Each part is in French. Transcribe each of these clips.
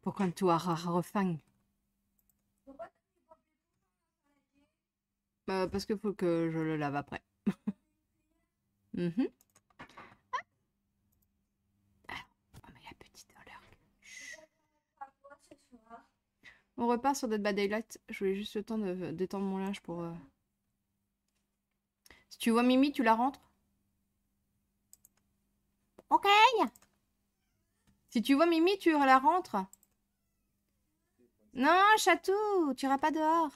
pour quand tu auras refang. Parce qu'il faut que je le lave après. Mhm. Oh, mais la petite douleur. On repart sur Dead by Daylight. Je voulais juste le temps de détendre mon linge pour... Si tu vois Mimi, tu la rentres. Ok. Si tu vois Mimi, tu la rentres. Non, Chatou, tu iras pas dehors.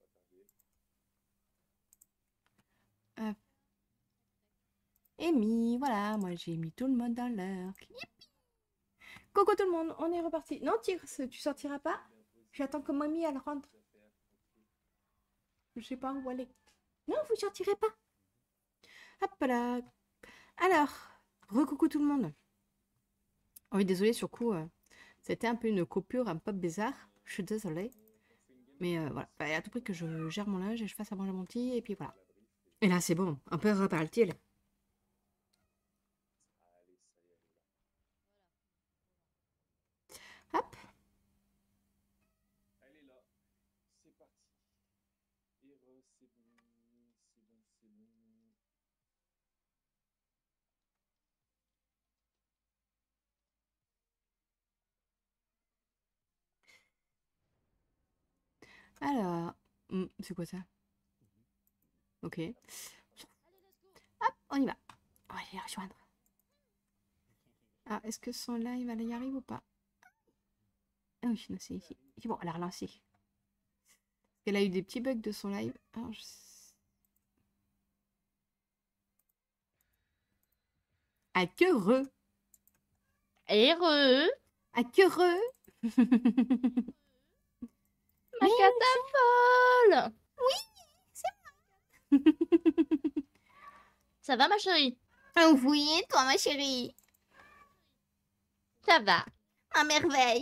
Hop. Et mis, voilà, moi j'ai mis tout le monde dans l'heure. Coucou tout le monde, on est reparti. Non, Tigre, tu sortiras pas? J'attends que Mamie elle rentre. Je sais pas où elle est. Non, vous sortirez pas. Hop là. Alors, recoucou tout le monde. Oh oui, désolé, sur coup, c'était un peu une coupure un peu bizarre. Je suis désolée. Mais voilà, il a tout prix que je gère mon linge et je fasse à manger à mon petit, et puis voilà. Et là, c'est bon, un peu reparti. Hop. Elle est là. C'est parti. Et c'est bon, c'est bon, c'est bon. Alors, c'est quoi ça? Ok. Hop, on y va. On va aller les rejoindre. Ah, est-ce que son live, elle y arrive ou pas? Ah oui, non, c'est ici. C'est bon, elle a relancé. Elle a eu des petits bugs de son live. Alors, à que heureux. Heureux. À que heureux. Ma catafole. Oui, c'est moi. Ça va, ma chérie? Oui, toi, ma chérie. Ça va. À merveille.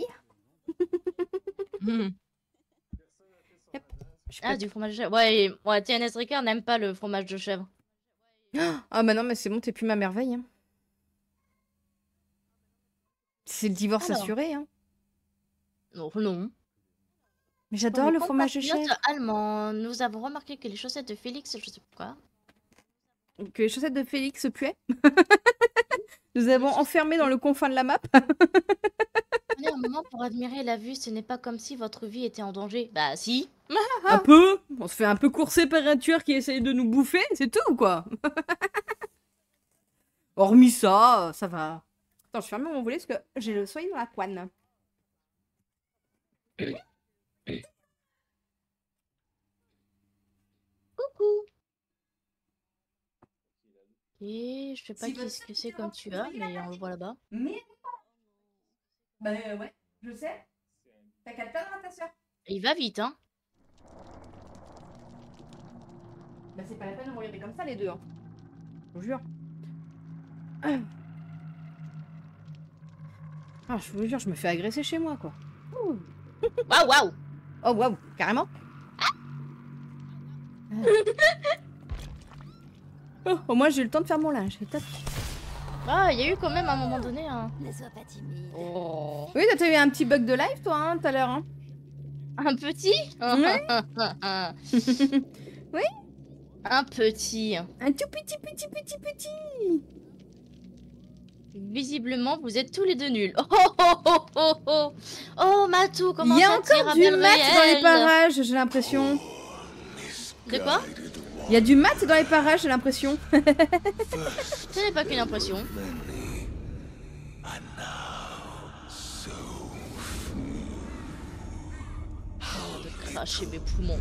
Yep. Ah, du fromage de chèvre. Ouais, TNS Ricard n'aime pas le fromage de chèvre. Ah bah non, mais c'est bon, t'es plus ma merveille. Hein. C'est le divorce assuré. Hein. Non, non. Mais j'adore le fromage de chèvre. Allemand, nous avons remarqué que les chaussettes de Félix, je sais pas quoi. Que les chaussettes de Félix puaient. Nous avons enfermé dans le confin de la map. Prenez un moment pour admirer la vue, ce n'est pas comme si votre vie était en danger. Bah si. Un peu. On se fait un peu courser par un tueur qui essaye de nous bouffer, c'est tout quoi. Hormis ça, ça va. Attends, je ferme mon volet parce que j'ai le soleil dans la poigne. Coucou. Et je sais pas qu'est-ce que c'est comme tu as, mais on le voit là-bas. Mais bah ouais, je sais. T'as qu'à te perdre à ta soeur. Il va vite, hein. Bah c'est pas la peine de mourir comme ça les deux, hein. Je vous jure. Ah, je vous jure, je me fais agresser chez moi, quoi. Waouh, waouh. Oh, waouh, carrément. Oh, au moins, j'ai eu le temps de faire mon linge. Top. Ah, il y a eu quand même à un moment donné un... Ne sois pas timide. Oh. Oui, t'as eu un petit bug de live, toi, hein, tout à l'heure. Hein. Un petit? Oui. Oui. Un petit. Un tout petit. Visiblement, vous êtes tous les deux nuls. Oh, Matou, comment ça Il y a encore du mat dans les parages, j'ai l'impression. De quoi? Il y a du mat dans les parages, j'ai l'impression. Ce n'est pas qu'une impression. Oh, de cracher mes poumons.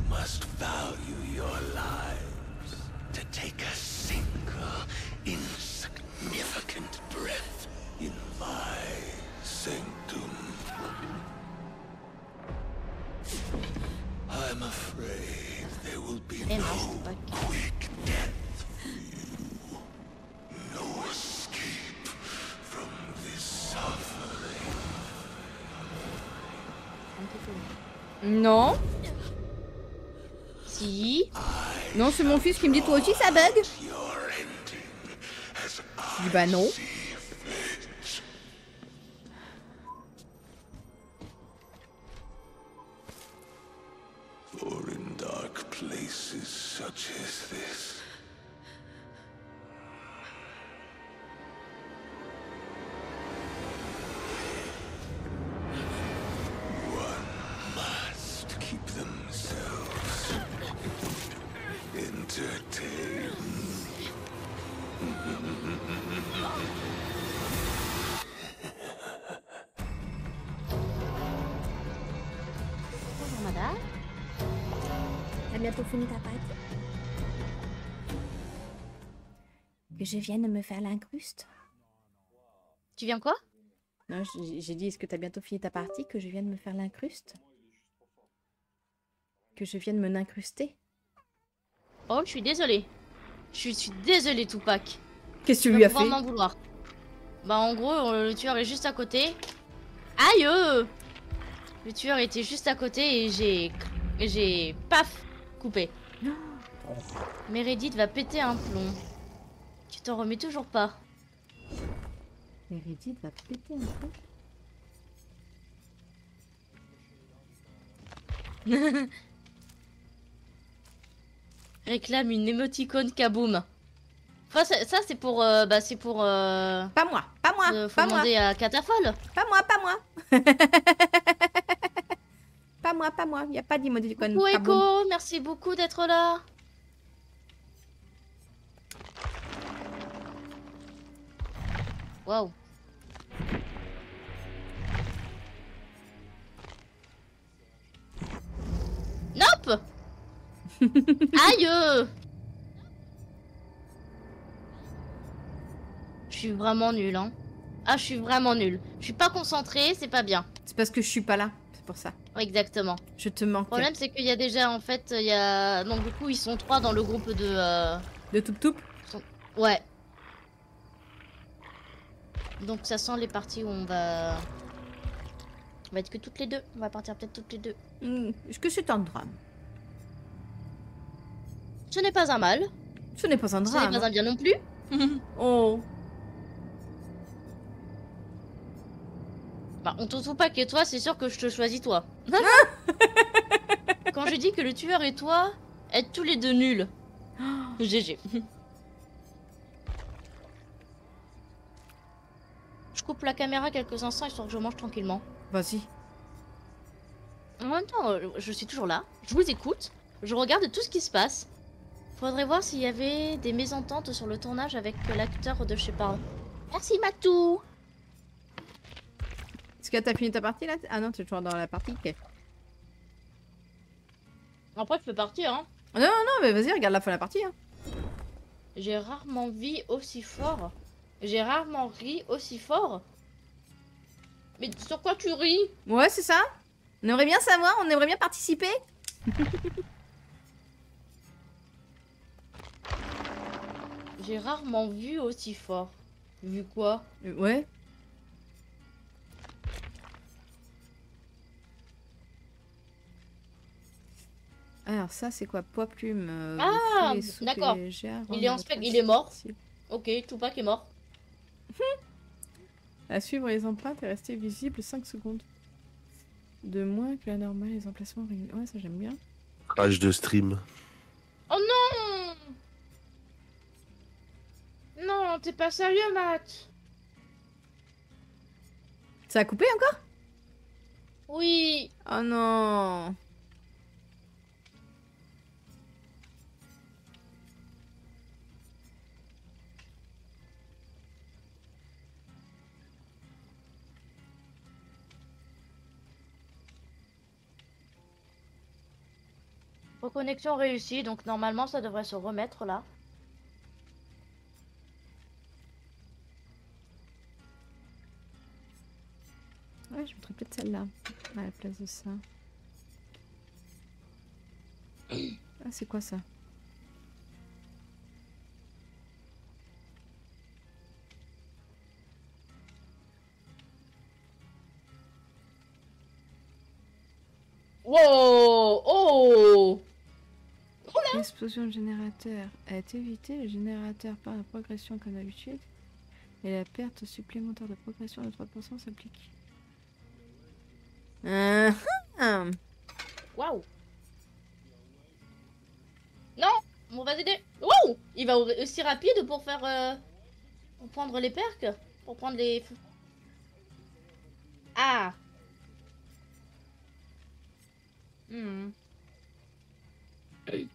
I'm afraid there will be Eh, no mince, pas que- quick death for you. No escape from this suffering. Non. Si. Non, c'est mon fils qui me dit toi aussi ça bug. Your ending as Je dis bah non. I see fit. places such as this. One must keep themselves entertained. Bonjour madame. T'as bientôt fini ta partie? Que je vienne me faire l'incruste? Tu viens quoi? Non, j'ai dit, est-ce que t'as bientôt fini ta partie? Que je vienne me faire l'incruste? Que je vienne me l'incruster? Oh, je suis désolée. Je suis désolée, Tupac. Qu'est-ce que tu Tu lui vas as pouvoir fait? m'en vouloir. Bah en gros, le tueur est juste à côté. Aïe Le tueur était juste à côté et j'ai paf coupé. Meredith va péter un plomb. Tu t'en remets toujours pas. Meredith va péter un peu. Réclame une émoticône kaboom. Enfin, ça c'est pour c'est pour Pas moi, pas moi, faut pas moi, demander à Catafol. pas moi, pas moi. Pas moi, pas moi. Y a pas d'emoticône. Coucou kaboom. Echo, merci beaucoup d'être là. Waouh. Nope. Aïe. Je suis vraiment nulle, hein. Ah, je suis vraiment nulle. Je suis pas concentrée, c'est pas bien. C'est parce que je suis pas là. C'est pour ça. Exactement. Je te Le manque. problème, c'est qu'il y a déjà, en fait, il y a... Donc, du coup, ils sont 3 dans le groupe de... De toup toup. Ouais. Donc, ça sent les parties où on va... On va être que toutes les deux. On va partir peut-être toutes les deux. Est-ce que c'est un drame? Ce n'est pas un mal. Ce n'est pas un Ce n'est drame. pas un bien non plus. Oh. Bah, on te trouve pas que toi, c'est sûr que je te choisis toi. Quand je dis que le tueur et toi êtes tous les deux nuls. GG. Je coupe la caméra quelques instants histoire que je mange tranquillement. Vas-y. En même temps, je suis toujours là. Je vous écoute. Je regarde tout ce qui se passe. Faudrait voir s'il y avait des mésententes sur le tournage avec l'acteur de Shepard. Merci Matou. Est-ce que t'as fini ta partie là? Ah non, tu es toujours dans la partie. Ok. Après, je peux partir, hein. Non, non, non, mais vas-y, regarde la fin de la partie. Hein. J'ai rarement vu aussi fort. J'ai rarement ri aussi fort. Mais sur quoi tu ris? Ouais, c'est ça. On aimerait bien savoir, on aimerait bien participer. J'ai rarement vu aussi fort. Vu quoi? Ouais. Alors ça, c'est quoi? Poids plume. Ah, bouffer, soupe d'accord. légère, Il est en rendre spec, votre il est mort. sensible. Ok, Tupac est mort. À suivre les empreintes et rester visible 5 secondes. De moins que la normale, les emplacements réguliers. Ouais, ça j'aime bien. Crash de stream. Oh non! Non, t'es pas sérieux, Matt? Ça a coupé encore? Oui. Oh non. Reconnexion réussie, donc normalement ça devrait se remettre là. Ouais, je mettrais peut-être celle-là à la place de ça. Ah, c'est quoi ça? Wow! Oh! L'explosion de générateur. A été évité, le générateur par la progression comme d'habitude. Et la perte supplémentaire de progression de 3% s'applique. Waouh! vas-y, wow! Il va aussi rapide pour faire... pour prendre les perks. Pour prendre les... Ah! Hmm. Hey.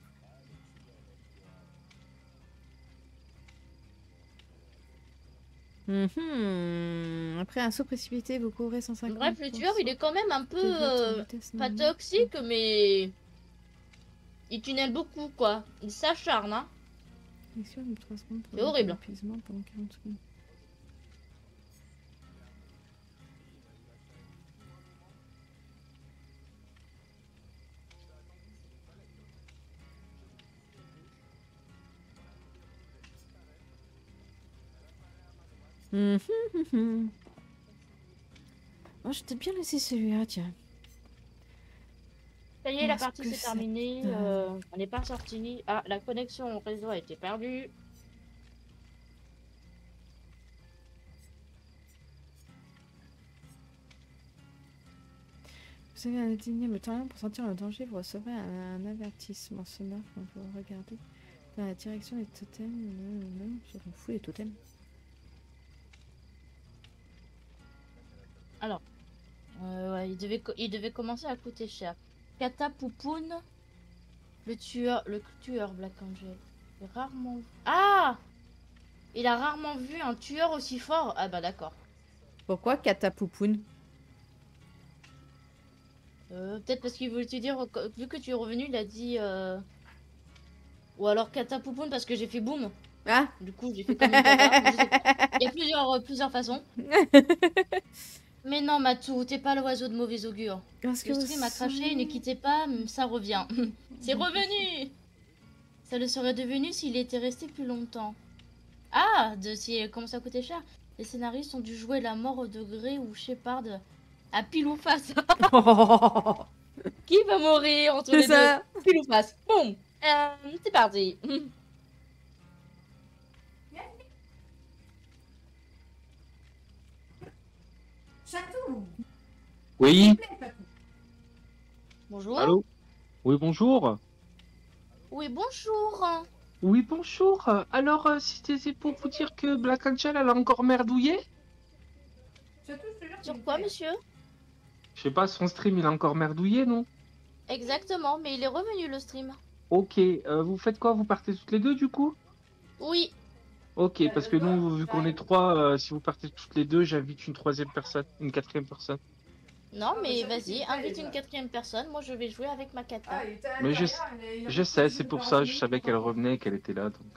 Après un saut précipité, vous courez 150. Bref, le tueur, il est quand même un peu... de votre vitesse pas normale. toxique, mais... Il tunnel beaucoup, quoi. Il s'acharne, hein. Action de 3 secondes pour C'est horrible. épuisement pendant 40 secondes. Oh, je t'ai bien laissé celui-là, tiens. Ça y est, la Est-ce partie que s'est c'est- terminée. On n'est pas sorti. Ah, la connexion au réseau a été perdue. Vous avez un indéniable talent pour sentir le danger, vous recevrez un avertissement sonore quand vous regardez dans la direction des totems. Non, je m'en fous des totems. Alors, ouais, il devait commencer à coûter cher. Kata Poupoun, le tueur Black Angel. Il a rarement vu... Ah! Il a rarement vu un tueur aussi fort. Ah bah d'accord. Pourquoi Katapoupoun? Peut-être parce qu'il voulait te dire, vu que tu es revenu, il a dit... Ou alors Kata Poupoun parce que j'ai fait boum. Ah. Du coup, j'ai fait comme une cata. Je sais pas. Il y a plusieurs façons. Mais non, Matou, t'es pas l'oiseau de mauvais augure. Parce Le stream a craché, ne quittez pas, ça revient. C'est revenu! Ça le serait devenu s'il était resté plus longtemps. Ah, si elle commence à coûter cher. Les scénaristes ont dû jouer la mort au degré ou Shepard à pile ou face. Qui va mourir entre les C'est ça. deux? Pile ou face. Boum! C'est parti. Chatou. Oui, Bonjour. allô? Oui, bonjour. Oui, bonjour. Oui, bonjour. Alors, c'était pour vous dire que Black Angel, elle a encore merdouillé? Sur quoi, monsieur? Je sais pas, son stream, il a encore merdouillé, non? Exactement, mais il est revenu le stream. Ok, vous faites quoi? Vous partez toutes les deux, du coup? Oui. Ok, parce que nous, vu qu'on est trois, si vous partez toutes les deux, j'invite une troisième personne, une quatrième personne. Non, mais vas-y, invite une quatrième personne. Moi, je vais jouer avec ma kata. Mais je sais, c'est pour ça, je savais qu'elle revenait, qu'elle était là, donc...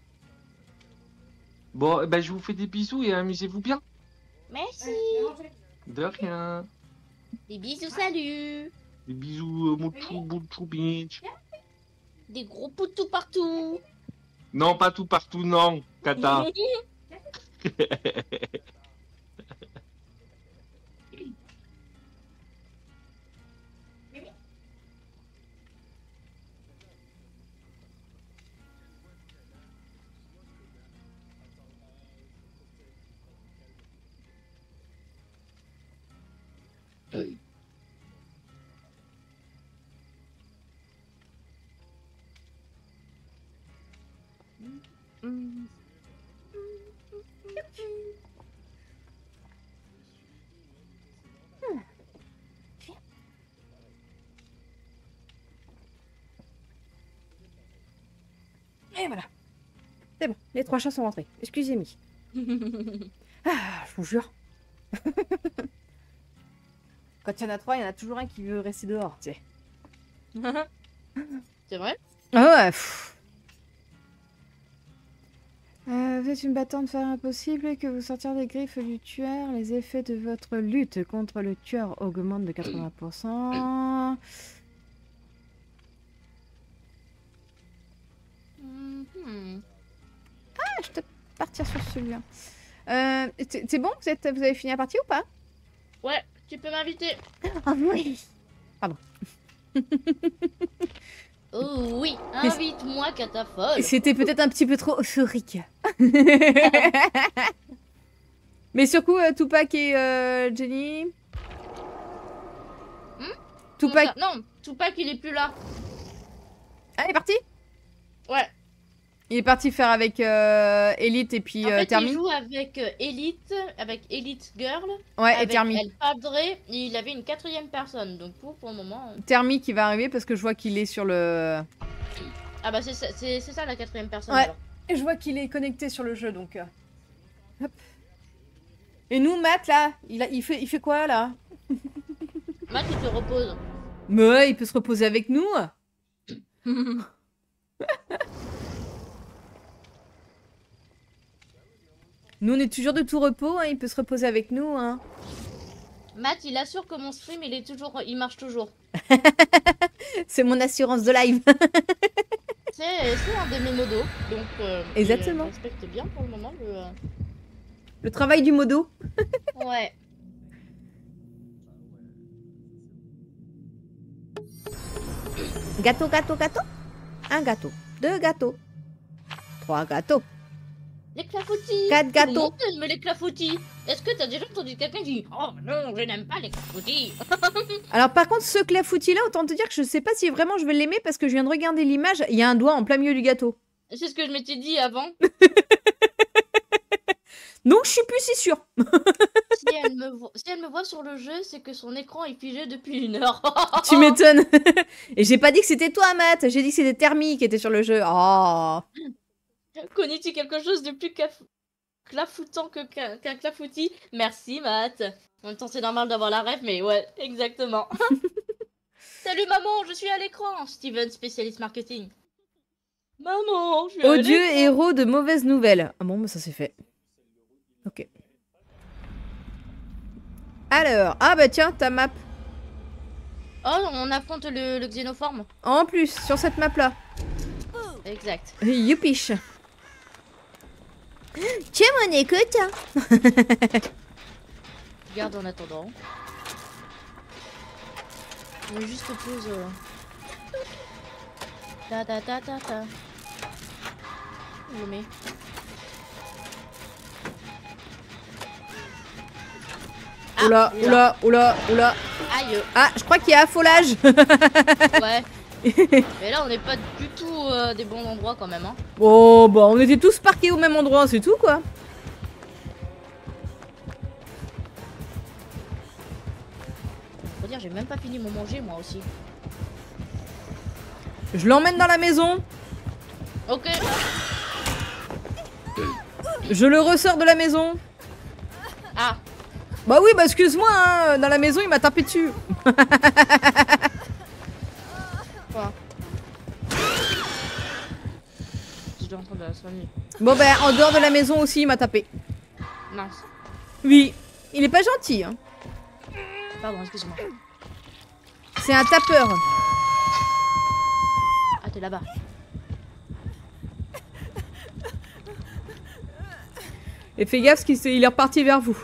Bon, eh ben, je vous fais des bisous et amusez-vous bien. Merci. De rien. Des bisous, salut. Des bisous, mon bitch. Des gros poutous partout. Non, pas tout partout, non, Kata. Hey. Et voilà. C'est bon, les 3 chats sont rentrés. Excusez-moi. Ah, je vous jure. Quand il y en a 3, il y en a toujours un qui veut rester dehors, tu sais. C'est vrai? Ah ouais. Vous êtes une battante faire impossible et que vous sortir des griffes du tueur. Les effets de votre lutte contre le tueur augmentent de 80%. Mhm. Ah, je te partir sur celui-là. C'est bon? Vous avez fini la partie ou pas? Ouais, tu peux m'inviter. Ah oui. Oh oui, invite-moi, Catafolle. C'était peut-être un petit peu trop euphorique. Mais sur coup, Tupac et Jenny. Tupac. Non, Tupac, il est plus là. Ah, il est parti? Ouais. Il est parti faire avec Elite et puis En fait, il Thermi. joue avec Elite Girl, Ouais, et avec Thermi. El Padre, et il avait une 4e personne. Donc pour le moment... Thermi qui va arriver parce que je vois qu'il est sur le... Ah bah c'est ça la 4e personne Ouais. alors. Et je vois qu'il est connecté sur le jeu, donc... Hop. Et nous, Matt, là, il fait quoi, là? Matt, il te repose. Mais ouais, il peut se reposer avec nous. Nous, on est toujours de tout repos, hein, il peut se reposer avec nous, hein. Matt, il assure que mon stream, il marche toujours. C'est mon assurance de live. C'est un de mes modos, donc Exactement. il respecte bien pour le moment Le travail du modo. Ouais. Gâteau, gâteau, gâteau. Un gâteau. 2 gâteaux. 3 gâteaux. Les clafoutis. 4 Tout le gâteaux. monde aime les clafoutis. Est-ce que t'as déjà entendu quelqu'un qui dit oh non, je n'aime pas les clafoutis? Alors par contre, ce clafoutis là, autant te dire que je sais pas si vraiment je vais l'aimer parce que je viens de regarder l'image, il y a un doigt en plein milieu du gâteau. C'est ce que je m'étais dit avant. Donc je suis plus si sûre. Si elle me voit sur le jeu, c'est que son écran est figé depuis 1 heure. Tu m'étonnes. Et j'ai pas dit que c'était toi, Matt. J'ai dit que c'était Thermi qui était sur le jeu. Oh. Connais-tu quelque chose de plus clafoutant qu'un clafoutis? Merci, Matt. En même temps, c'est normal d'avoir la ref, mais ouais, exactement. Salut maman, je suis à l'écran. Steven, spécialiste marketing. Maman, je suis à Odieux l'écran. héros de mauvaises nouvelles. Ah bon, bah ça c'est fait. Ok. Alors, ah bah tiens, ta map. Oh, on affronte le xénoforme. En plus, sur cette map là. Exact. Youpiche. Tiens mon écoute. Garde en attendant. On met juste pause. Ta ta ta ta ta. Je le mets. Oula, il est là. oula, oula, oula. Aïe. Ah, je crois qu'il y a affolage. Ouais. Mais là, on n'est pas du tout des bons endroits quand même. Hein. Oh, bah on était tous parqués au même endroit, c'est tout quoi. Faut dire, j'ai même pas fini mon manger moi aussi. Je l'emmène dans la maison. Ok. Je le ressors de la maison. Ah. Bah oui, bah excuse-moi, hein, dans la maison il m'a tapé dessus. Quoi? Je dois en train de la soigner. Bon bah en dehors de la maison aussi il m'a tapé. Mince. Oui, il est pas gentil. Hein. Pardon, excuse-moi. C'est un tapeur. Ah, t'es là-bas. Et fais gaffe, parce il est reparti vers vous.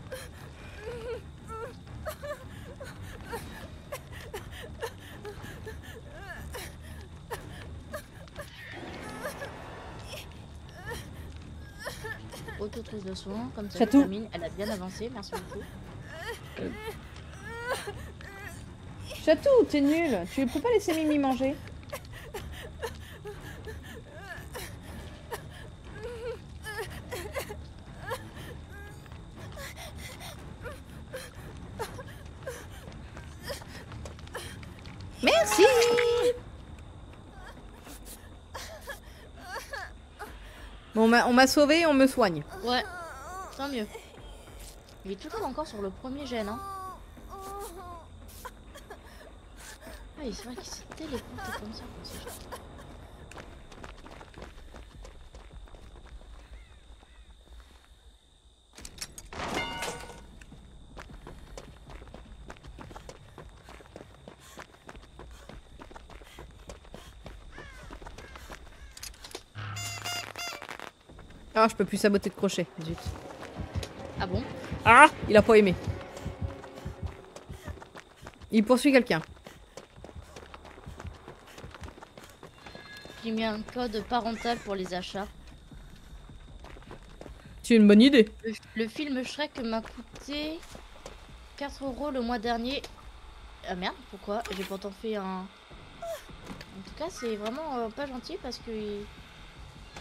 Auto-prise de soin, comme ça, Chatou. vitamine, elle a bien avancé, merci beaucoup. Chatou, t'es nul. Tu peux pas laisser Mimi manger? Merci. Bon, on m'a sauvé, on me soigne. Ouais, tant mieux. Il est toujours encore sur le premier gène, hein. Ah, c'est vrai qu'il s'est téléporté comme ça, quoi, ce jeu. Ah, je peux plus saboter de crochet. Zut. Ah bon? Ah, il a pas aimé. Il poursuit quelqu'un. J'ai mis un code parental pour les achats. C'est une bonne idée. Le film Shrek m'a coûté 4 € le mois dernier. Ah merde, pourquoi? J'ai pourtant fait un... En tout cas, c'est vraiment pas gentil parce que...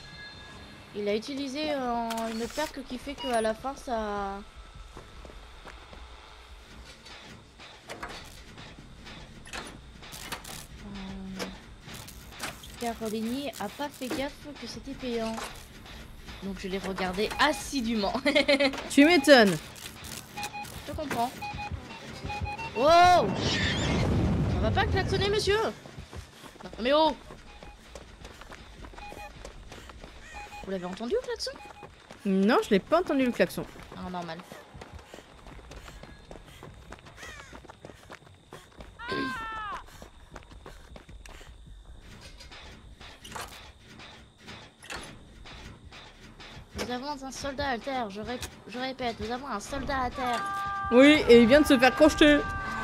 Il a utilisé une perque qui fait qu'à la fin ça... Caroline a pas fait gaffe que c'était payant. Donc je l'ai regardé assidûment. Tu m'étonnes. Je comprends. Wow! On va pas klaxonner, monsieur! Non, mais oh! Vous l'avez entendu, le klaxon? Non, je l'ai pas entendu le klaxon. Ah, normal. Nous avons un soldat à terre, je répète, nous avons un soldat à terre. Oui, et il vient de se faire crocheter.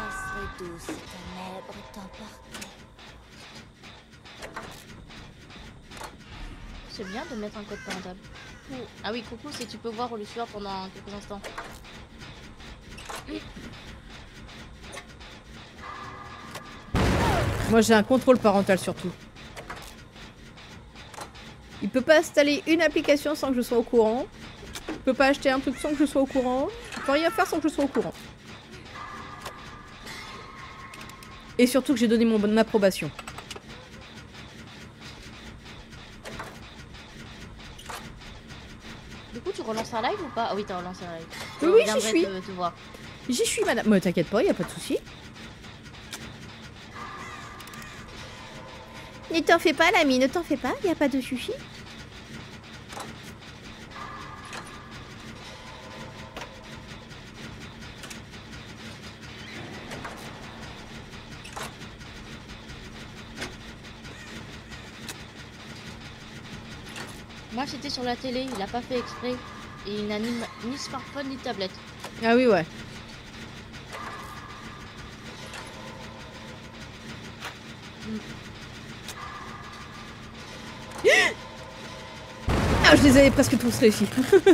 C'est bien de mettre un code parental. Ah oui, coucou, si tu peux voir le sueur pendant quelques instants. Moi j'ai un contrôle parental surtout. Il peut pas installer une application sans que je sois au courant. Il peut pas acheter un truc sans que je sois au courant. Il peut rien faire sans que je sois au courant. Et surtout que j'ai donné mon approbation. Du coup, tu relances un live ou pas? Ah oui, t'as relancé un live. Oui, Je oui, j'y reviendrai suis. te voir. J'y suis, madame. Mais t'inquiète pas, y a pas de souci. Ne t'en fais pas, l'ami, ne t'en fais pas, y a pas de souci. Moi, j'étais sur la télé, il a pas fait exprès. Et il n'a ni smartphone ni tablette. Ah oui, ouais. Ah, je les avais presque tous réussis.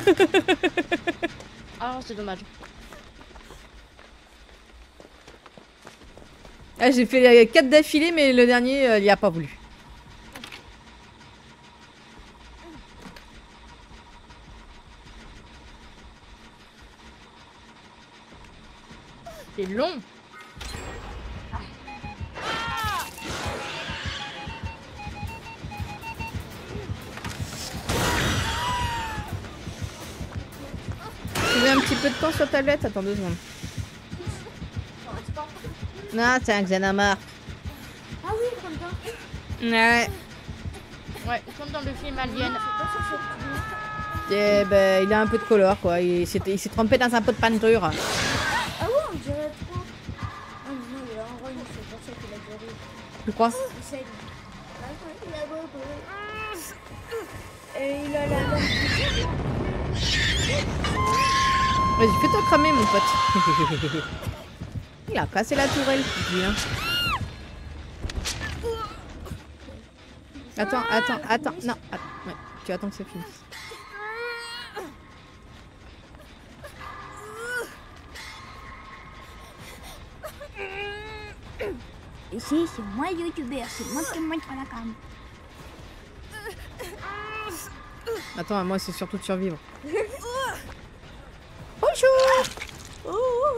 Ah, c'est dommage. Ah, j'ai fait 4 d'affilée, mais le dernier, il a pas voulu. C'est long. Tu veux un petit peu de temps sur tablette? Attends 2 secondes. Non, c'est un Xenomorph. Ah oui, comme ça. Ouais. Ouais, comme dans le film Alien. Eh ben, il a un peu de color, quoi. Il s'est trempé dans un pot de peinture. Ah ouais, on dirait trop. Ah non, il a un rôle, c'est pour ça qu'il a guéri. Tu crois? Il sait. Il a beau. Et il a la langue. Vas-y, fais-toi cramer, mon pote. Il a cassé la tourelle, bien. Attends. Non, attends. Ouais, tu attends que ça finisse. Ici, c'est moi le youtubeur, c'est moi qui montre la cam. Attends, moi, c'est surtout de survivre. Bonjour!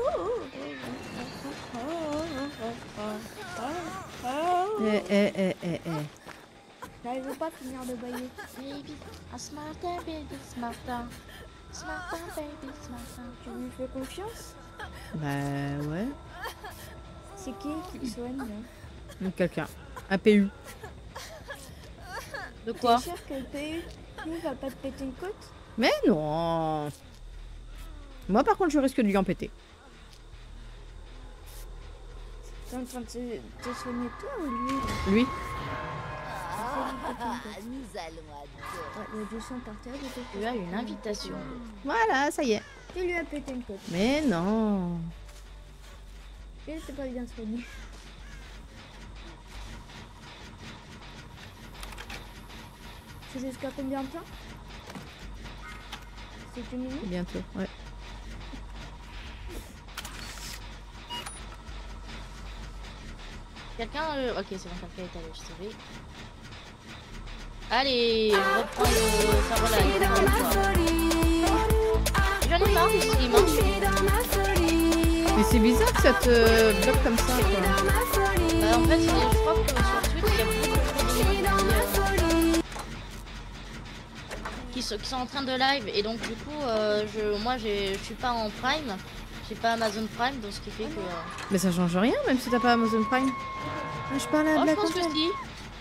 Là, il veut pas finir de bailler. Baby, a smarter baby, smarter. Smarter baby, smarter. Tu lui fais confiance? Bah ouais. C'est qui soigne là? Quelqu'un. Un PU. De quoi? T'es sûr que le PU, lui, va pas te péter une côte? Mais non. Moi, par contre, je risque de lui en péter. T'es en train de te soigner toi ou lui? Lui? Nous allons à il y a du sang par terre. Tu as une invitation. Voilà, ça y est. Tu lui as pété une côte. Mais non. Il était pas bien soigné. C'est jusqu'à combien de temps? C'est une minute? Bientôt, ouais. Quelqu'un... Ok, c'est bon, quelqu'un est allé, je savais. Allez, je reprends le Farolight encore une fois. J'en ai marre du stream, hein. Mais c'est bizarre que ça te bloque comme ça, quoi. Bah, en fait, je crois que sur Twitch, il y a beaucoup de gens qui sont en train de live. Et donc, du coup, moi, je suis pas en Prime. J'ai pas Amazon Prime, donc ce qui fait que... Mais ça change rien, même si t'as pas Amazon Prime. Ah, je parle à Oh, je Black pense que Antoine. si.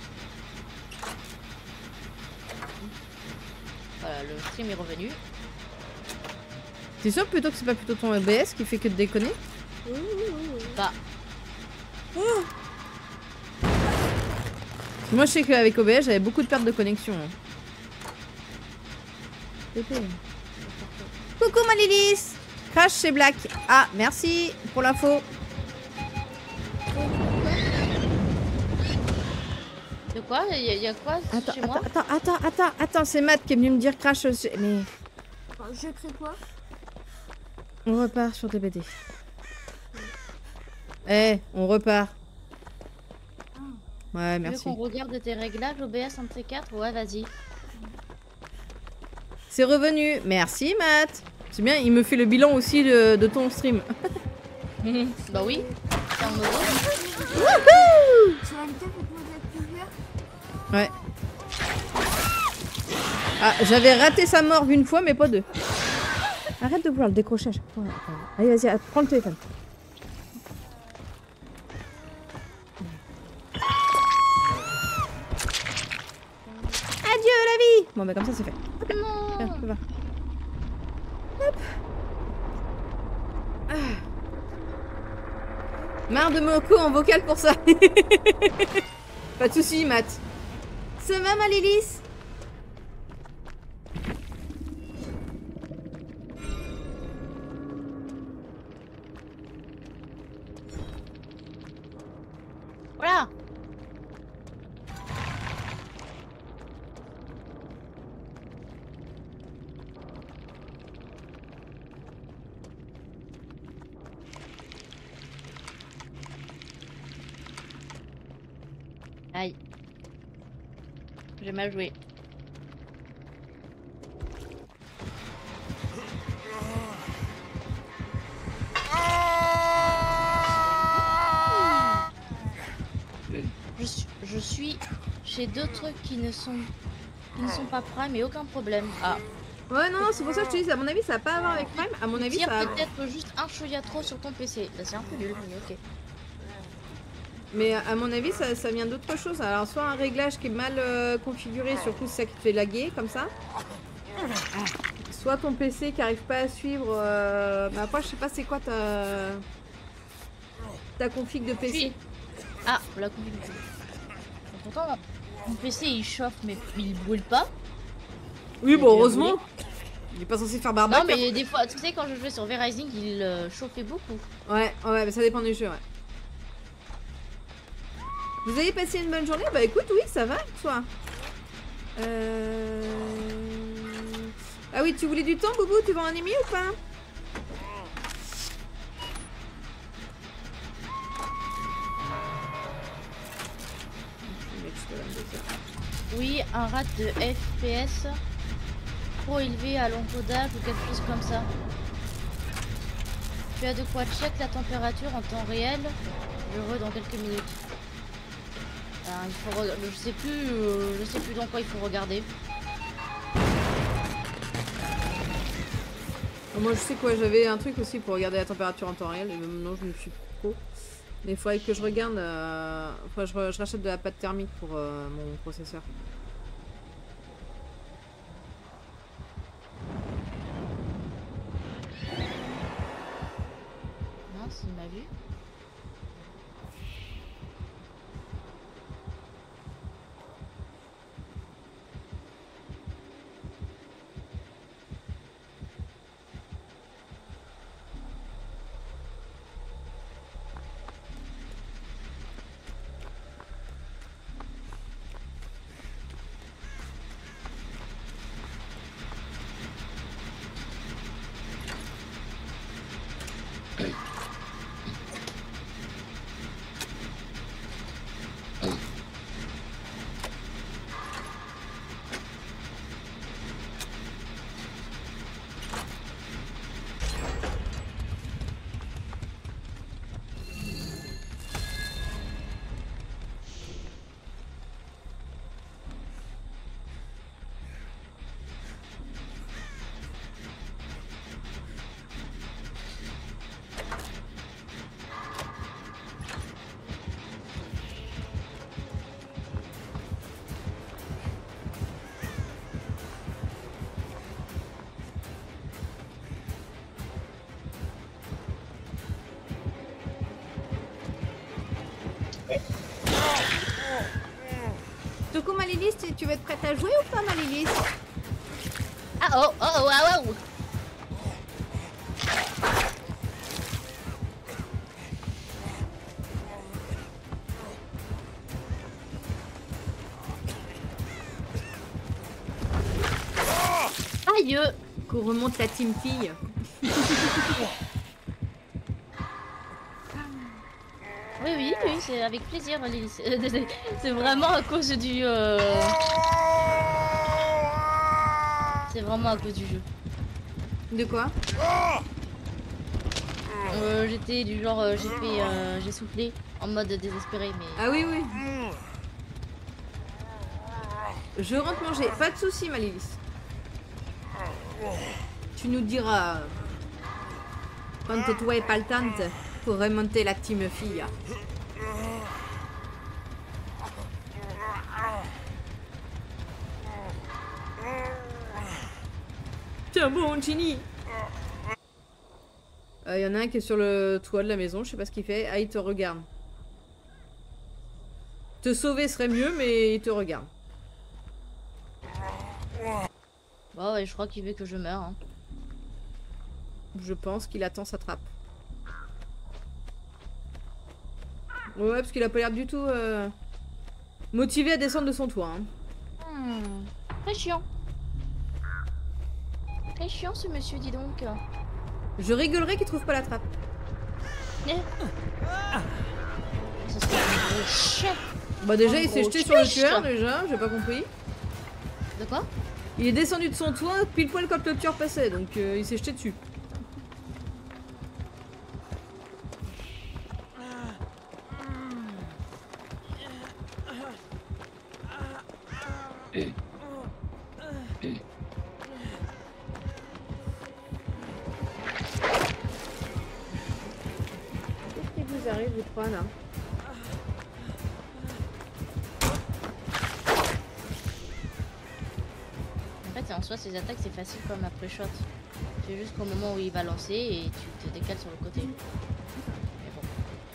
Voilà, le stream est revenu. T'es sûr plutôt que c'est pas plutôt ton OBS qui fait que de déconner? Bah, Moi je sais qu'avec OBS j'avais beaucoup de pertes de connexion. Coucou ma Lilith. Crash chez Black. Ah merci pour l'info. de quoi? Il y a quoi Attends, chez moi? attends, c'est Matt qui est venu me dire crash. Mais Enfin, je crée quoi? on repart sur TPT. Eh, on repart. Ouais, Tu veux merci. qu'on regarde tes réglages OBS un de ces quatre? Ouais, vas-y. C'est revenu. Merci Matt. C'est bien, il me fait le bilan aussi de ton stream. Bah oui, c'est un nouveau. Sur une table, faut que vous êtes ouvert. Ouais. Ah, j'avais raté sa mort une fois, mais pas deux. Arrête de vouloir le décrocher à chaque fois. Allez, vas-y, prends le téléphone. Adieu la vie. Bon, bah comme ça, c'est fait. Non. Tiens, tu vas. Hop. Ah. Marre de Moko en vocal pour ça. Pas de soucis, Matt. Ça va, ma Lilith? Voilà. Aïe. J'ai mal joué. Je suis chez deux trucs qui ne sont pas Prime et aucun problème. Ah, Ouais, non, c'est pour ça que je te dis, à mon avis, ça n'a pas à voir avec Prime. À mon avis, tire ça a... peut-être juste un chouïa trop sur ton PC. Là, c'est un peu nul, mais ok. Mais à mon avis, ça vient d'autre chose. Alors, soit un réglage qui est mal configuré, surtout si ça qui te fait laguer, comme ça. Soit ton PC qui arrive pas à suivre... Mais après, je sais pas c'est quoi ta config de PC. Puis- Ah, la configuration. Pourtant, mon PC il chauffe, mais il brûle pas. Oui, Il bon, est heureusement. Il est pas censé faire barbac. Non, mais des fois, tu sais, quand je jouais sur V-Rising, il chauffait beaucoup. Ouais, mais ça dépend du jeu, ouais. Vous avez passé une bonne journée? Bah écoute, oui, ça va, toi. Ah oui, tu voulais du temps, Boubou? Tu vas en ennemi ou pas? Oui, un rate de FPS trop élevé à l'encodage ou quelque chose comme ça. Tu as de quoi check la température en temps réel. Je dans quelques minutes. Il faut je sais plus dans quoi il faut regarder. Moi, je sais quoi, j'avais un truc aussi pour regarder la température en temps réel, et maintenant je ne suis trop. Mais il faudrait que je regarde. Faudrait que je rachète de la pâte thermique pour mon processeur. Mince, il m'a vu. Du coup, Malilis, tu vas être prête à jouer ou pas, Malilis? Ah oh, oh, oh, ah, oh. Aïe. Qu'on remonte la team fille. Oui, oui, oui, c'est avec plaisir, Valérie. C'est vraiment à cause du... C'est vraiment à cause du jeu. De quoi? J'étais du genre... j'ai soufflé en mode désespéré, mais... Ah oui, oui. Je rentre manger. Pas de soucis, Malilis. Tu nous diras... Quand toi est pas le temps pour remonter la team fille. Tiens bon, Ginny. Y en a un qui est sur le toit de la maison, je sais pas ce qu'il fait. Ah, il te regarde. Te sauver serait mieux, mais il te regarde. Bon, ouais, je crois qu'il veut que je meure. Hein. Je pense qu'il attend sa trappe. Ouais, parce qu'il a pas l'air du tout motivé à descendre de son toit. Hein. Très chiant. Très chiant ce monsieur, dis donc. Je rigolerais qu'il trouve pas la trappe. Ça serait un gros chien. Bah déjà, Un il s'est gros jeté sur le chien. tueur, déjà, j'ai pas compris. De quoi? Il est descendu de son toit pile poil quand le tueur passait, donc il s'est jeté dessus. Qu'est-ce qui vous arrive, vous trois, là? En fait, en soi, ces attaques, c'est facile comme après shot. C'est juste qu'au moment où il va lancer et tu te décales sur le côté. Mais bon.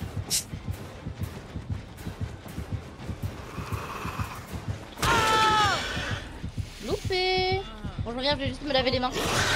Loupé. Bon, je reviens, je vais juste me laver les mains.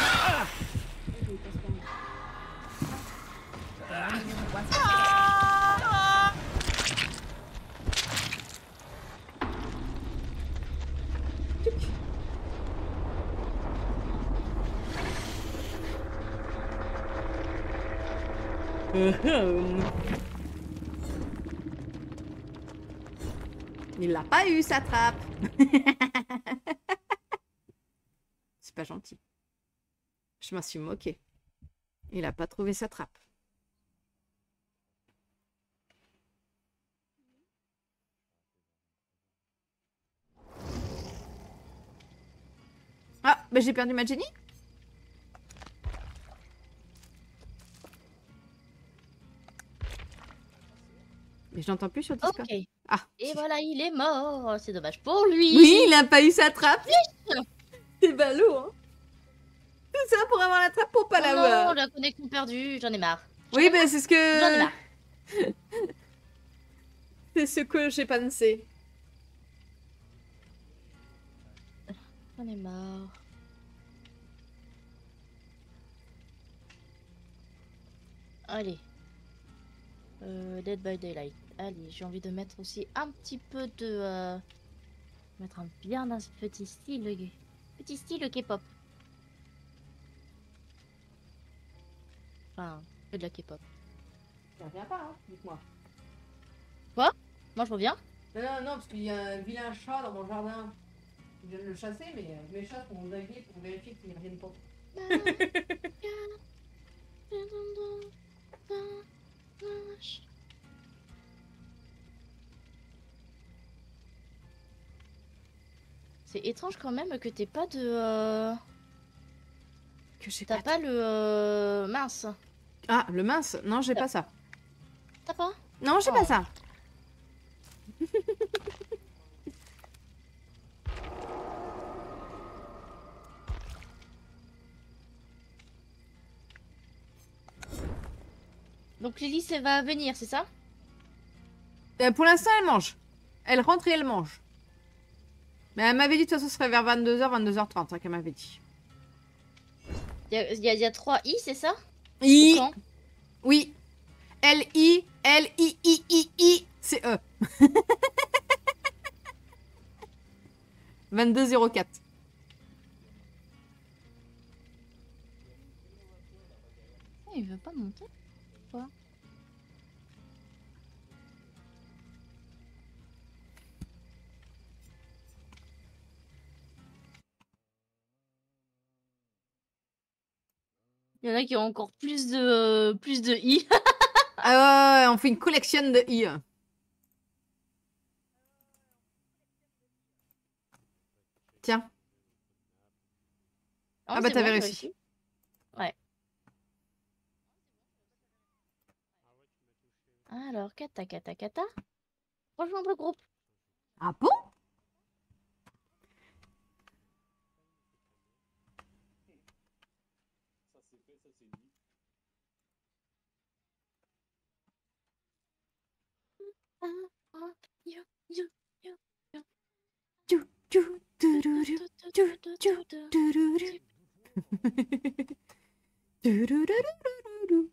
Il l'a pas eu, sa trappe. C'est pas gentil. Je m'en suis moquée. Il a pas trouvé sa trappe. Ah, bah j'ai perdu ma Jenny. Mais je l'entends plus sur Discord. Ok. Ah. Et voilà, il est mort. C'est dommage pour lui. Oui, il a pas eu sa trappe. C'est ballot, hein. Tout ça pour avoir la trappe pour pas Oh l'avoir. non, la connexion perdue, j'en ai marre. Oui, ben c'est ce J'en ai que... marre. C'est ce que j'ai pensé. J'en ai marre. Allez. Dead by Daylight. Allez, j'ai envie de mettre aussi un petit peu de... Mettre un bien dans ce petit style. Petit style K-pop. Enfin, que de la K-pop. Ça revient pas, hein, dites-moi. Quoi? Moi je reviens? Non, non, non, parce qu'il y a un vilain chat dans mon jardin. Je viens de le chasser, mais mes chats sont aux avis pour vérifier qu'ils ne reviennent pas. C'est étrange quand même que t'aies pas de... Que j'ai T'as pas le... mince. Ah, le mince. Non, j'ai pas ça. T'as pas? Non, j'ai Oh. pas ça. Donc Lily, ça va venir, c'est ça? Pour l'instant, elle mange. Elle rentre et elle mange. Mais elle m'avait dit de toute façon ce serait vers 22h, 22h30 hein, qu'elle m'avait dit. Il y a 3 I, c'est ça? I. Ou quand? Oui. L-I, L-I-I-I-I, c'est E. 22h04. Il veut pas monter? Quoi? Il y en a qui ont encore plus de I. Ah ouais, on fait une collection de I. Tiens. Ah bah c'est t'avais bon, j'ai réussi. Ouais. Alors, kata kata kata. Rejoindre le groupe. Ah bon? Ça c'est fait, ça c'est dit. Yo, yo, yo, yo. Tchou, tchou, tururu, tchou, tchou, tururu. Turururururu.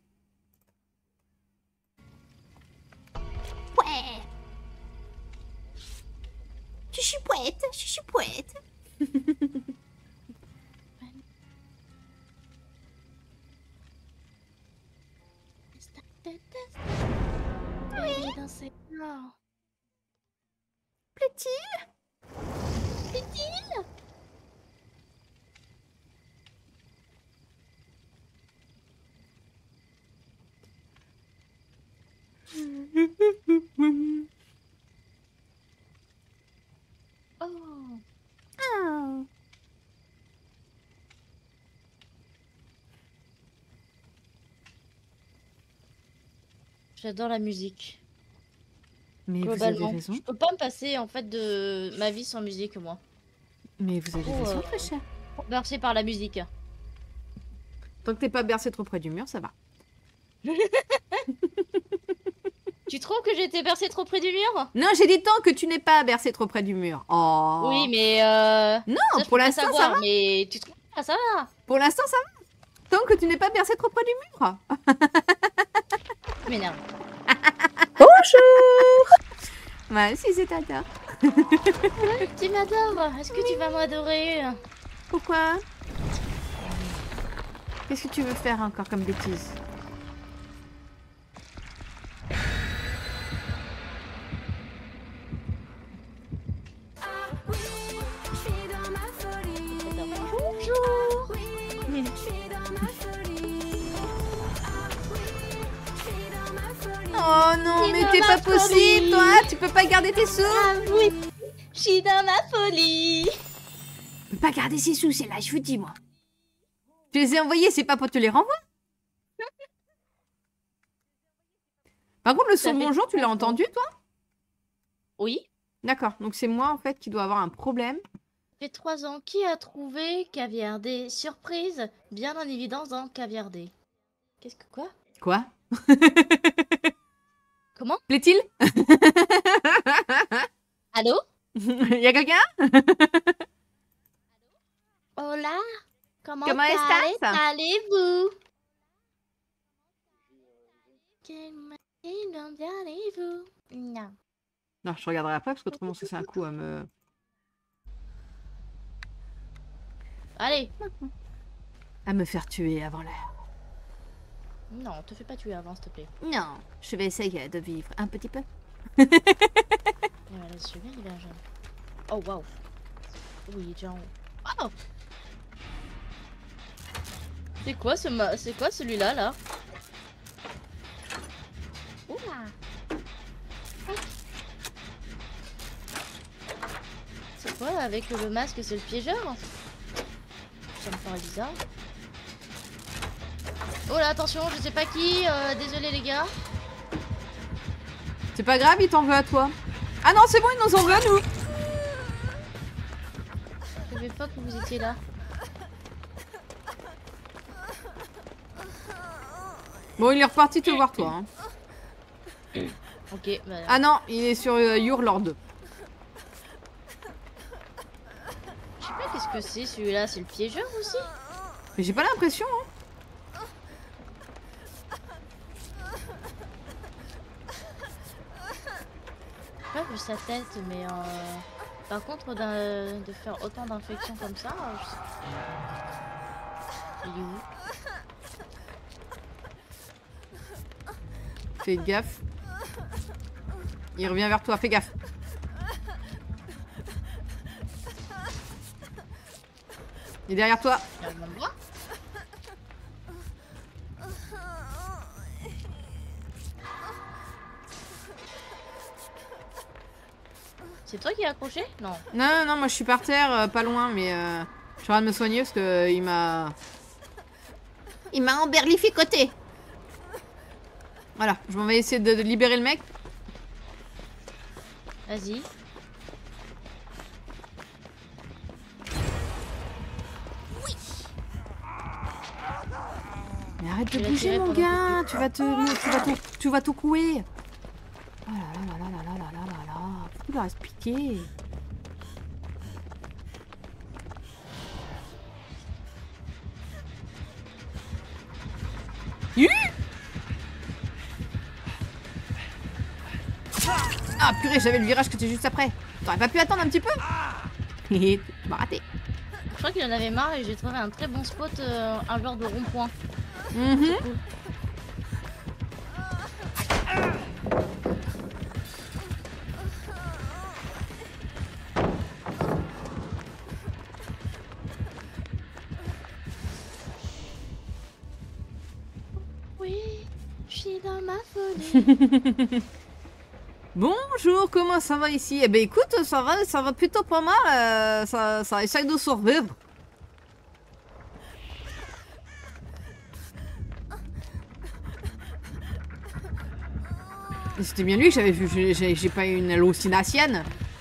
Ouais. Chuchupouette, chuchupouette. Oui. Danser. Oh. Plaît-il? Plaît-il? Oh. Oh. J'adore la musique. Mais vous avez Globalement. raison. Je peux pas me passer en fait de ma vie sans musique, moi. Mais vous avez raison, très cher. Bercé par la musique. Tant que t'es pas bercé trop près du mur, ça va. Tu trouves que j'étais bercée trop près du mur? Non, j'ai dit tant que tu n'es pas bercé trop près du mur. Oh. Oui, mais Non, ça, je pour peux pas l'instant, ça savoir, va. mais tu trouves pas ça va? Pour l'instant, ça va. Tant que tu n'es pas bercé trop près du mur. Tu m'énerves. Bonjour. Ouais, si c'est tata. Tu m'adores. Est-ce que tu vas m'adorer? Pourquoi? Qu'est-ce que tu veux faire encore comme bêtise? Bonjour. Oh non, C'est mais dans t'es ma pas possible, folie. toi. Tu peux pas garder tes sous. Ah oui, je suis dans ma folie. Tu peux pas garder ses sous, c'est là, je vous dis, moi. Tu les ai envoyés, c'est pas pour te les renvoyer. Par contre, le son de fait bonjour, tu l'as trop entendu, toi? Oui. D'accord, donc c'est moi, en fait, qui dois avoir un problème. Ça fait 3 ans. Qui a trouvé caviardé? Surprise, bien en évidence dans caviardé. Qu'est-ce que quoi? Quoi? Comment? Plaît-il? Allô? Y a quelqu'un? Hola. Comment Comment estás? allez-vous? Comment allez-vous? Non. Non, je regarderai après, parce qu'autrement, ça, c'est un coup à me... Allez. à me faire tuer avant l'heure. Non, te fais pas tuer avant, s'il te plaît. Non, je vais essayer de vivre un petit peu. Et voilà, celui-là, il est jeune. Oh, waouh. Oui, il est déjà en haut. Oh! C'est quoi celui-là, là? Oula! C'est quoi avec le masque? C'est le piégeur? Ça me paraît bizarre. Oh là, attention, je sais pas qui. Désolé les gars. C'est pas grave, il t'en veut à toi. Ah non, c'est bon, il nous en veut à nous. Je savais pas que vous étiez là. Bon, il est reparti te voir, toi. Hein. Ok, bah... Ah non, il est sur Your-Lord. Je sais pas qu'est-ce que c'est celui-là, c'est le piégeur aussi? Mais j'ai pas l'impression, hein. J'ai pas vu sa tête, mais par contre, de faire autant d'infections comme ça, je sais pas. Il est où? Fais gaffe. Il revient vers toi, fais gaffe. Il est derrière toi. Il y a le même bras? C'est toi qui as accroché? Non. Non, non, moi je suis par terre, pas loin, mais je suis en train de me soigner parce que il m'a emberlificoté. Voilà, je m'en vais essayer de libérer le mec. Vas-y. Mais arrête de Je vais bouger tirer mon pendant gars, que tu vas tout couer. Oh là là là là là là là là là, faut que tu leur expliquer. Ah purée, j'avais le virage que tu juste après. T'aurais pas pu attendre un petit peu? Tu m'as raté. Je crois qu'il en avait marre et j'ai trouvé un très bon spot, un genre de rond-point. Mhm. C'est cool. Oui, je suis dans ma folie. Bonjour, comment ça va ici? Eh ben écoute, ça va plutôt pas mal, ça essaye de survivre. C'était bien lui que j'avais vu, j'ai pas eu une hallucination.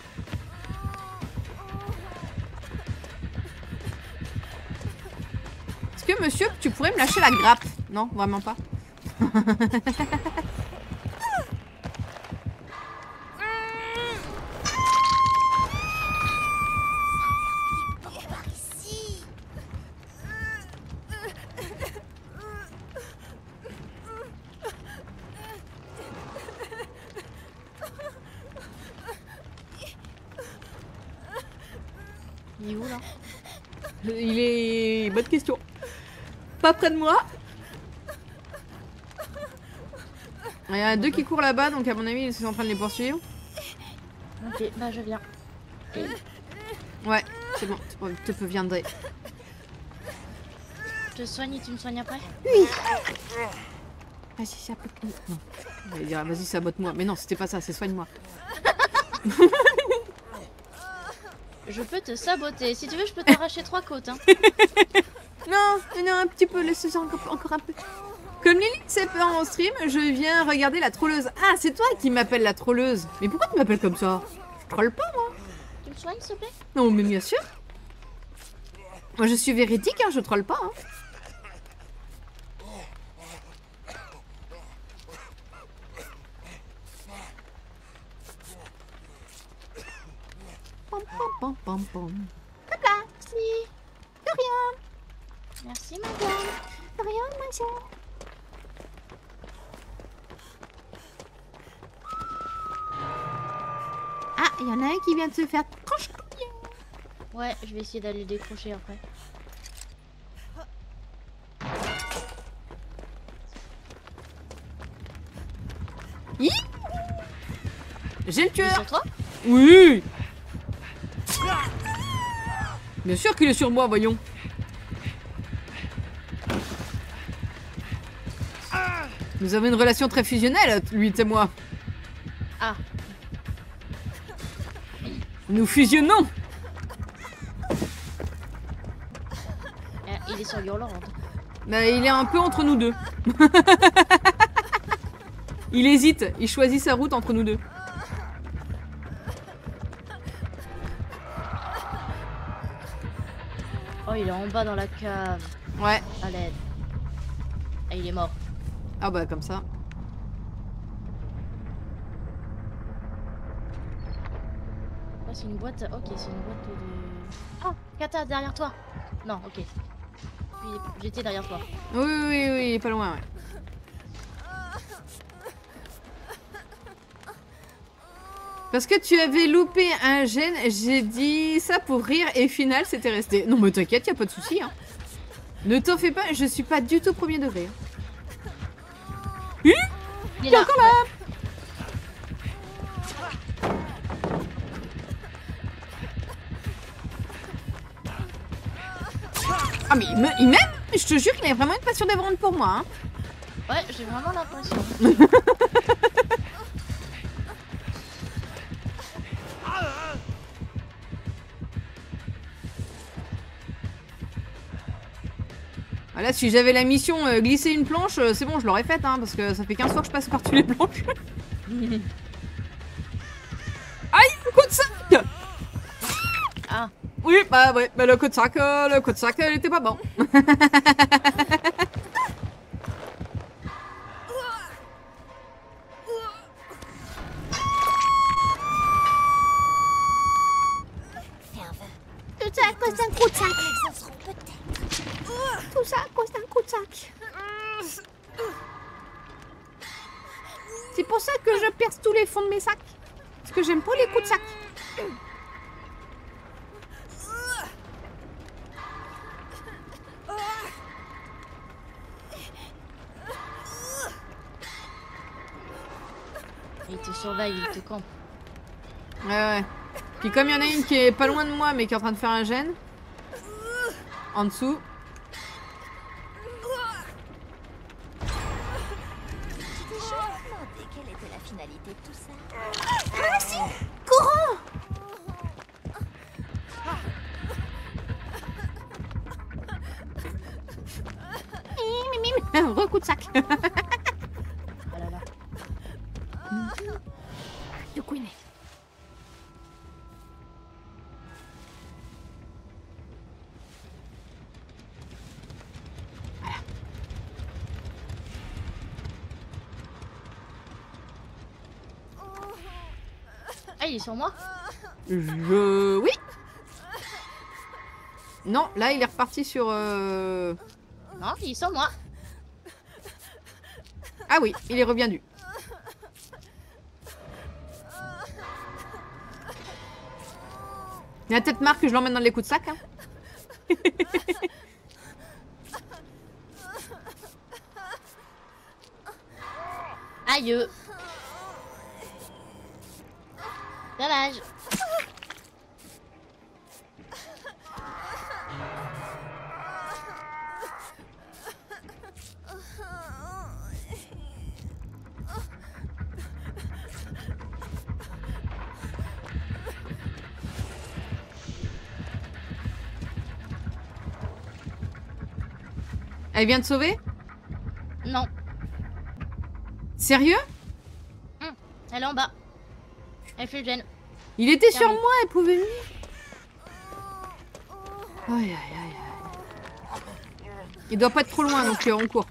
Est-ce que monsieur, tu pourrais me lâcher la grappe? Non, vraiment pas. Il est où là? Il est... Bonne question. Pas près de moi. Il y en a deux qui courent là-bas, donc à mon avis, ils sont en train de les poursuivre. Ok, bah je viens. Ouais, c'est bon, tu peux viendrer. Je te soigne et tu me soignes après? Vas-y, sabote-moi. Non, j'allais dire, vas-y, sabote-moi. Mais non, c'était pas ça, c'est soigne-moi. Je peux te saboter. Si tu veux, je peux t'arracher 3 côtes. Hein. Non, un petit peu, laisse-moi encore un peu. Comme Lily sait pas en stream, je viens regarder la trolleuse. Ah, c'est toi qui m'appelles la trolleuse. Mais pourquoi tu m'appelles comme ça? Je troll pas, moi. Tu me soignes, s'il te plaît? Non, mais bien sûr. Moi, je suis véridique, hein, je troll pas. Hein. Pom, pom, pom, pom, pom. Hop là. Merci. De rien. Merci, madame. De rien, ma chère. Ah, il y en a un qui vient de se faire tranche. Ouais, je vais essayer d'aller le décrocher après. J'ai le Il est tueur. sur toi? Oui. Bien sûr qu'il est sur moi, voyons. Nous avons une relation très fusionnelle, lui et moi. Ah, Nous fusionnons. il est sur Your-Lord. Bah, il est un peu entre nous deux. Il hésite, il choisit sa route entre nous deux. Oh, il est en bas dans la cave. Ouais. À l'aide. Ah, il est mort. Ah bah comme ça. c'est une boîte. Ok, c'est une boîte de. Oh, Kata, derrière toi. Non, ok. J'étais derrière toi. Oui, il est pas loin, ouais. Parce que tu avais loupé un gène, j'ai dit ça pour rire et final c'était resté. Non mais t'inquiète, y a pas de souci. Hein. Ne t'en fais pas, je suis pas du tout premier degré. Il est là. Encore là. Ah mais il m'aime. Je te jure qu'il a vraiment une passion d'émeraude pour moi. Hein. Ouais, j'ai vraiment l'impression. Voilà, si j'avais la mission glisser une planche, c'est bon, je l'aurais faite, hein, parce que ça fait 15 fois que je passe par-dessus les planches. Aïe, le coup de sac. Ah. Oui, bah ouais, bah le coup de sac, il était pas bon. Tout ça à cause d'un coup de sac. Tout ça à cause d'un coup de sac. C'est pour ça que je perce tous les fonds de mes sacs. Parce que j'aime pas les coups de sac. Il te surveille, il te campe. Ouais. Puis comme il y en a une qui est pas loin de moi mais qui est en train de faire un gène. En dessous. Quelle était la finalité de tout ça? Courant. Recoup de sac. Ah là là. Du coup, il est. Ah, il est sur moi? Oui. Non, là, il est reparti sur... Non, il est sur moi. Ah oui, il est reviendu. Il y a peut-être marre que je l'emmène dans les coups de sac. Hein. Aïe. Dommage. Elle vient de sauver? Non. Sérieux? Elle est en bas. Elle fait le gène. Il était sur Terminé. moi, elle pouvait venir. Aïe, aïe, aïe. Il doit pas être trop loin, donc on court.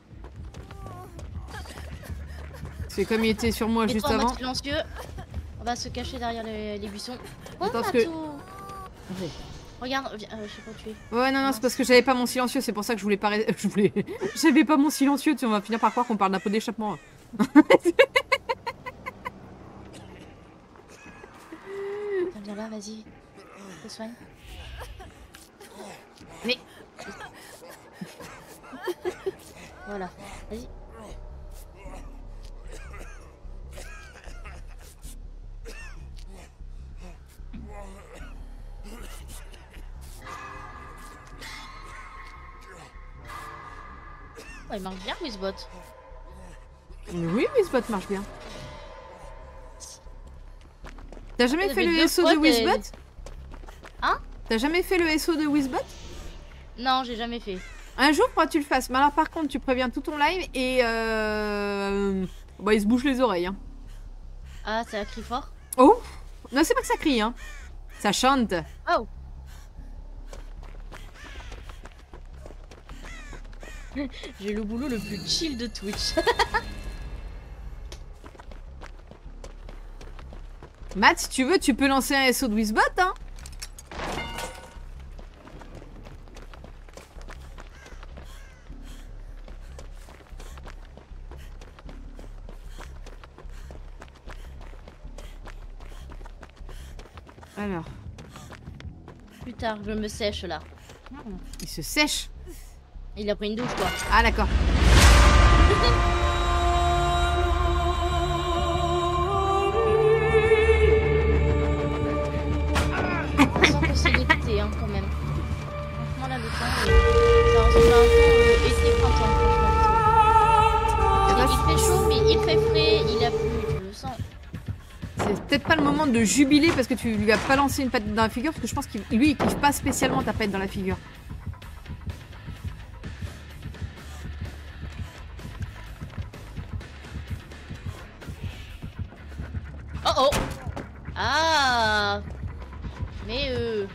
C'est comme il était sur moi juste Mets-toi en avant. mode silencieux. On va se cacher derrière les buissons. Oh, Attends, parce que- Matou. Regarde, viens, je sais pas où tu es. Ouais, non, c'est parce que j'avais pas mon silencieux, c'est pour ça que je voulais pas... J'avais pas mon silencieux, tu sais, on va finir par croire qu'on parle d'un pot d'échappement. Viens là, vas-y. Je te soigne. Mais... Voilà, vas-y. Ouais, il marche bien, Wizbot. Oui, Wizbot marche bien. T'as jamais Vous fait avez le deux SO fois de Wizbot? Hein? T'as jamais fait le SO de Wizbot? Non, j'ai jamais fait. Un jour, faudra que tu le fasses. Mais alors, par contre, tu préviens tout ton live et bah, il se bouche les oreilles. Hein. Ah, ça crie fort. Oh! Non, c'est pas que ça crie, hein. Ça chante. Oh! J'ai le boulot le plus chill de Twitch. Matt, si tu veux, tu peux lancer un SO de Wizbot, hein. Alors. Plus tard, je me sèche là. Il se sèche. Il a pris une douche quoi. Ah, d'accord. On sent que c'est l'été hein, quand même. Franchement là le temps, ça ressemble à un peu été-printemps franchement. Il fait chaud mais il fait frais, il a plu, je le sens. C'est peut-être pas le moment de jubiler parce que tu lui as pas lancé une patte dans la figure parce que je pense qu'il lui il kiffe pas spécialement ta patte dans la figure. Oh oh. Ah. Mais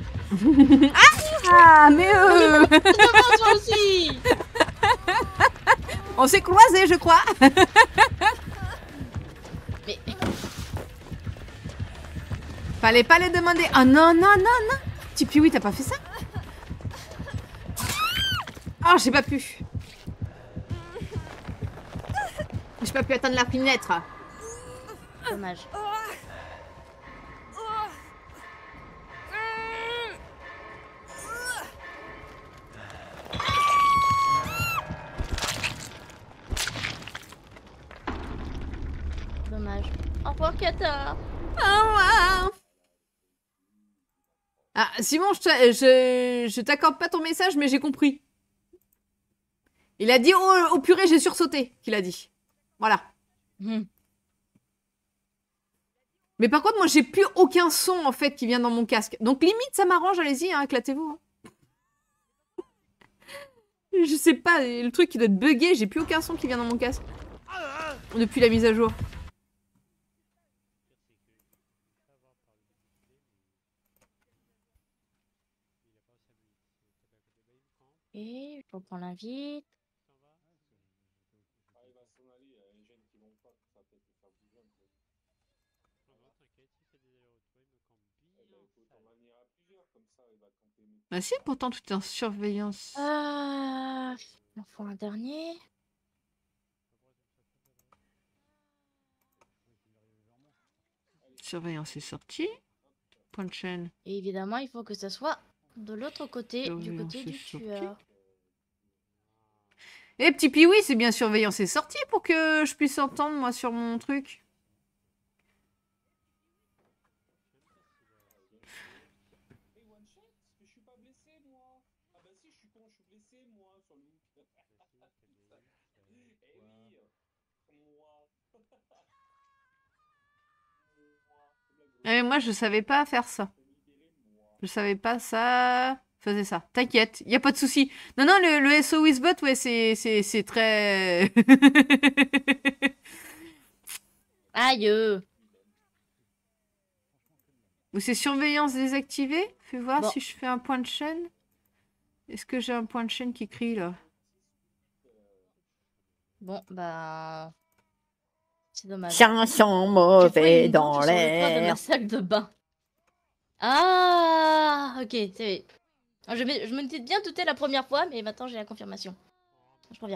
Ah mais toi aussi. on s'est croisés je crois. Mais Fallait pas les demander. Ah non non non non. Petit Piwi t'as pas fait ça? Oh j'ai pas pu. J'ai pas pu atteindre la fenêtre. dommage. Dommage. Au revoir Kata. Ah Simon, je t'accorde pas ton message, mais j'ai compris. Il a dit oh purée, j'ai sursauté, qu'il a dit. Voilà. Mais par contre, moi, j'ai plus aucun son, en fait, qui vient dans mon casque. Donc, limite, ça m'arrange, allez-y, hein, éclatez-vous. Hein. Je sais pas, le truc qui doit être bugué, j'ai plus aucun son qui vient dans mon casque. Depuis la mise à jour. Et je reprends l'invite. Ah, il va s'en aller, il y a les jeunes qui vont pas, ça va peut-être le faire bouger un peu. Eh ben, écoute, on va venir à plusieurs, comme ça, il va camper. Bah si, pourtant, tout est en surveillance. Ah, il en faut un dernier. Surveillance est sortie. Point de chaîne. Et évidemment, il faut que ça soit de l'autre côté, du Surveillance côté est du sortie. tueur. Eh, petit Piwi, c'est bien surveillance est sortie pour que je puisse entendre, moi, sur mon truc. Hey, one shot, je suis pas blessé, moi. Ah bah si, je suis con, je suis blessé, moi, sur le look. Eh oui, moi. Eh, moi, je savais pas faire ça. Je savais pas ça. Faisais ça. T'inquiète, y a pas de souci. Non, non, le SO Wizbot, ouais, c'est très. Aïe. Ou c'est surveillance désactivée. Fais voir Bon. si je fais un point de chaîne. Est-ce que j'ai un point de chaîne qui crie là? Bon, bah... C'est dommage. Ça sent mauvais dans Sur le toit de ma l'air. salle de bain. Ah, ok, c'est... Je me suis bien douté la première fois, mais maintenant j'ai la confirmation. Je reviens.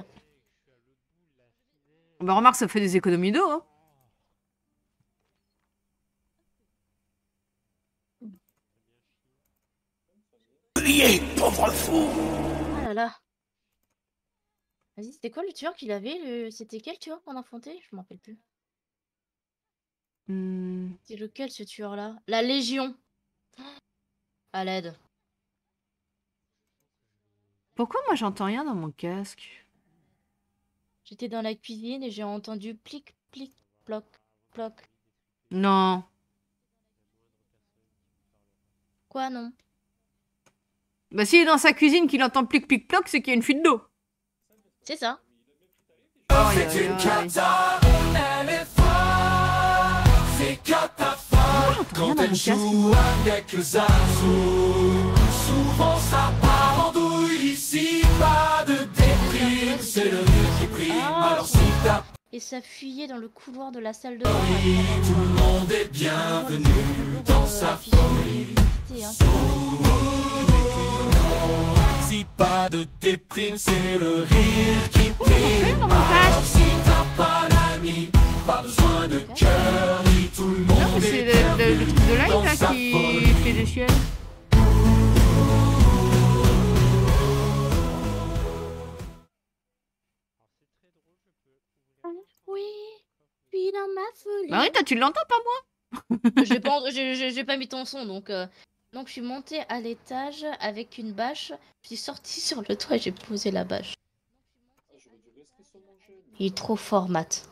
Bah, remarque, ça fait des économies d'eau. Hein. Pauvre fou! Ah là là. Vas-y, c'était quoi le tueur qu'il avait C'était quel tueur qu'on affrontait? Je m'en rappelle plus. C'est lequel ce tueur-là? La Légion. À l'aide. Pourquoi moi j'entends rien dans mon casque? J'étais dans la cuisine et j'ai entendu plic, plic, ploc, ploc. Non. Quoi, non? Bah s'il est dans sa cuisine qu'il entend plic plic ploc, c'est qu'il y a une fuite d'eau. C'est ça. C'est une cata, elle est folle, c'est catafole. Quand elle joue avec le Zazu, souvent ça part en douille. Ici, pas de déprime, c'est le mieux qui prime. Alors si t'as Et ça fuyait dans le couloir de la salle de pris, bain. tout le monde est bienvenue dans sa folie. Si pas de déprime, c'est le rire qui prime. Alors si t'as pas d'amis, pas besoin de cœur, ni tout le Non, monde c'est est le bienvenu truc de live dans là sa qui folie. fait des chiennes. Oui, puis dans ma folie. Bah oui, toi tu l'entends pas moi. J'ai pas mis ton son donc je suis montée à l'étage avec une bâche, je suis sortie sur le toit et j'ai posé la bâche. J'aurais dû rester sur mon jeu. Il est trop fort, Matt.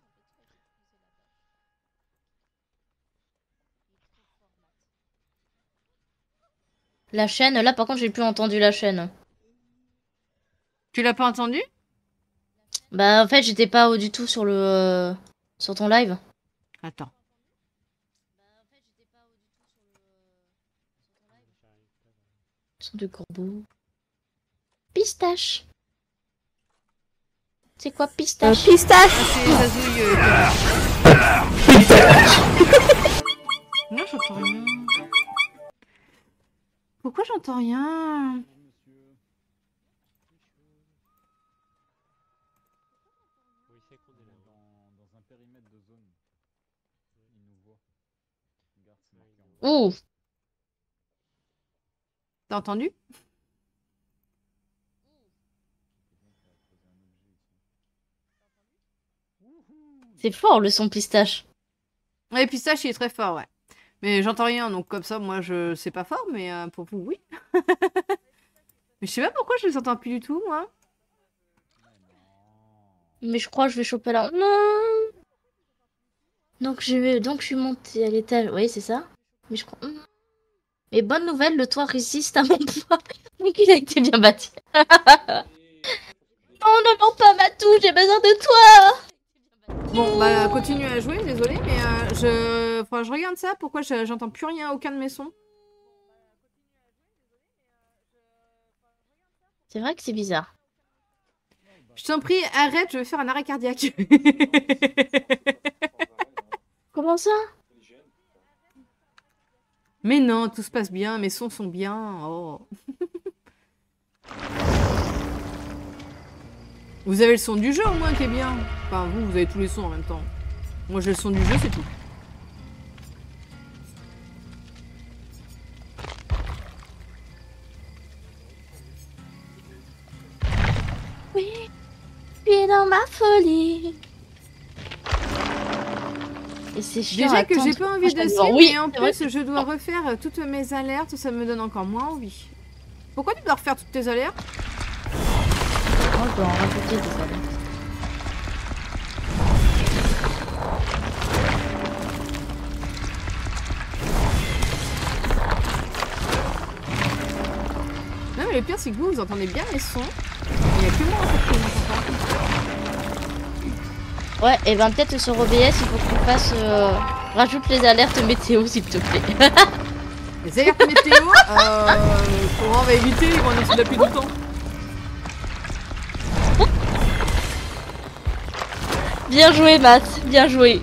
La chaîne, là par contre j'ai plus entendu la chaîne. Tu l'as pas entendu? Bah en fait j'étais pas du tout sur le sur ton live. Attends. Son de corbeau. Pistache. C'est quoi pistache? Pistache. C'est Zazouille. Non, j'entends rien. Pourquoi j'entends rien? Ouh. T'as entendu? C'est fort le son pistache. Ouais, pistache, il est très fort, ouais. Mais j'entends rien, donc comme ça, moi, je c'est pas fort, mais pour vous, oui. Mais je sais pas pourquoi je les entends plus du tout, moi. Mais je crois que je vais choper là. Non. Donc je suis montée à l'étage. Oui, c'est ça. Mais je crois. Mais bonne nouvelle, le toit résiste à mon poids. Donc il a été bien bâti. Non, ne mens pas Matou, j'ai besoin de toi. Bon, bah, continue à jouer, désolé, mais faudra que je regarde ça. Pourquoi j'entends plus rien, aucun de mes sons? C'est vrai que c'est bizarre. Je t'en prie, arrête, je vais faire un arrêt cardiaque. Comment ça? Mais non, tout se passe bien, mes sons sont bien. Oh. Vous avez le son du jeu au moins qui est bien. Enfin, vous avez tous les sons en même temps. Moi, j'ai le son du jeu, c'est tout. Oui, tu es dans ma folie. Et c'est chiant. Déjà que j'ai attendre. pas envie de stream, Oui, et en c'est vrai plus, je dois refaire toutes mes alertes, ça me donne encore moins envie. Pourquoi tu dois refaire toutes tes alertes? Moi, je dois en rajouter des alertes. Non, mais le pire, c'est que vous entendez bien les sons. Il n'y a que moi en fait qui les entend. Ouais, et ben peut-être sur OBS, il faut que tu fasses. Rajoute les alertes météo, s'il te plaît. Les alertes météo, on va éviter, ils vont en essayer depuis tout le temps. Bien joué, Matt, bien joué.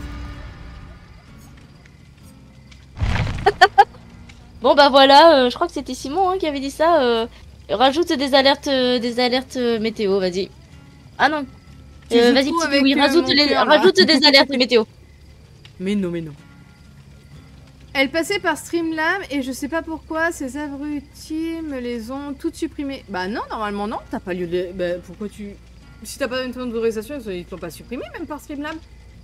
Bon bah voilà, je crois que c'était Simon hein, qui avait dit ça. Rajoute des alertes météo, vas-y. Ah non. Vas-y, petit oui, rajoute des alertes météo. Mais non, mais non. Elle passait par Streamlab et je sais pas pourquoi ces abrutis me les ont toutes supprimées. Bah non, normalement non, t'as pas lieu de... Bah pourquoi tu... Si t'as pas une autorisation, ils t'ont pas supprimé même par Streamlab.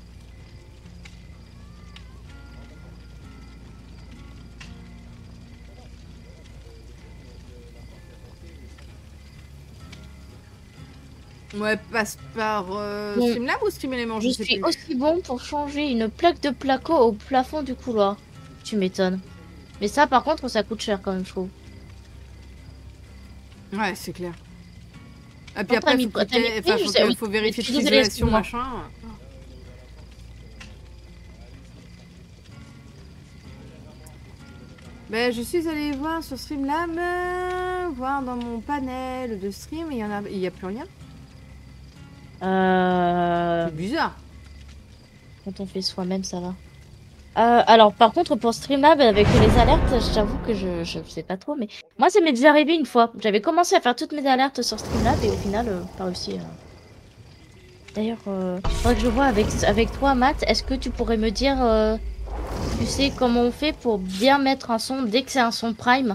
Ouais, passe par Streamlab ou Stream-Element, je sais suis plus. aussi bon pour changer une plaque de placo au plafond du couloir. Tu m'étonnes. Mais ça, par contre, ça coûte cher quand même, je trouve. Ouais, c'est clair. Et puis Après, il faut vérifier toute l'isolation, machin. Ben, je suis allée voir sur Streamlab, voir dans mon panel de stream, et il y a plus rien. C'est bizarre. Quand on fait soi-même, ça va. Alors, par contre, pour Streamlab, avec les alertes, j'avoue que je sais pas trop, mais moi, ça m'est déjà arrivé une fois. J'avais commencé à faire toutes mes alertes sur Streamlab et au final, pas réussi. D'ailleurs, faudrait que je vois avec toi, Matt. Est-ce que tu pourrais me dire, tu sais, comment on fait pour bien mettre un son dès que c'est un son prime?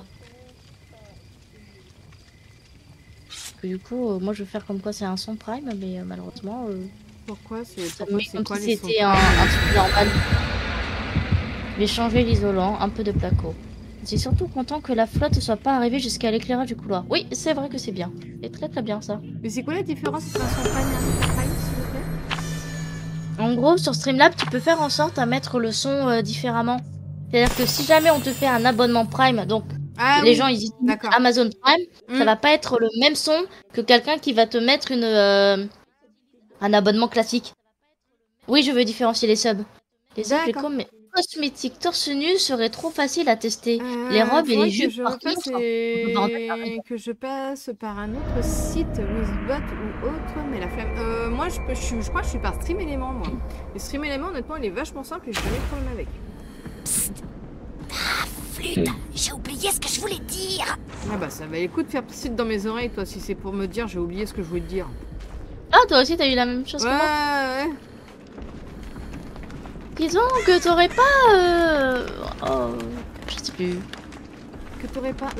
Parce que du coup, moi, je veux faire comme quoi c'est un son prime, mais malheureusement, Pourquoi c'est ça pourquoi me met c'est comme quoi si les c'était sons un truc normal. Je vais changer l'isolant, un peu de placo. Je suis surtout content que la flotte ne soit pas arrivée jusqu'à l'éclairage du couloir. Oui, c'est vrai que c'est bien. C'est très très bien ça. Mais c'est quoi la différence entre un son prime et un super prime, s'il vous plaît? En gros, sur Streamlab, tu peux faire en sorte à mettre le son différemment. C'est-à-dire que si jamais on te fait un abonnement Prime, donc Ah les oui, gens ils utilisent d'accord. Amazon Prime, ça Hmm. va pas être le même son que quelqu'un qui va te mettre un abonnement classique. Oui, je veux différencier les subs. Les subs, les D'accord. cosmétiques torse nu seraient trop faciles à tester. Les robes et Faudrait les que jupes, je par refasse contre, on peut pas en faire. que je passe par un autre site, Wizbot ou autre, mais la flamme. Moi, je crois que je suis par Stream Element, moi. Et Stream Element, honnêtement, il est vachement simple et j'ai jamais de problème avec. Flûte, j'ai oublié ce que je voulais dire. Ah bah ça va écoute faire site dans mes oreilles, toi, si c'est pour me dire, j'ai oublié ce que je voulais te dire. Ah, toi aussi, t'as eu la même chose que moi. Ouais. Disons que t'aurais pas... Oh, je sais plus. Que t'aurais pas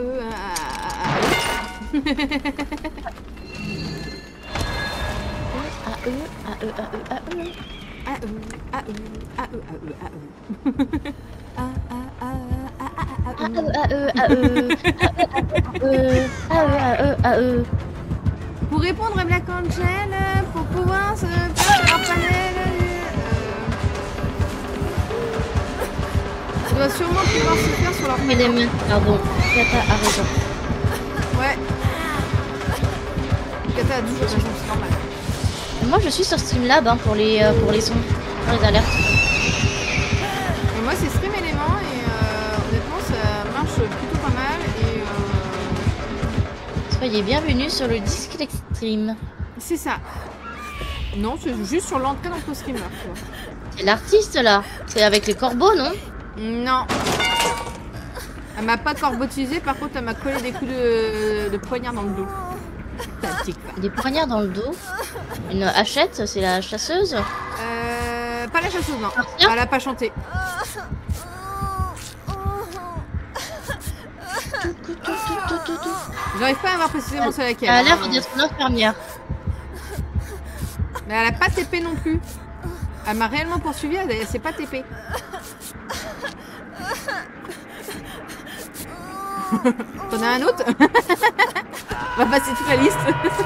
Pour répondre à Black Angel, pour pouvoir se faire leur panel, ça doit sûrement pouvoir se faire sur leur Mais les mains, pardon. Kata a raison. Ouais. Kata a toujours raison, c'est normal. Moi, je suis sur Streamlab hein, pour les sons, pour les alertes. Et moi, c'est Stream Element et honnêtement, ça marche plutôt pas mal. Et Soyez bienvenus sur le disque Extreme. c'est ça. Non, c'est juste sur l'entrée dans ton streamer. C'est l'artiste là. C'est avec les corbeaux, non? Non. Elle m'a pas corbotisé, par contre, elle m'a collé des coups de poignard dans le dos. Tactique. Des poignards dans le dos. Une hachette, c'est la chasseuse. Pas la chasseuse, non. Marcia Elle a pas chanté. J'arrive pas à voir précisément c'est laquelle. Elle a l'air hein. d'être une infirmière. Mais elle a pas TP non plus. Elle m'a réellement poursuivi, elle s'est pas TP. T'en as un autre? On va passer toute la liste.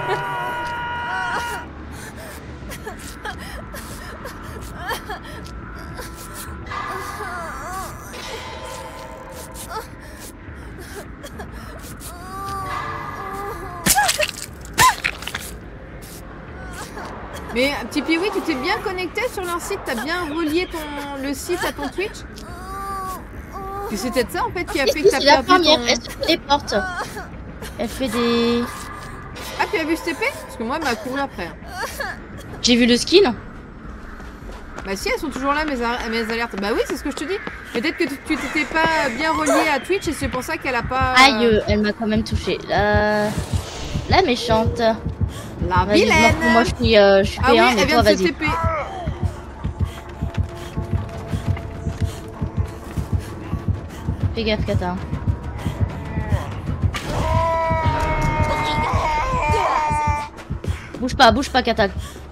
Mais petit Piwi, tu t'es bien connecté sur leur site? T'as bien relié le site à ton Twitch? Et c'est peut-être ça en fait qui a fait que t'as C'est perdu l'infirmière, ton... elle se fait des portes. Elle fait des... Ah, tu as vu ce TP? Parce que moi, elle m'a couru après. J'ai vu le skin. Bah si, elles sont toujours là, mes alertes. Bah oui, c'est ce que je te dis. Peut-être que tu t'étais pas bien relié à Twitch et c'est pour ça qu'elle a pas... Aïe, elle m'a quand même touché. La méchante. La Vas-y, vilaine. moi je suis Ah oui, P1, mais elle vient toi de se vas-y. TP. Fais gaffe, Kata. Bouge pas, Kata.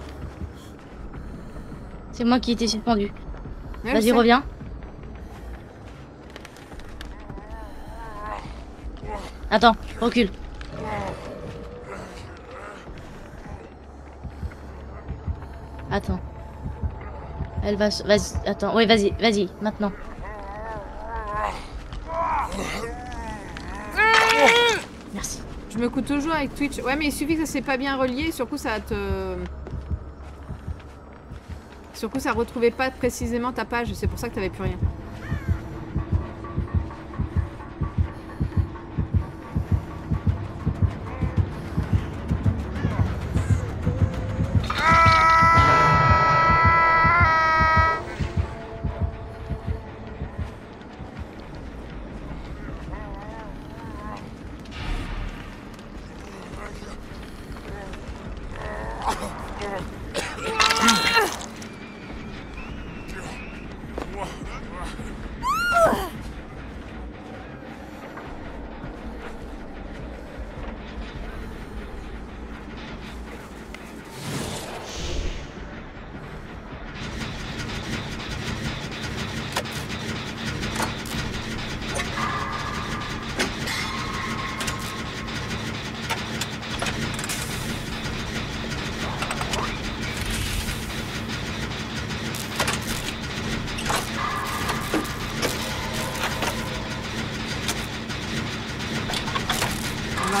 C'est moi qui étais suspendu. Ouais, je Vas-y, sais. reviens. Attends, recule. Attends. Elle va... Vas-y, attends. Oui, vas-y, maintenant. Merci. Je me coûte toujours avec Twitch. Ouais, mais il suffit que ça s'est pas bien relié. Sur coup, ça te... Sur coup, ça retrouvait pas précisément ta page. C'est pour ça que t'avais plus rien.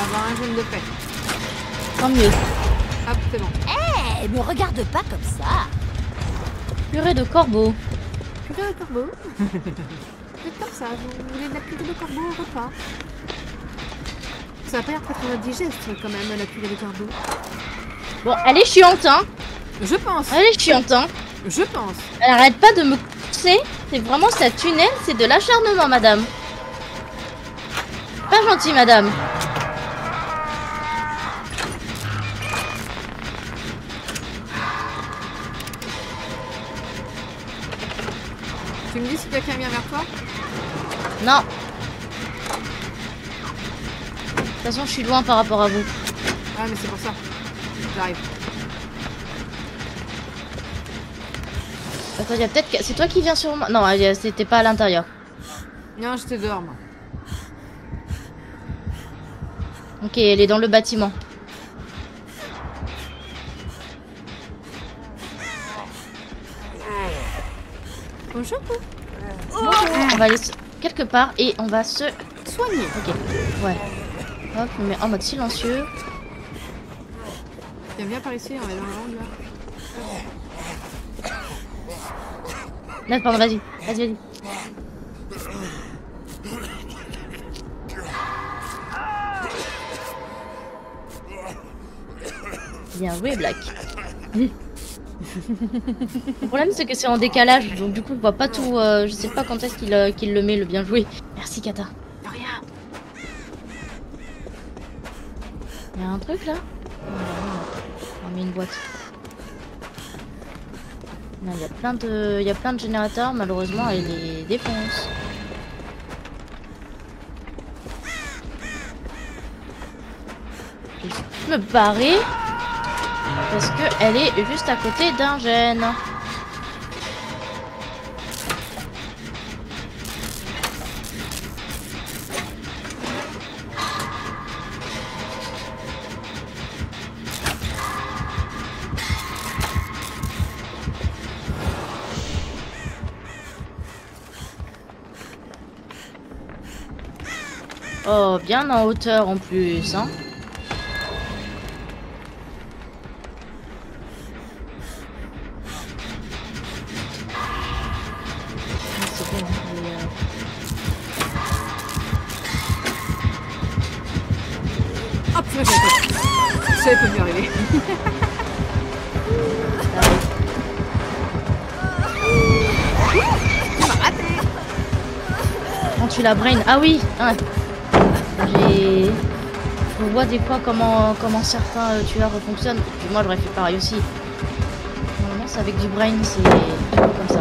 avoir un jaune de paix. Tant mieux. Hop, c'est bon. Eh, me regarde pas comme ça. Purée de corbeau. Purée de corbeau. Faites comme ça, vous voulez de la purée de corbeau au repas. Ça va pas l'air très digeste quand même, la purée de corbeau. Bon, elle est chiante, hein. Je pense. Elle est chiante, hein. Je pense. Elle arrête pas de me pousser. C'est vraiment sa tunnel, c'est de l'acharnement, madame. Pas gentil, madame. Tu me dis si quelqu'un vient vers toi? Non. De toute façon, je suis loin par rapport à vous. Ah, mais c'est pour ça. J'arrive. Attends, il y a peut-être... C'est toi qui viens sur moi? Non, c'était pas à l'intérieur. Non, j'étais dehors, moi. Ok, elle est dans le bâtiment. Bonjour. On va aller quelque part et on va se... Soigner. Ok, ouais. Hop, on met en mode silencieux. Viens par ici, on va dans le monde là. Non, pardon, vas-y. Vas-y. Bien joué, Black. Le problème, c'est que c'est en décalage, donc du coup, je vois pas tout. Je sais pas quand est-ce qu'il le met, le bien joué. Merci, Kata. De rien. Il y a un truc là? On met une boîte. Non, il y a plein de générateurs, malheureusement, elle les défonce. Je vais me barrer parce que elle est juste à côté d'un gène. Oh, bien en hauteur en plus, hein. C'est bon, mais Hop, je savais pas mieux arriver. Tu m'as raté. quand tu la brain. Ah oui, ouais. On voit des fois comment certains tueurs fonctionnent. Puis moi j'aurais fait pareil aussi. Normalement c'est avec du brain, c'est toujours comme ça.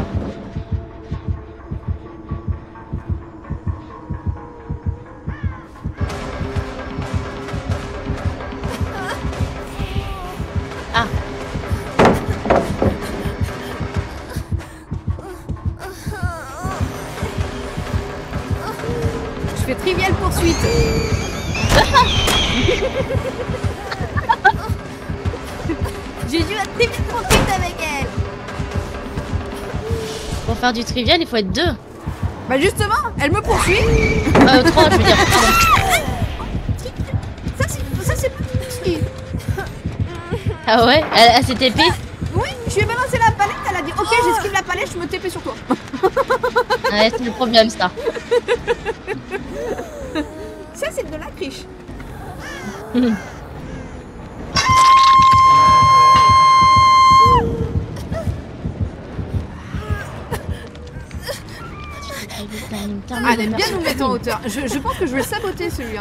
Ah. Je fais trivial poursuite. J'ai dû être trivial poursuite avec elle. Pour faire du trivial, il faut être deux. Bah justement, elle me poursuit. Trois, je veux dire. Ça c'est pas poursuite. Ah ouais, elle s'est TP. Oui, je lui ai balancé la palette, elle a dit ok, j'esquive la palette, je me TP sur toi. Ouais, c'est le problème ça. Ça c'est de la triche. Ah, elle aime bien nous mettre en hauteur. Je pense que je vais le saboter celui-là.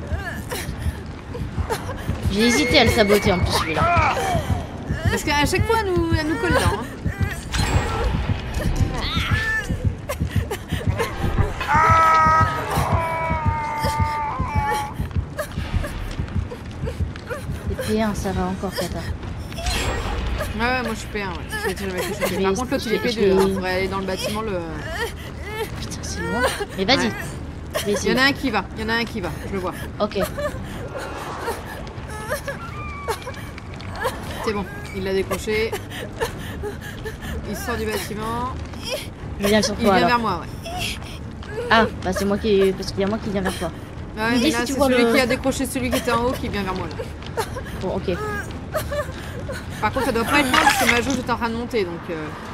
J'ai hésité à le saboter en plus celui-là. Parce qu'à chaque fois elle nous colle dedans. Hein. C'est P1, ça va encore, Kata. Ouais, moi je suis P1, ouais. Par contre, l'autre il est P2. On pourrait aller dans le bâtiment le. Putain, c'est loin. Mais vas-y. Ouais. Il y en a un qui va, je le vois. Ok. C'est bon, il l'a décroché. Il sort du bâtiment. Je viens sur toi. Il vient alors. vers moi, ouais. Ah, bah c'est moi qui. Parce qu'il y a moi qui vient vers toi. Ouais, dis mais si là, tu c'est vois celui le- qui a décroché celui qui était en haut qui vient vers moi là. Bon, ok. Par contre, ça doit pas être loin parce que ma jauge est en train de monter donc.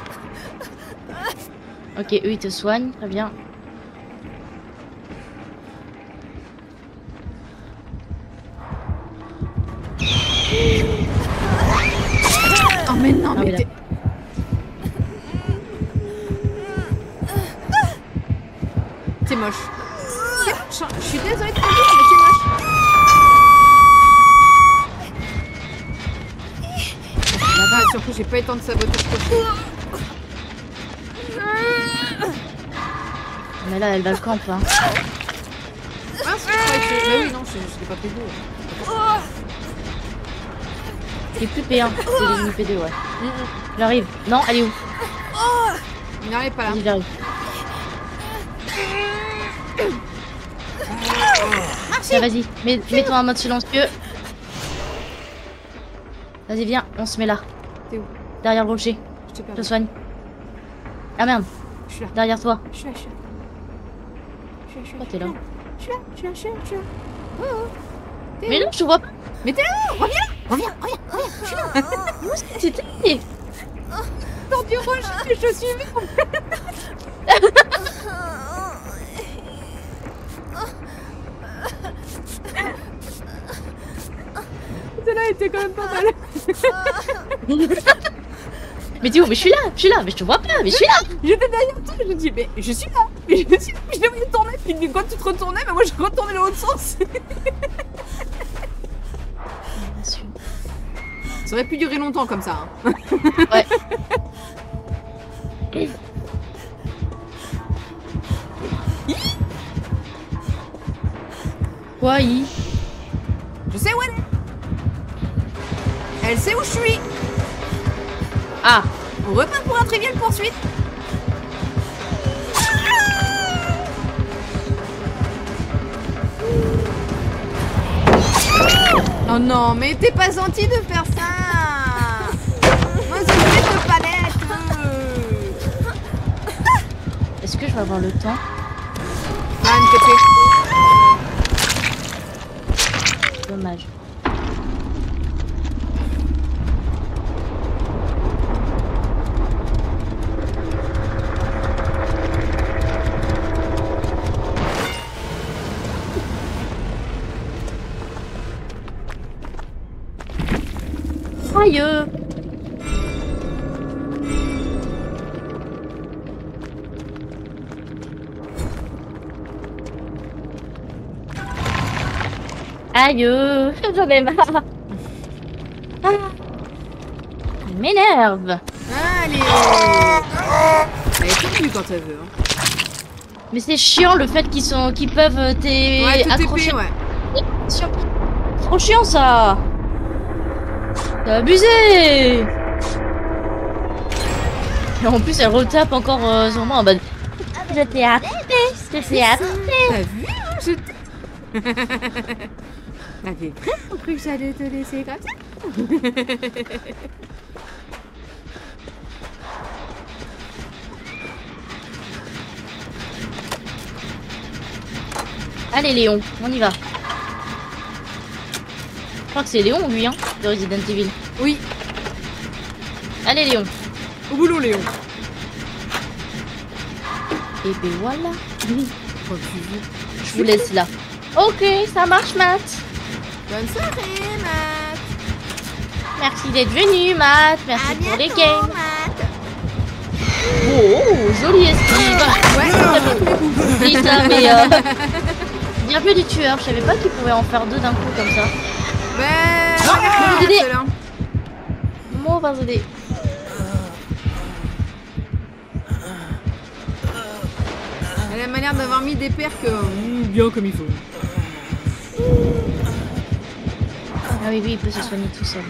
Ok, eux ils te soignent, très bien. Oh, mais non, Ah mais oui, t'es. C'est moche. C'est moche, hein. Je suis désolée de te le dire, mais c'est moche. Là-bas, surtout, j'ai pas eu le temps de saboter ce cochon. Mais là, elle va le camp, hein. Mince, je croyais que. Bah oui, non, je l'ai pas pris d'eau. C'est plus P1, c'est l'ennemi P2, ouais. J'arrive. Non, elle est où? Il n'arrive pas là. Vas-y, j'arrive. Tiens, vas-y, mets-toi en mode silencieux. Vas-y, viens, on se met là. T'es où? Derrière le rocher. Je te Je perds. te soigne. Ah merde, Je suis là. derrière toi. Je suis là, je suis là. Je suis là, je suis là. Pourquoi t'es là? Je suis là, je suis là, je suis là, je suis là. Oh, oh. T'es Mais où? non, je te vois pas. Mais t'es là, reviens, reviens, reviens, reviens. Je suis là. C'était. Dans du rouge, je suis vite. Celle-là était quand même pas mal. Mais t'es où? Mais je suis là, mais je te vois pas, mais je suis là. J'étais derrière toi, je me dis, mais je suis là. Mais je suis là, je l'ai voulu tourner. Puis quand tu te retournais, mais moi je retournais dans l'autre sens. Ça aurait pu durer longtemps comme ça. Hein. Ouais. Quoi, I? Je sais où elle est. Elle sait où je suis. Ah, On repart pour un trivial poursuite. Oh non, mais t'es pas gentil de faire ça. Moi, c'est une palette. est-ce que je vais avoir le temps? Ah, une TP. Dommage. Aïe! Aïe! J'en ai marre! Ah, elle m'énerve! Allez. Elle est toute nue quand elle veut. Hein. Mais c'est chiant le fait qu'ils peuvent Ouais, tout accrocher. TP, ouais. Trop chiant ça! T'as abusé! Et en plus elle retape encore sur moi en mode je t'ai arrêté, je t'ai arrêté. T'as vu, hein, je t'ai... T'avais vraiment cru que j'allais te laisser comme ça? Allez Léon, on y va. Je crois que c'est Léon lui hein, de Resident Evil. Oui, Allez Léon. au boulot, Léon. Et ben voilà. Quand tu veux. Je vous laisse là. Ok, ça marche Matt. Bonne soirée, Matt. Merci d'être venu Matt. Merci pour les games. Matt. Oh, joli esprit. Ouais, Oui, ça, mais bien vu du tueur. Je savais pas qu'il pouvait en faire deux d'un coup comme ça. ben... Mauvaise idée. celle-là. Mauvaise idée. Elle a manière d'avoir mis des percs bien comme il faut. Ah oui, oui, il peut se soigner tout seul.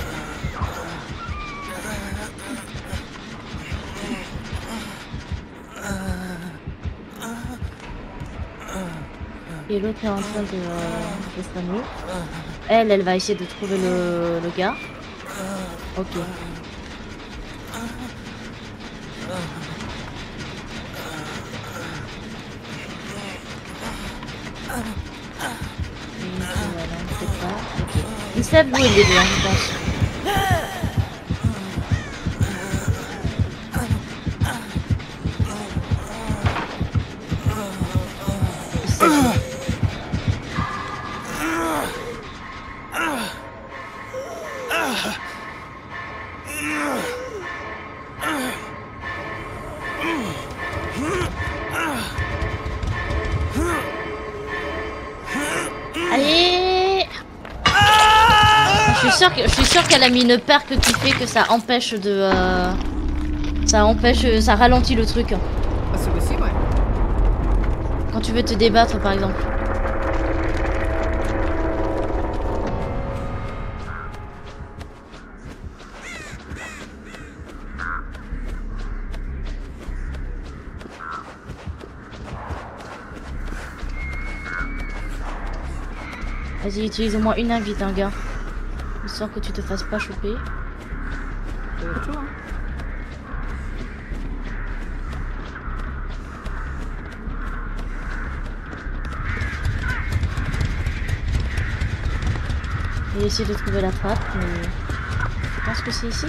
Et l'autre est en train de soigner. Elle va essayer de trouver le gars. Ok. Steph vous les deux, je pense. Allez! Je suis sûre qu'elle a mis une perque qui fait que ça empêche de... ça ralentit le truc. Ah, c'est possible, ouais. Quand tu veux te débattre par exemple. Vas-y, utilise au moins une invite, hein, gars. Histoire que tu te fasses pas choper. Chaud, hein. Et essayer de trouver la trappe, mais... Je pense que c'est ici.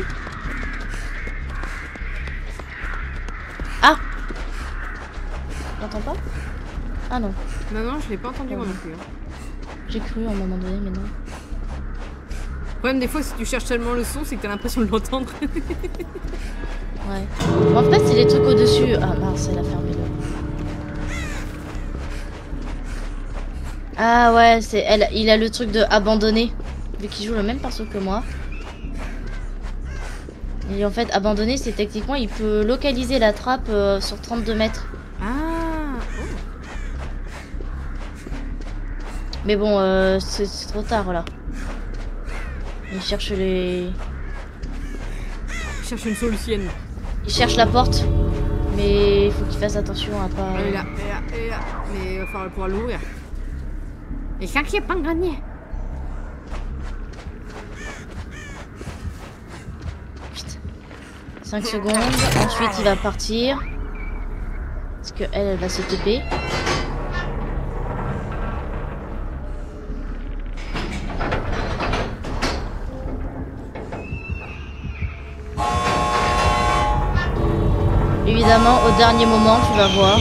Ah! T'entends pas? Ah non. Non, je l'ai pas entendu moi non plus. Hein. J'ai cru à un moment donné, mais non. Le problème des fois, si tu cherches tellement le son, c'est que t'as l'impression de l'entendre. Ouais. En fait, c'est les trucs au-dessus. Ah mince, elle a fermé le... Ah ouais, c'est elle. Il a le truc de abandonner. Vu qu'il joue le même perso que moi. Et en fait, abandonner, c'est techniquement, il peut localiser la trappe sur 32 mètres. Ah oh. Mais bon, c'est trop tard là. Il cherche les... Il cherche une solution. Il cherche la porte. Mais il faut qu'il fasse attention à pas... Elle est là. Mais il va falloir pouvoir l'ouvrir. Et ça qui est pas gagné. Putain. 5 secondes. Ensuite, il va partir. Parce que elle va se TP. Évidemment, au dernier moment, tu vas voir.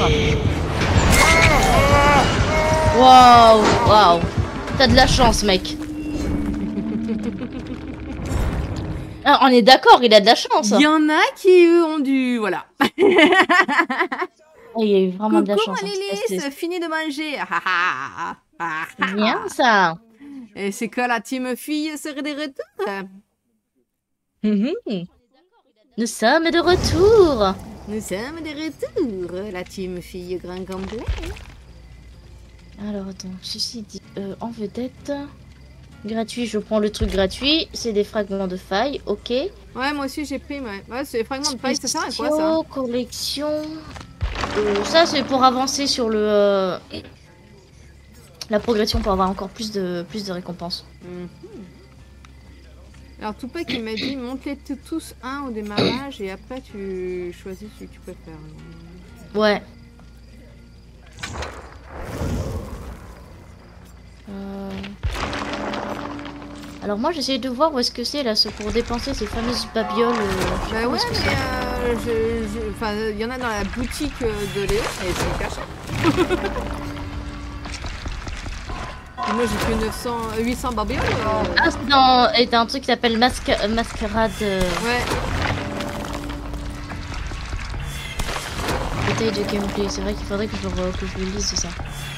Waouh, waouh. T'as de la chance, mec. Ah, on est d'accord, il a de la chance. Il y en a qui ont du... Voilà. Oh, il y a eu vraiment de la Coucou chance. Malélis, fini de manger. C'est bien ça. Et c'est que la team fille serait de retour. Nous sommes de retour. Nous sommes de retour, la team fille grand complet. Alors attends, ceci dit, en vedette, gratuit, je prends le truc gratuit, c'est des fragments de faille, ok. Ouais, moi aussi j'ai pris, ouais, c'est des fragments de faille, ça sert à quoi ça? Collection, ça c'est pour avancer sur le la progression pour avoir encore plus de récompenses. Alors Tupac il m'a dit monte-les tous un au démarrage et après tu choisis celui que tu préfères. Ouais. Alors moi j'essaie de voir où est-ce que c'est là, pour dépenser ces fameuses babioles. Bah ouais mais enfin il y en a dans la boutique de Léo et c'est caché. Et moi j'ai que 800 babioles. Ah c'est dans... Et t'as un truc qui s'appelle Masquerade. Ouais. Détail de gameplay, c'est vrai qu'il faudrait que je le lise ça.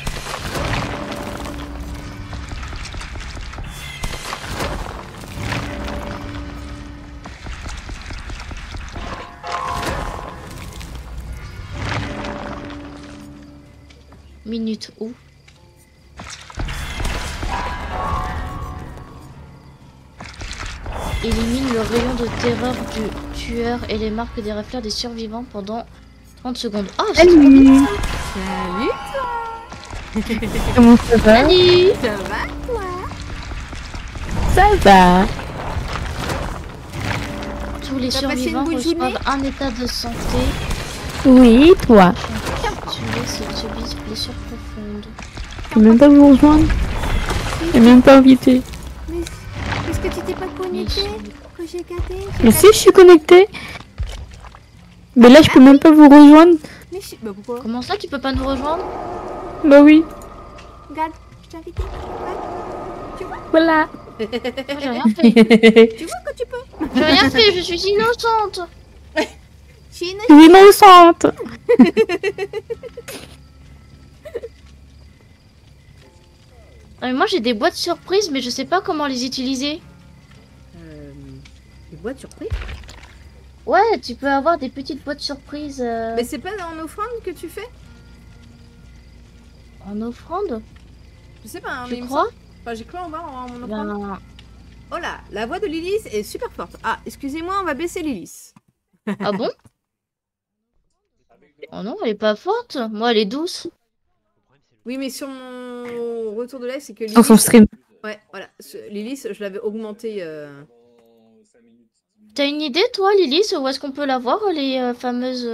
Minute où? Élimine le rayon de terreur du tueur et les marques des rafleurs des survivants pendant 30 secondes. Oh, c'est trop bien. Salut toi. Comment ça va? Salut. Ça va toi? Ça va. Tous les survivants reçoivent un état de santé. Oui, toi. Tuer se subissent blessures profondes. Je peux même pas vous rejoindre. J'ai même pas invité. que tu t'es pas connecté que j'ai gâté. Mais si, je suis connectée. Mais là, je peux même pas vous rejoindre. Mais bah pourquoi? Comment ça, tu peux pas nous rejoindre? Bah oui. Regarde, je t'ai invité. Voilà. Moi, j'ai rien fait. Tu vois quand tu peux. J'ai rien fait, je suis innocente. Je suis une... Je suis innocente. Ah, mais moi, j'ai des boîtes surprises, mais je sais pas comment les utiliser. Des boîtes surprises. Ouais, tu peux avoir des petites boîtes surprises Mais c'est pas en offrande que tu fais? en offrande, Je sais pas, hein, tu mais il me crois? semble- Enfin, j'ai cru en voir en offrande. Ben, Oh là, la voix de Lilith est super forte. Ah, excusez-moi, on va baisser Lilith. ah bon? Oh non, elle est pas forte. Moi, elle est douce. Oui, mais sur mon retour de live, c'est que Sur son Lilith... stream. Ouais, voilà. Lilith, je l'avais augmenté. T'as une idée, toi, Lilith, où est-ce qu'on peut la voir, les fameuses...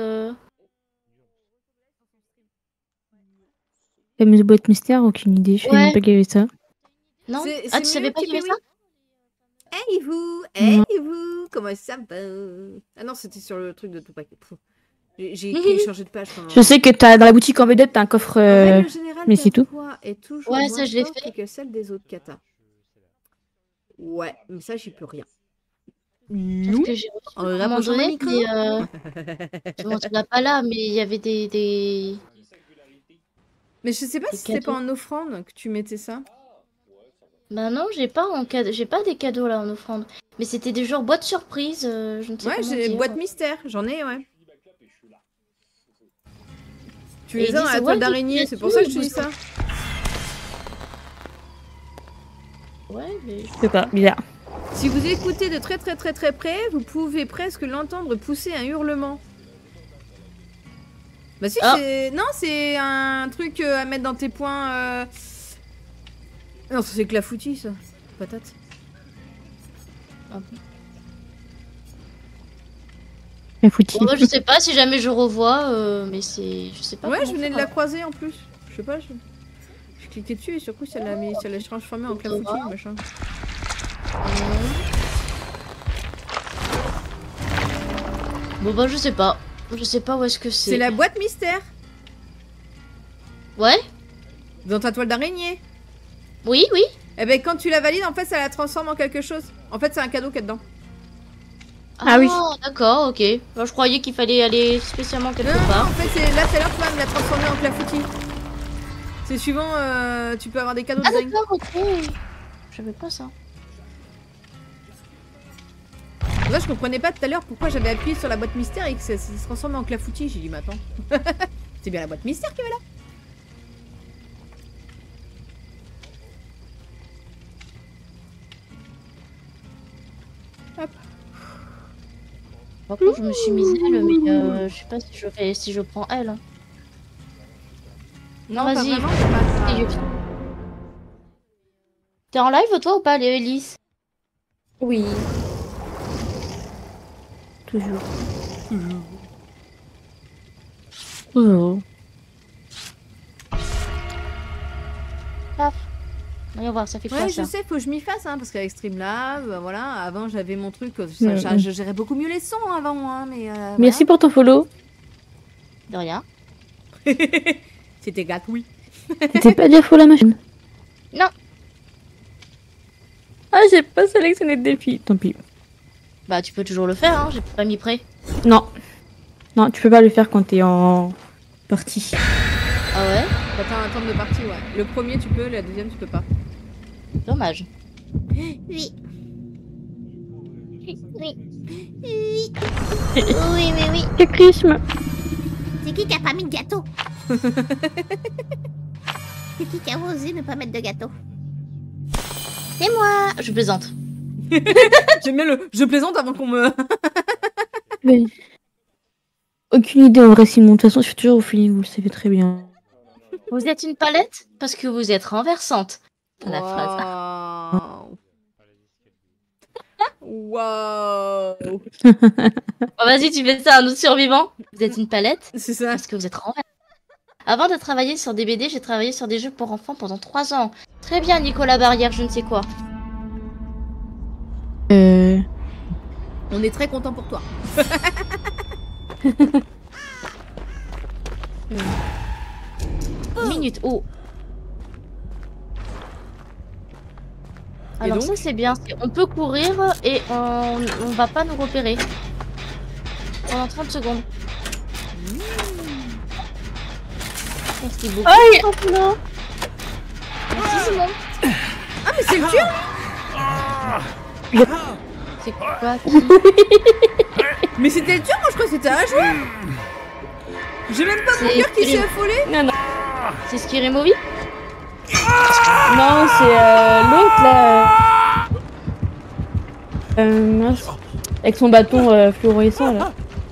Fameuse boîte mystère, aucune idée. Je savais Ouais. même pas qu'il y avait ça. Non? C'est Ah, tu mieux savais pas que qu'il y avait Pee-wee. ça? Hey vous, Non. comment ça va? Ah non, c'était sur le truc de Tupac. J'ai changé de page. Je sais que dans la boutique en vedette, t'as un coffre. En règle générale, mais ta c'est tout. voix est toujours Ouais, moins ça, je l'ai forte fait. que celle des autres katas. Ouais, mais ça, j'y peux rien. Parce que j'ai reçu En à un moment rapprochant le donné, micro. bon, tu l'as pas là, mais il y avait des... Mais je sais pas Des si c'était pas cadeaux. en offrande que tu mettais ça. Bah non, j'ai pas j'ai pas des cadeaux là en offrande. Mais c'était des genres boîtes surprises, je ne sais Ouais, comment j'ai dire. boîte mystère, j'en ai, ouais. Tu Et les as dans dis, la ouais, toile tu d'araignée, fais c'est pour tout, ça que je te vous- dis ça. Ouais, mais... Je sais pas, bizarre. Si vous écoutez de très près, vous pouvez presque l'entendre pousser un hurlement. Bah si, Ah. c'est... Non, c'est un truc à mettre dans tes points... Non, ça c'est clafoutis, ça. Patate. La foutie. Bon, bah, je sais pas si jamais je revois, mais c'est... Je sais pas Ouais, comment je venais de faire. la croiser en plus. Je sais pas, je cliquais dessus et sur coup ça l'a mis... ça l'a transformé en clafoutis, machin. Bon bah je sais pas. Je sais pas où est-ce que C'est c'est. la boîte mystère, Ouais? dans ta toile d'araignée. Oui, oui. Eh ben quand tu la valides, en fait ça la transforme en quelque chose. En fait c'est un cadeau qu'il y a dedans. Ah oui. D'accord, ok. Bah, je croyais qu'il fallait aller spécialement quelque Non, part. en fait c'est là tout à l'heure tu vas me la transformer en clafoutis. C'est suivant, tu peux avoir des cadeaux Ah de dingue. d'accord, ok. Je savais pas ça. Là je comprenais pas tout à l'heure pourquoi j'avais appuyé sur la boîte mystère et que ça se transformait en clafoutis. J'ai dit mais attends. C'est bien la boîte mystère qui va là. Hop. Par contre, je me suis mise elle, mais je sais pas si je prends elle. hein. Non, Vas-y. pas vraiment, c'est pas Et ça. je- T'es en live toi ou pas, Elise? Oui. Toujours. Toujours. Paf. Voyons voir, ça fait quoi Ouais, ça? je sais, faut que je m'y fasse, hein, parce qu'avec Streamlab, voilà, avant j'avais mon truc, je gérais beaucoup mieux les sons avant, hein, mais Merci pour ton follow. De rien. voilà. C'était gratuit. C'était pas dire faut la machine. Non. Ah, j'ai pas sélectionné de défi. Tant pis. Bah tu peux toujours le faire, hein, j'ai pas mis prêt. Non. Non, tu peux pas le faire quand t'es en partie. Ah ouais? Quand t'as un temps de partie, ouais. Le premier tu peux, la deuxième tu peux pas. Dommage. Oui. Oui. Oui. Oui. Oui, oui, oui. C'est Chrisme. C'est qui a pas mis de gâteau? C'est qui a osé ne pas mettre de gâteau? C'est moi! Je plaisante. J'aime bien le. Je plaisante avant qu'on me. Mais... Aucune idée en vrai, Simon. De toute façon, je suis toujours au feeling, vous le savez très bien. Vous êtes une palette? Parce que vous êtes renversante. La phrase. Waouh. Oh, vas-y, tu fais ça à un autre survivant. Vous êtes une palette? C'est ça. Parce que vous êtes renversante. Avant de travailler sur des BD, j'ai travaillé sur des jeux pour enfants pendant 3 ans. Très bien, Nicolas Barrière, je ne sais quoi. On est très content pour toi. Minute. Oh. Et Alors donc ça c'est bien, on peut courir et on va pas nous repérer pendant 30 secondes. Merci beaucoup. Aïe. Merci Simon. Ah mais c'est le tueur. C'est quoi qui... Mais c'était le tueur, moi je crois que c'était un joueur. J'ai même pas mon C'est cœur qui s'est Kirim. affolé. Non, non. C'est Skirimovi? Non, c'est l'autre là. Mince. Avec son bâton fluorescent là.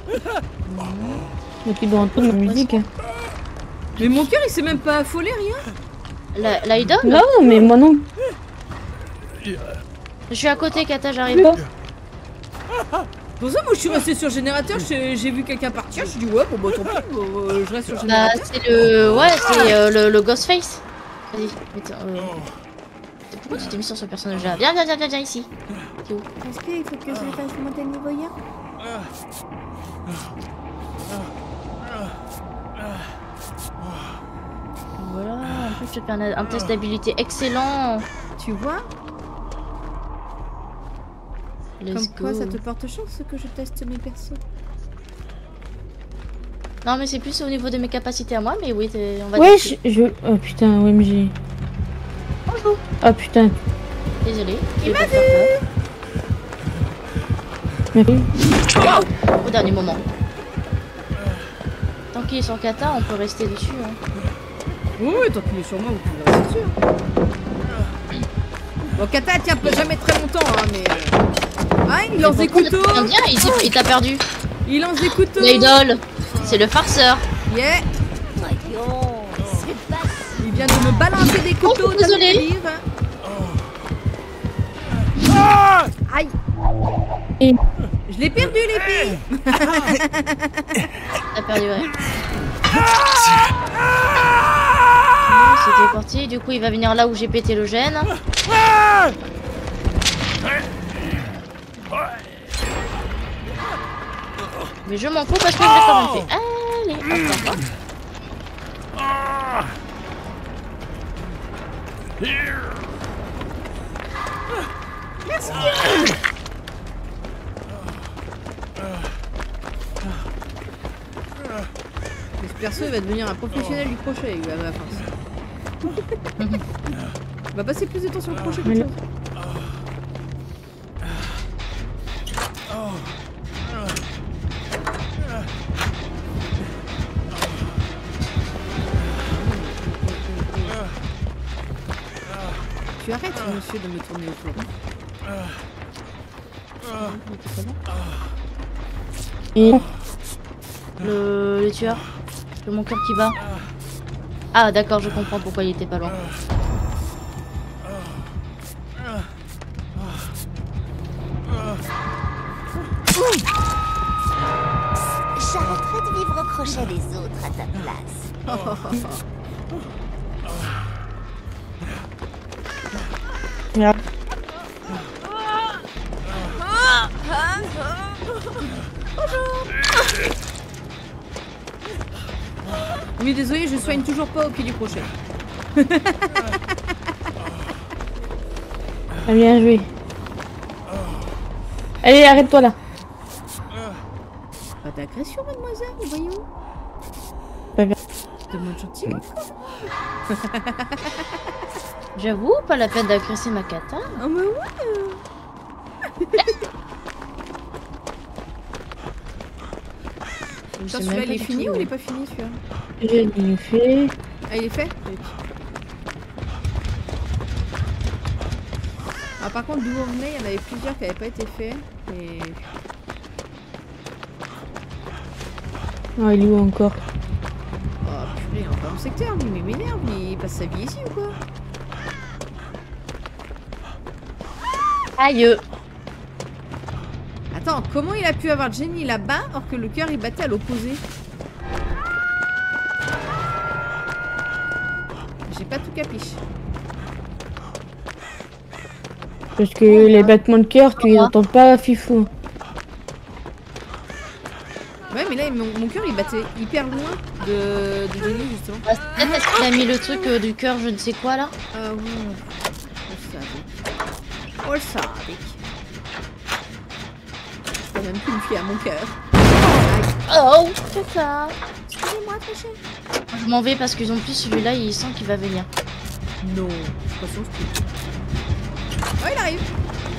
Donc il doit entendre ma musique. Mais mon cœur il s'est même pas affolé, rien. La idole? Non, mais moi non. Je suis à côté, Kata, j'arrive. Pas. Pour ça, moi je suis resté sur le générateur, j'ai vu quelqu'un partir, je dis ouais, bon bah tant pis, je reste sur le Bah, générateur. c'est le... Ouais, c'est le Ghostface. Vas-y, pourquoi tu t'es mis sur ce personnage là? Viens ici. T'es où? Est-ce qu'il faut que je fasse monter le niveau hier? Voilà, en plus je te fais un test d'habilité excellent. Tu vois, Let's comme quoi go. ça te porte chance que je teste mes persos. Non mais c'est plus au niveau de mes capacités à moi, mais oui, on va Ouais, tester. Oh putain, OMG. Bonjour. Oh putain. Désolée. Il m'a vu. Au dernier moment. Tant qu'il est sur Kata, on peut rester dessus. Hein. Oui, tant qu'il est sur moi, vous pouvez rester sûr. Bon, Kata elle tient jamais très longtemps, hein, mais. Ah, il lance des couteaux. Bien, il t'a perdu. Il lance des couteaux. L'idole, c'est le farceur. Yeah. Il vient de me balancer des couteaux. t'as désolé. vu dire. Aïe. Et- Je l'ai perdu, les filles. T'as perdu, ouais. C'était parti, du coup il va venir là où j'ai pété le gène. Mais je m'en fous parce que je l'ai quand même fait. Allez, hop, Mais ce perso il va devenir un professionnel du crochet, lui, à la force. Il va passer plus de temps sur le crochet que Mais ça. Tu arrêtes, monsieur, de me tourner autour. Et... le tueur. Mon cœur qui bat. Ah d'accord, je comprends pourquoi il était pas loin. J'arrêterai de vivre au crochet des autres à ta place. Merde. Oui, désolé, je soigne toujours pas au pied du crochet. Ah, bien joué. Allez, arrête-toi là. Pas d'agression, mademoiselle, voyons. Pas grave. Demande gentiment. J'avoue, pas la peine d'agresser ma Kata. Ah, mais ouais. Je sais Attends, même celui-là, pas il est du fini tout. ou il est pas fini, celui-là? Je l'ai fait. Ah, il est fait? Oui. Ah, par contre, d'où on venait, il y en avait plusieurs qui n'avaient pas été faits. Et... Oh, il est où encore? Oh, purée, il est encore dans le secteur, lui, mais il m'énerve, il passe sa vie ici ou quoi? Aïe. Attends, comment il a pu avoir Jenny là-bas alors que le cœur il battait à l'opposé? J'ai pas tout capiche. Parce que les battements de cœur, tu les entends pas, Fifou. mon cœur il battait hyper loin de Denis justement. Bah, peut-être parce qu'il a mis le truc du cœur, je ne sais quoi là. Ah ouais. Oh le sadique. Je peux même plus me fier à mon cœur. Oh, C'est ça. Excusez-moi, très cher. je m'en vais parce qu'ils ont plus celui-là, il sent qu'il va venir. Non, c'est pas son style. Oh il arrive.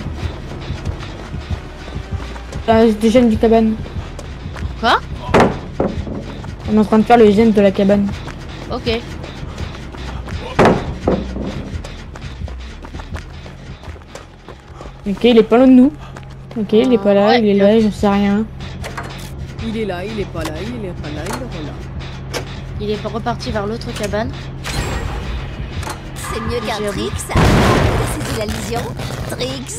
C'était gène du cabane. Quoi? On est en train de faire le gène de la cabane. Ok. Ok, il est pas loin de nous. Ok, il est pas là, Ouais, il est là, j'en sais rien. Il est là, il est pas là, il est pas là, il est pas là. Il est reparti vers l'autre cabane. C'est mieux qu'un J'ai Trix. C'est la illusion. Trix.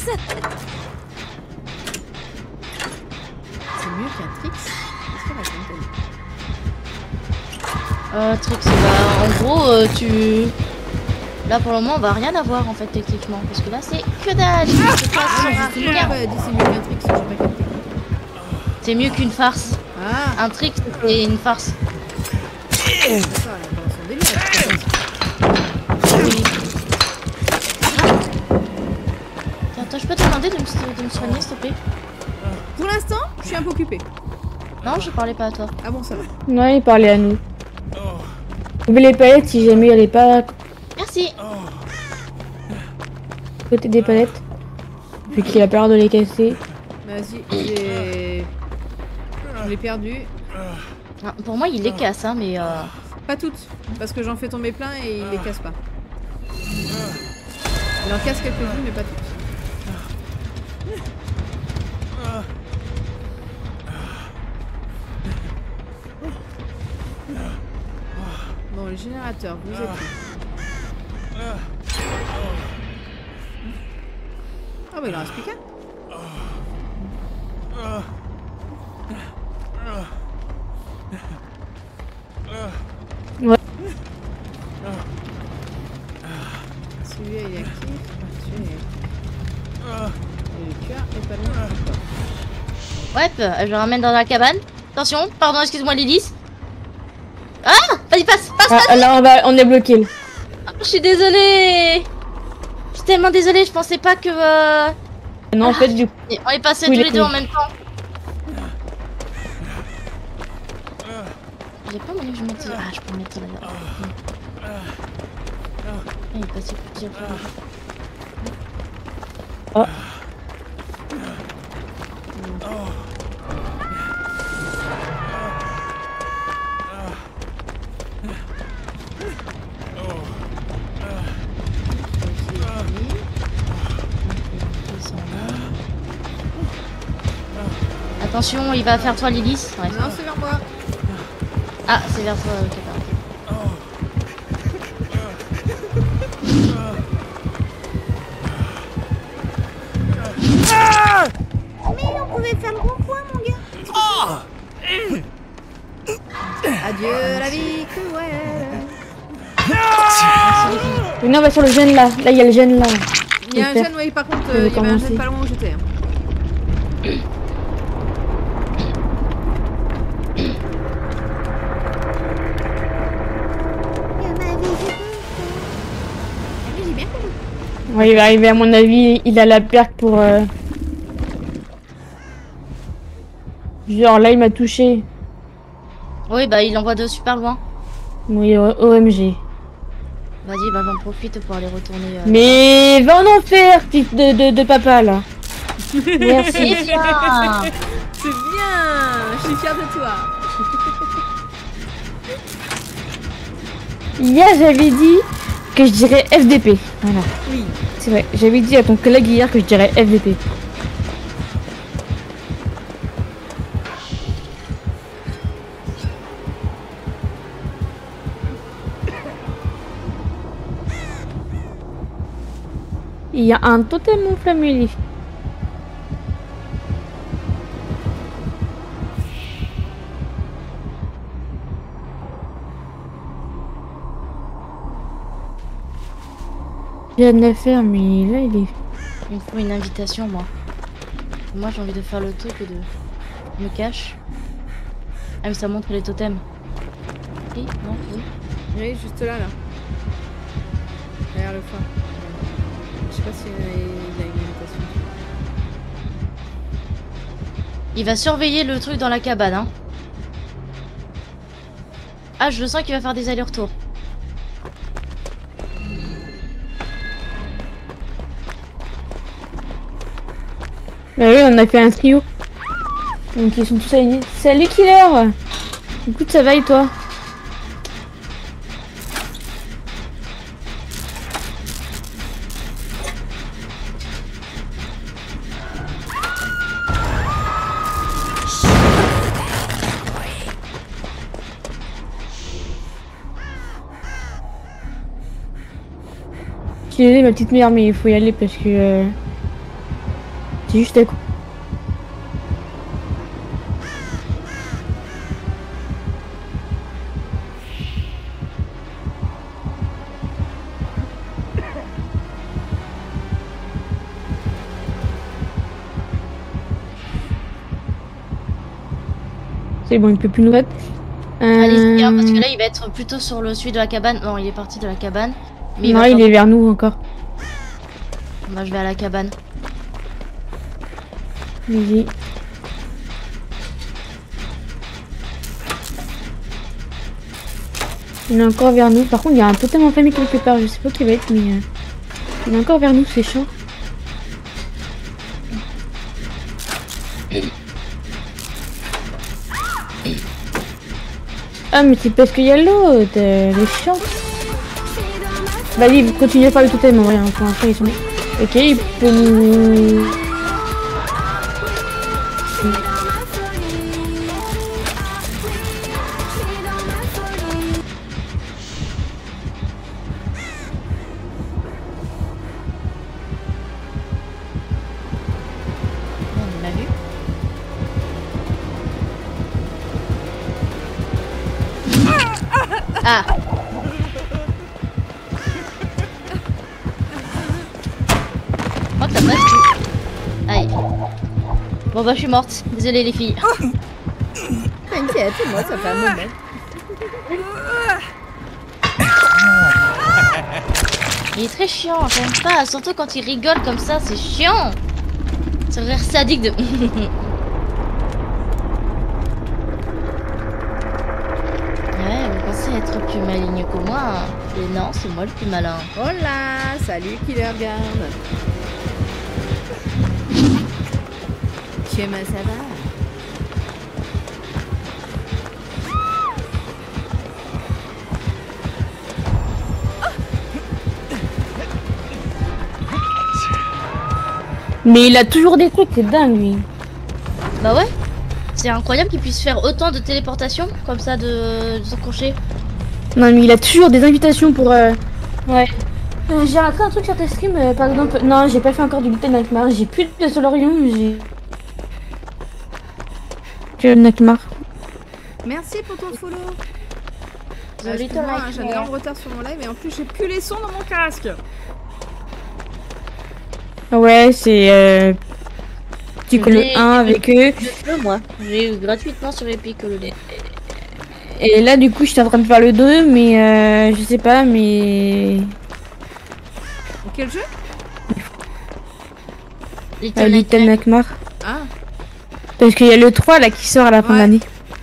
C'est mieux qu'un Trix. Qu'est-ce qu'elle raconte elle? Trix, bah en gros tu... Là pour le moment on va rien avoir en fait techniquement. Parce que là c'est que dalle. C'est pas sur un regard. Ouais, dis c'est mieux qu'un Trix, j'ai pas capté. C'est mieux qu'une farce. Ah, Un Trix c'est une farce. d'accord, elle est dans son délire. Attends, je peux te demander de me soigner s'il te plaît? Pour l'instant, je suis un peu occupée. Non, je parlais pas à toi. Ah bon, ça va. Ouais, il parlait à nous. Trouvez les palettes si jamais elle est pas à Merci. côté des palettes. Vu qu'il a peur de les casser. Vas-y, je l'ai perdu. Ah, pour moi il les casse hein, mais Pas toutes, parce que j'en fais tomber plein et il les casse pas. Il en casse quelques-unes, mais pas toutes. Bon, le générateur, vous êtes où? Ah bah il en reste plus qu'un. Celui-là il est actif. Celui-là et le cœur est pas loin. ouais, je le ramène dans la cabane. Attention, pardon, excuse-moi Lilith. Ah, vas-y passe, passe. Ah, là on est bloqué. Je suis désolée. Je suis tellement désolée, je pensais pas que... Non, en fait, du coup. On est passés Oui, tous les deux oui. en même temps. J'ai pas moyen que je mette... Ah, je peux mettre là. Il est passé plusieurs fois. Oh. Attention, il va faire toi Lilith. Ouais. Non, c'est vers moi. Ah, c'est vers toi, ok, pardon. Mais on pouvait faire le bon coin, mon gars. Adieu la vie cruelle. Non, on va sur le gène là. Là, il y a le gène là. Il y a un gène, oui, par contre, il y avait un commencer. gène pas loin où j'étais. Hein. J'ai bien compris. Ouais, il va arriver à mon avis. Il a la perque pour. Genre là, il m'a touché. Oui, bah il envoie de super loin. Oui, OMG. Vas-y, bah j'en profite pour aller retourner. Mais va en enfer, fils de papa là. Merci. C'est bien. C'est bien. Je suis fière de toi. Hier, j'avais dit que je dirais FDP. Voilà. Oui. C'est vrai. J'avais dit à ton collègue hier que je dirais FDP. Il y a un totem enflammé, les filles. Il y a de la faire, mais là, il est... Il me faut une invitation, moi. Moi, j'ai envie de faire le truc de... Je me cache. Ah mais ça montre les totems. Oui, non, oui. Oui, juste là, là. Derrière le phare. Je sais pas s'il a une limitation. Il va surveiller le truc dans la cabane, hein. Ah, je le sens qu'il va faire des allers-retours. Bah oui, on a fait un trio. Donc ils sont tous alignés. Salut Killer! Écoute, ça va et toi? Je suis désolée ma petite mère, mais il faut y aller parce que c'est juste à coup. C'est bon, il peut plus nous battre. Allez-y, hein, parce que là il va être plutôt sur le celui de la cabane. Non, il est parti de la cabane. Mais non, il est vers nous encore. Bah, je vais à la cabane. Vas-y. Il est encore vers nous. Par contre, il y a un totem enflammé quelque part. Je sais pas qui va être, mais il est encore vers nous, c'est chaud. Ah, mais c'est parce qu'il y a l'autre. Les chiants. Vas-y, continuez à faire le totem en vrai. Pour l'instant, ils sont. Ok, il peut nous. On l'a vu. Ah. Oh, t'as pas de... Aïe. Bon bah je suis morte. Désolée les filles. T'inquiète, moi ça fait un moment. Il est très chiant, j'aime pas. Surtout quand il rigole comme ça, c'est chiant. C'est un rire sadique de... Ouais, vous pensez être plus maligne que moi. Et non, c'est moi le plus malin. Oh là, salut Killer Garde. Comment ça va? Mais il a toujours des trucs, c'est dingue lui. Bah ouais. C'est incroyable qu'il puisse faire autant de téléportation comme ça de son crochet. Non mais il a toujours des invitations pour ouais. J'ai raté un truc sur tes streams par exemple. Non, j'ai pas fait encore du Little Nightmare. J'ai plus de Solarium, j'ai que Nightmare. Merci pour ton follow. Little Excuse-moi, hein, j'ai un Nightmare. énorme retard sur mon live et en plus j'ai plus les sons dans mon casque. Ouais, c'est tu colles J'ai- 1 avec eux. Je veux moi. J'ai eu gratuitement sur Epic le dé. Et là du coup j'étais en train de faire le 2 mais je sais pas mais Quel jeu? Little Little Nightmare. Nightmare. Ah, Parce qu'il y a le 3 là qui sort à la fin de Ouais. l'année.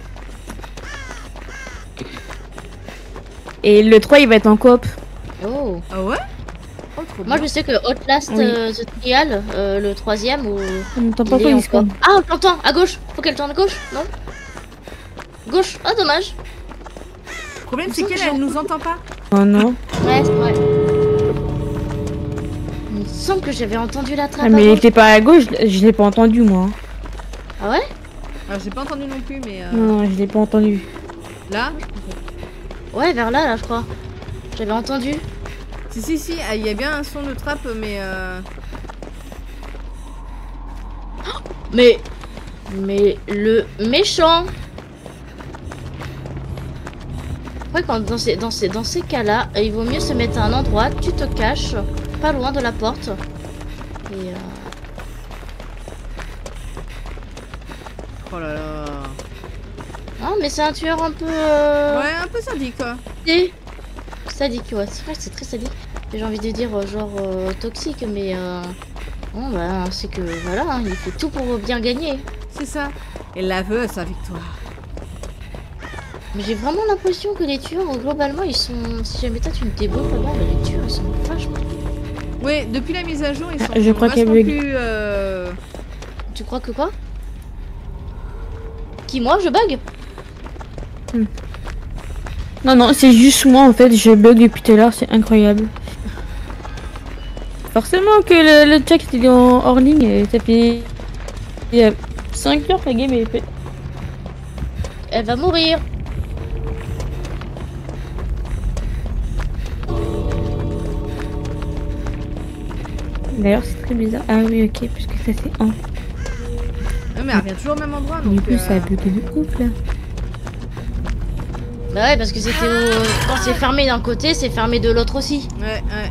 Et le 3 il va être en coop. Oh. ah ouais? Oh, trop Moi bien. je sais que Outlast Oui. The Trial, le troisième ou... On n'entend pas il quoi est en Discord. coop. Ah, on l'entend, à gauche. Faut qu'elle tourne à gauche, non? Gauche. Ah, dommage. Le problème c'est qu'elle, elle nous entend pas. Oh non. Ouais, c'est vrai. Il me semble que j'avais entendu la trappe Ah à mais il gauche. était pas à gauche, je l'ai pas entendu moi. Ah ouais? Alors j'ai pas entendu non plus mais Non, je l'ai pas entendu. là, Ouais, vers là, je crois. J'avais entendu. si, ah, il y a bien un son de trappe mais Mais le méchant. Ouais, quand dans ces cas-là, il vaut mieux se mettre à un endroit, tu te caches, pas loin de la porte. Et oh là là. Non, mais c'est un tueur un peu... Ouais, un peu sadique, quoi. Sadique, ouais. C'est vrai que c'est très sadique. J'ai envie de dire genre toxique, mais... Bon, bah, c'est que, voilà, hein, il fait tout pour bien gagner. C'est ça. Il la veut, sa victoire. Mais j'ai vraiment l'impression que les tueurs, globalement, ils sont... Si jamais toi, tu ne débrouilles pas bien, bah, les tueurs, ils sont vachement... Oui, depuis la mise à jour, ils sont Je crois qu'il y a vachement bug. plus... Tu crois que quoi? Qui, moi, je bug? Non, non, c'est juste moi en fait, je bug depuis tout à l'heure, c'est incroyable. Forcément que le chat était hors ligne, et ça fait... Il y a 5 heures que la game est faite. Elle va mourir. D'ailleurs, c'est très bizarre. Ah oui, ok, puisque ça c'est en. Non, mais elle revient toujours au même endroit, Du donc... coup, ça a bugué de ouf là. Bah ouais, parce que c'était quand c'est fermé d'un côté, c'est fermé de l'autre aussi. Ouais, ouais.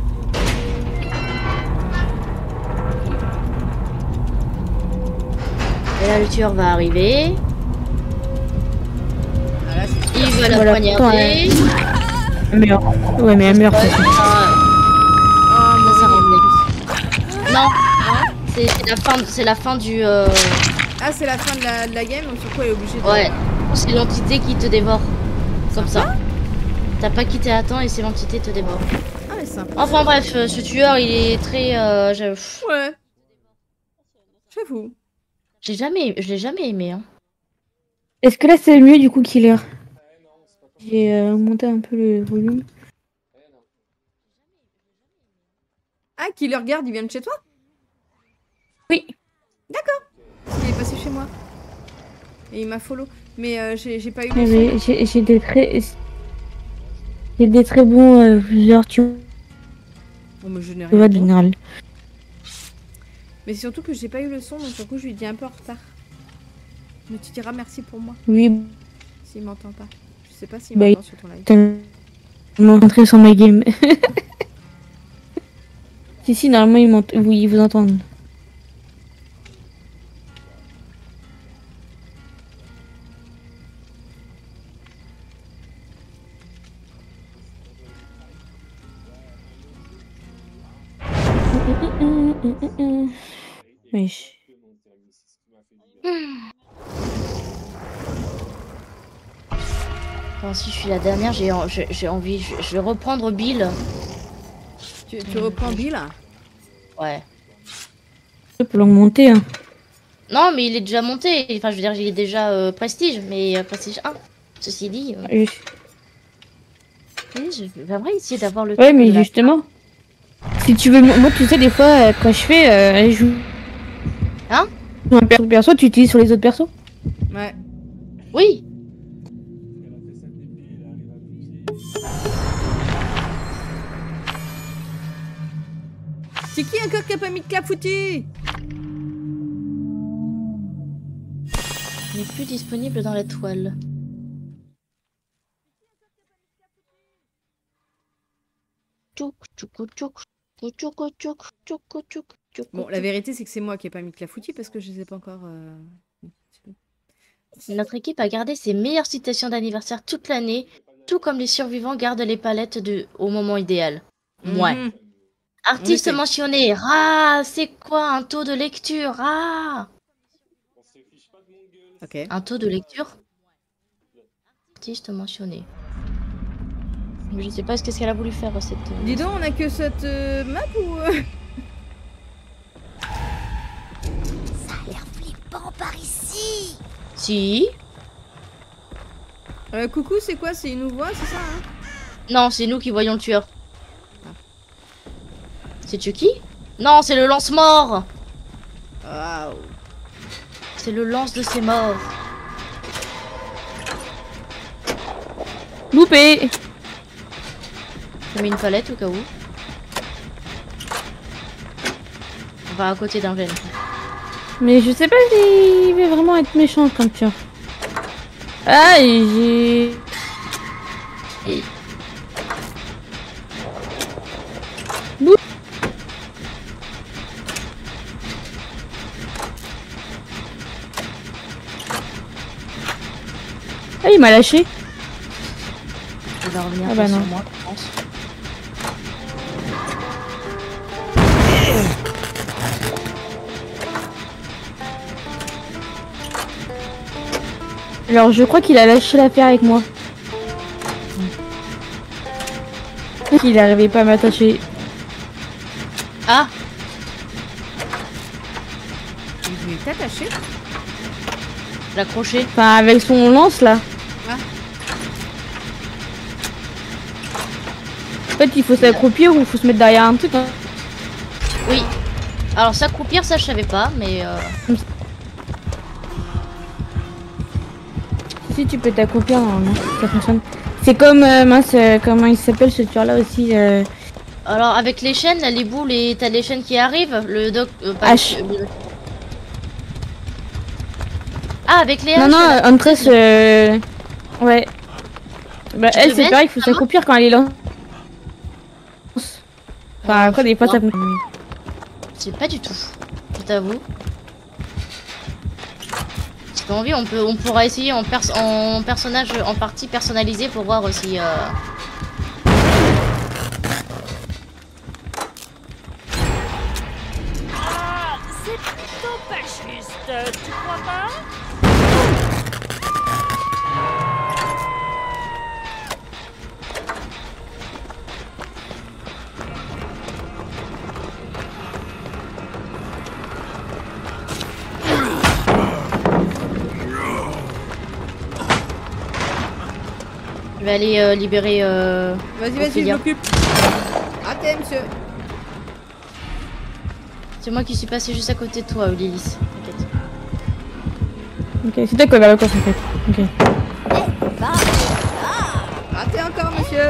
Et là, le tueur va arriver. Ah, là, c'est... Il va la Voilà, poignarder. Elle meurt. Ouais, mais elle meurt. Ouais, ça. Oh, ça s'est mon... réglé. Non, c'est la fin du... Ah, c'est la fin de la game, donc sur quoi elle est obligée de... Ouais, c'est l'entité qui te dévore. Comme ça. T'as pas quitté à temps et c'est l'entité qui te dévore. Ah, mais c'est sympa. Enfin bref, ce tueur, il est très... Ouais. J'avoue. Je l'ai jamais aimé. Hein. Est-ce que là c'est mieux du coup, Killer? J'ai augmenté un peu le volume. Ah, qui le regarde, il vient de chez toi? Oui. D'accord. Il est passé chez moi. Et il m'a follow. Mais j'ai pas eu Mais les sons. j'ai des très... J'ai des très bons joueurs, tu Bon, mais je n'ai vois, rien de dit. général. Mais c'est surtout que j'ai pas eu le son, donc du coup je lui dis un peu en retard. Mais tu diras merci pour moi, Oui, s'il m'entend pas. Je sais pas s'il Bah, m'entend sur ton live. t'as montré sur ma game. si, normalement oui, ils vous entendent. Wesh. Enfin, si je suis la dernière, j'ai envie... Je vais reprendre Bill. Tu reprends Bill? Ouais. Je peux l'augmenter, hein. Non, mais il est déjà monté. Enfin, je veux dire, il est déjà Prestige, mais Prestige 1. Ceci dit... Oui. oui, j'aimerais essayer d'avoir le... Ouais, mais de la- justement, si tu veux, moi tu sais, des fois, quand je fais, je joue. Hein? Un perso, tu utilises sur les autres persos. Ouais. Oui. C'est qui encore qui a pas mis de clafoutis? Il n'est plus disponible dans la toile. Bon, la vérité c'est que c'est moi qui ai pas mis de clafoutis parce que je les ai pas encore... Notre équipe a gardé ses meilleures citations d'anniversaire toute l'année, tout comme les survivants gardent les palettes au moment idéal. Ouais. Mhm. Artiste En effet. mentionné. Ah, c'est quoi un taux de lecture? Ah, Ok. un taux de lecture? Artiste mentionné. Mais je sais pas ce qu'elle a voulu faire cette... Dis donc, on a que cette map ou... Ça a l'air flippant par ici. Si. Coucou, c'est quoi? C'est une voix, c'est ça hein? Non, c'est nous qui voyons le tueur. C'est Chucky? Non, c'est le lance-mort. Waouh. C'est le lance de ses morts. Loupé. J'ai mis une palette au cas où. On va à côté d'un veine. Mais je sais pas s'il veut vraiment être méchant comme tu. Ah, et j'ai... Ah, il m'a lâché. Il va revenir Ah bah sur non. moi, je pense. Alors je crois qu'il a lâché l'affaire avec moi. Il arrivait pas à m'attacher. Ah, Il voulait t'attacher. l'accrocher. Enfin avec son lance là. Ah. En fait il faut s'accroupir ou il faut se mettre derrière un truc. Hein. Oui. Alors s'accroupir, ça je savais pas, mais Si tu peux t'accroupir, normalement, ça fonctionne. C'est comme mince, comment il s'appelle ce tueur là aussi alors avec les chaînes, là, les boules et t'as les chaînes qui arrivent, le doc. Pas H. Ah avec les Non H, non, là. Huntress, ouais. Bah Tu elle te c'est mets, pareil, il faut s'accroupir quand elle est lance. Enfin après des fois ça fonctionne. Je sais pas du tout, je t'avoue. Si t'as envie, on pourra essayer en personnage, en partie personnalisé pour voir si. C'est plutôt pas juste, tu crois pas? Je vais aller libérer. Vas-y, vas-y, je Ophélia. m'occupe. Attends, monsieur. C'est moi qui suis passé juste à côté de toi, Ulylis. T'inquiète. Ok, c'est toi qui vas vers le coffre en fait. Ok. Raté encore, monsieur.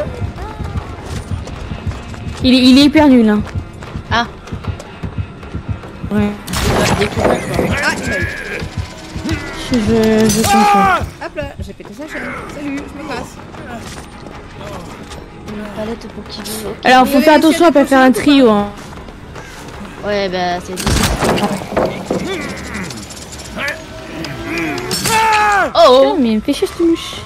Il est hyper nul hein. Ah, Ouais. il va découper, quoi. Ah, il m'a eu. Je comprends. Hop là, j'ai pété sa chaîne. Salut, je me passe. Une palette pour qu'il veut. Ok. Alors Il y faut avait faire les attention chaînes à pas pour faire ça, un ou pas trio hein. Ouais, bah c'est difficile. Oh, Putain, oh. mais il me fait chier cette mouche.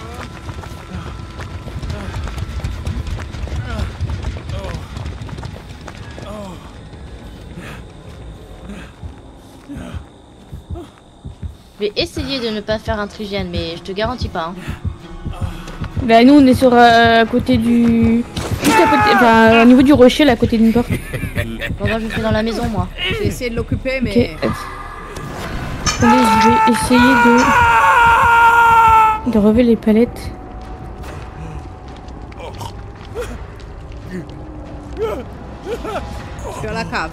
Je vais essayer de ne pas faire un trigène, mais je te garantis pas. Hein. Bah nous on est sur à côté du... Juste à côté, enfin au niveau du rocher là à côté d'une porte. Bon, moi je le fais dans la maison, moi. J'ai essayé de l'occuper, Ok. mais. Attendez, je vais essayer de relever les palettes. Je suis à la cave.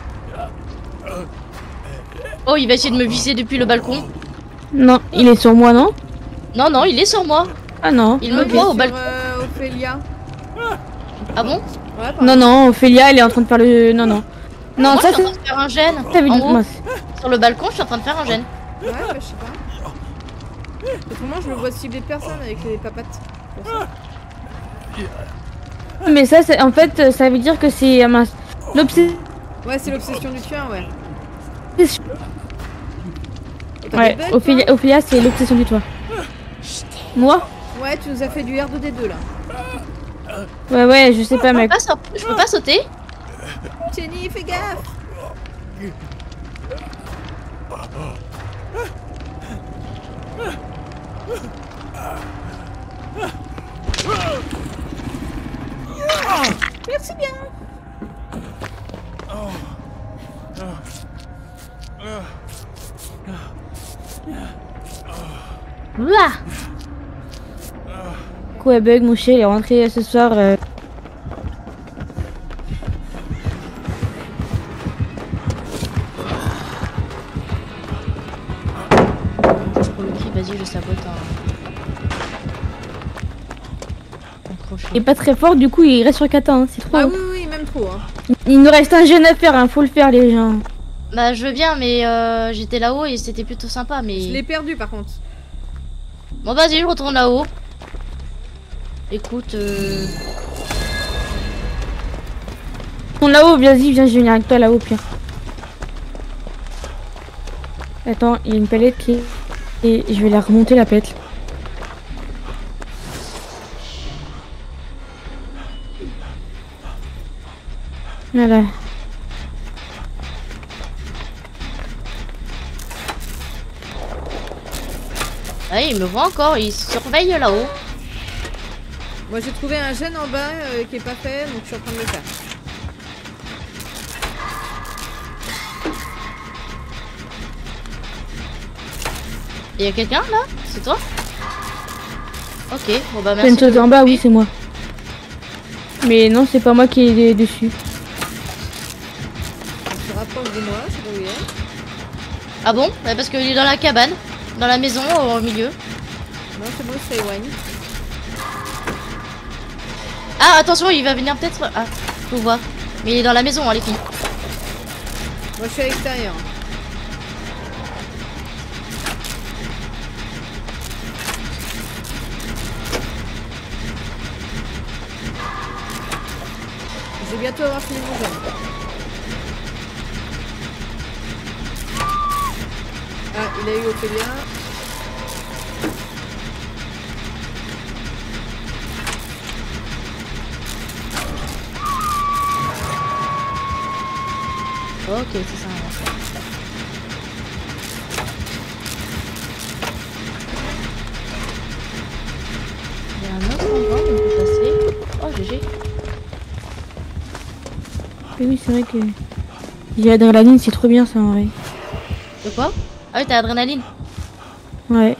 Oh, il va essayer de me visser depuis le balcon. Non, il est sur moi non? Non, non, il est sur moi. Ah non. Il me voit au balcon. Ophélia. Ah bon? Ouais, pardon. Non non, Ophélia elle est en train de faire le... Non non. Non Moi, ça je suis en c'est... train de faire un gène. T'avais dit... En haut, mince. sur le balcon, je suis en train de faire un gène. Ouais, bah, je sais pas. Autrement, je le vois cibler personne avec les papates. Pour ça. Mais ça c'est... En fait ça veut dire que c'est... mince. L'obsession... Ouais, c'est l'obsession du tueur, ouais. Et t'as Ouais, des bugs, toi Ophélia c'est l'obsession du toit. Moi? Ouais, tu nous as fait du R2D2 là. Ouais, je sais pas mec. Je peux pas sauter. Jenny, fais gaffe. Merci bien. Ouah. Quoi bug mon chien il est rentré ce soir. Ok, vas-y, je sabote un crochet. Il est pas très fort du coup il reste sur kata hein. C'est trop. Ah hein. oui, oui, même trop. Hein. Il nous reste un gène à faire hein. Faut le faire les gens. Bah, je veux bien, mais j'étais là-haut et c'était plutôt sympa, mais... Je l'ai perdu par contre. Bon, vas-y, je retourne là-haut. Écoute, On là-haut, vas-y, viens, je vais venir avec toi là-haut, pire. Attends, il y a une palette qui est... Et je vais la remonter la pète. Voilà. Ah, il me voit encore, il surveille là-haut. Moi j'ai trouvé un gène en bas qui est pas fait, donc je suis en train de le faire. Il y a quelqu'un là? C'est toi? Ok, bon bah T'as merci. une chose en bas, oui, c'est moi. Mais non, c'est pas moi qui est dessus. On se rapproche de moi, je sais pas où il est. Ah bon? Bah, parce qu'il est dans la cabane, dans la maison, au milieu. Non, c'est bon, il s'éloigne. Ah, attention, il va venir peut-être. Ah, je vous vois. Mais il est dans la maison, hein, les filles. Moi je suis à l'extérieur. Je vais bientôt avoir fini mon jeu. Ah, il a eu Ophélia. Ok, c'est ça. Il y a un autre endroit où on peut passer. Oh, GG. Et oui, c'est vrai que... J'ai l'adrénaline, c'est trop bien ça en vrai. De quoi? Ah oui, t'as l'adrénaline. Ouais.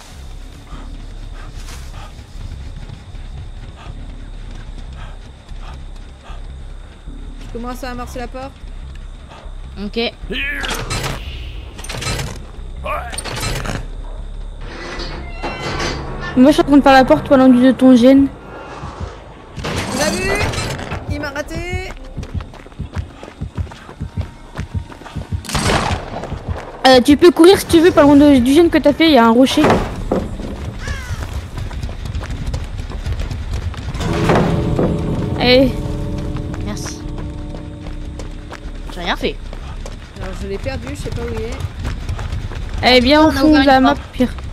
Je commence à amorcer la porte. Ok. Moi je suis en train de faire la porte pendant de ton gène. Il m'a vu. Il m'a raté. Tu peux courir si tu veux par loin du gène que t'as fait, il y a un rocher. Allez. Merci. J'ai rien fait. Alors je l'ai perdu, je sais pas où il est. Allez, bien au On a fond ouvert de la une map, porte. pire.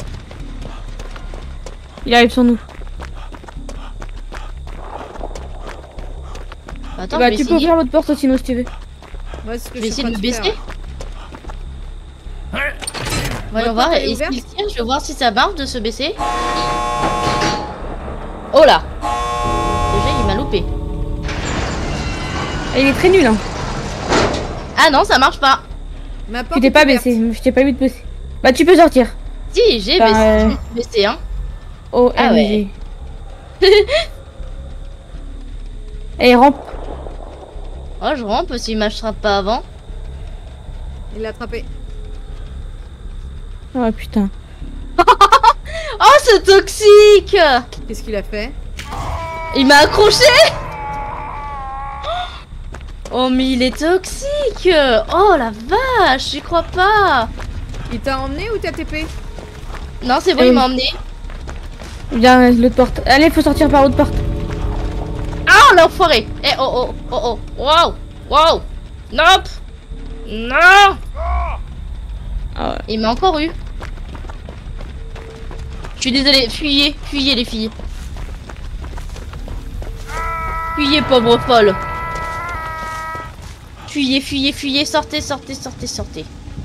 Il arrive sur nous. Attends, Bah je vais tu peux essayer. ouvrir l'autre porte sinon si tu veux. Ouais, c'est ce que Je vais je suis essayer en de train me de faire. baisser. Voyons Votre voir, porte, elle est est-ce qu'il ouverte tient? Je vais voir si ça marche de se baisser. Oh là! Déjà, il m'a loupé. Il est très nul hein. Ah non, ça marche pas. Ma porte Tu t'es est pas ouverte. baissé, je t'ai pas vu te baisser. Bah tu peux sortir. Si, j'ai Bah, baissé. Je me suis baissé, hein. Oh Ah ouais. Et rampe. Oh, je rampe s'il m'attrape pas avant. Il l'a attrapé. Oh putain. Oh, c'est toxique! Qu'est-ce qu'il a fait? Il m'a accroché! Oh, mais il est toxique! Oh la vache, j'y crois pas! Il t'a emmené ou t'as TP? Non, c'est bon, il m'a emmené. Viens l'autre porte. Allez, faut sortir par l'autre porte. Ah, l'enfoiré! Eh, oh, oh, oh, oh, wow! Wow! Nope! Non! Ah ouais. Il m'a encore eu. Je suis désolée, fuyez, fuyez les filles. Fuyez, pauvre folle. Fuyez, fuyez, fuyez, sortez, sortez, sortez, sortez.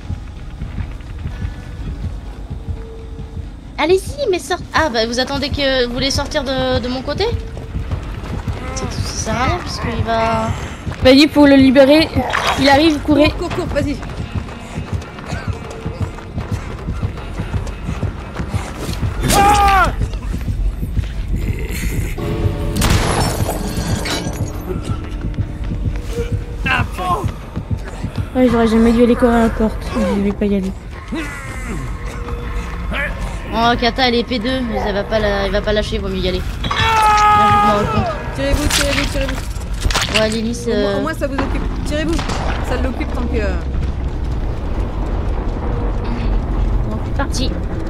Allez-y, mais sortez. Ah, bah vous attendez que vous voulez sortir de mon côté? Ça sert à rien parce qu'il va... Vas-y, faut le libérer. Il arrive, courez. Cours, cours, cours, vas-y. Ouais, j'aurais jamais dû aller courir à la porte. Je vais pas y aller. Oh, Kata, elle est P2, mais elle va pas lâcher, vaut mieux y aller. Là, je me rends compte. Tirez-vous, tirez-vous, tirez-vous. Ouais, Lilith. Au moins ça vous occupe. Tirez-vous. Ça l'occupe tant que... Bon, c'est parti.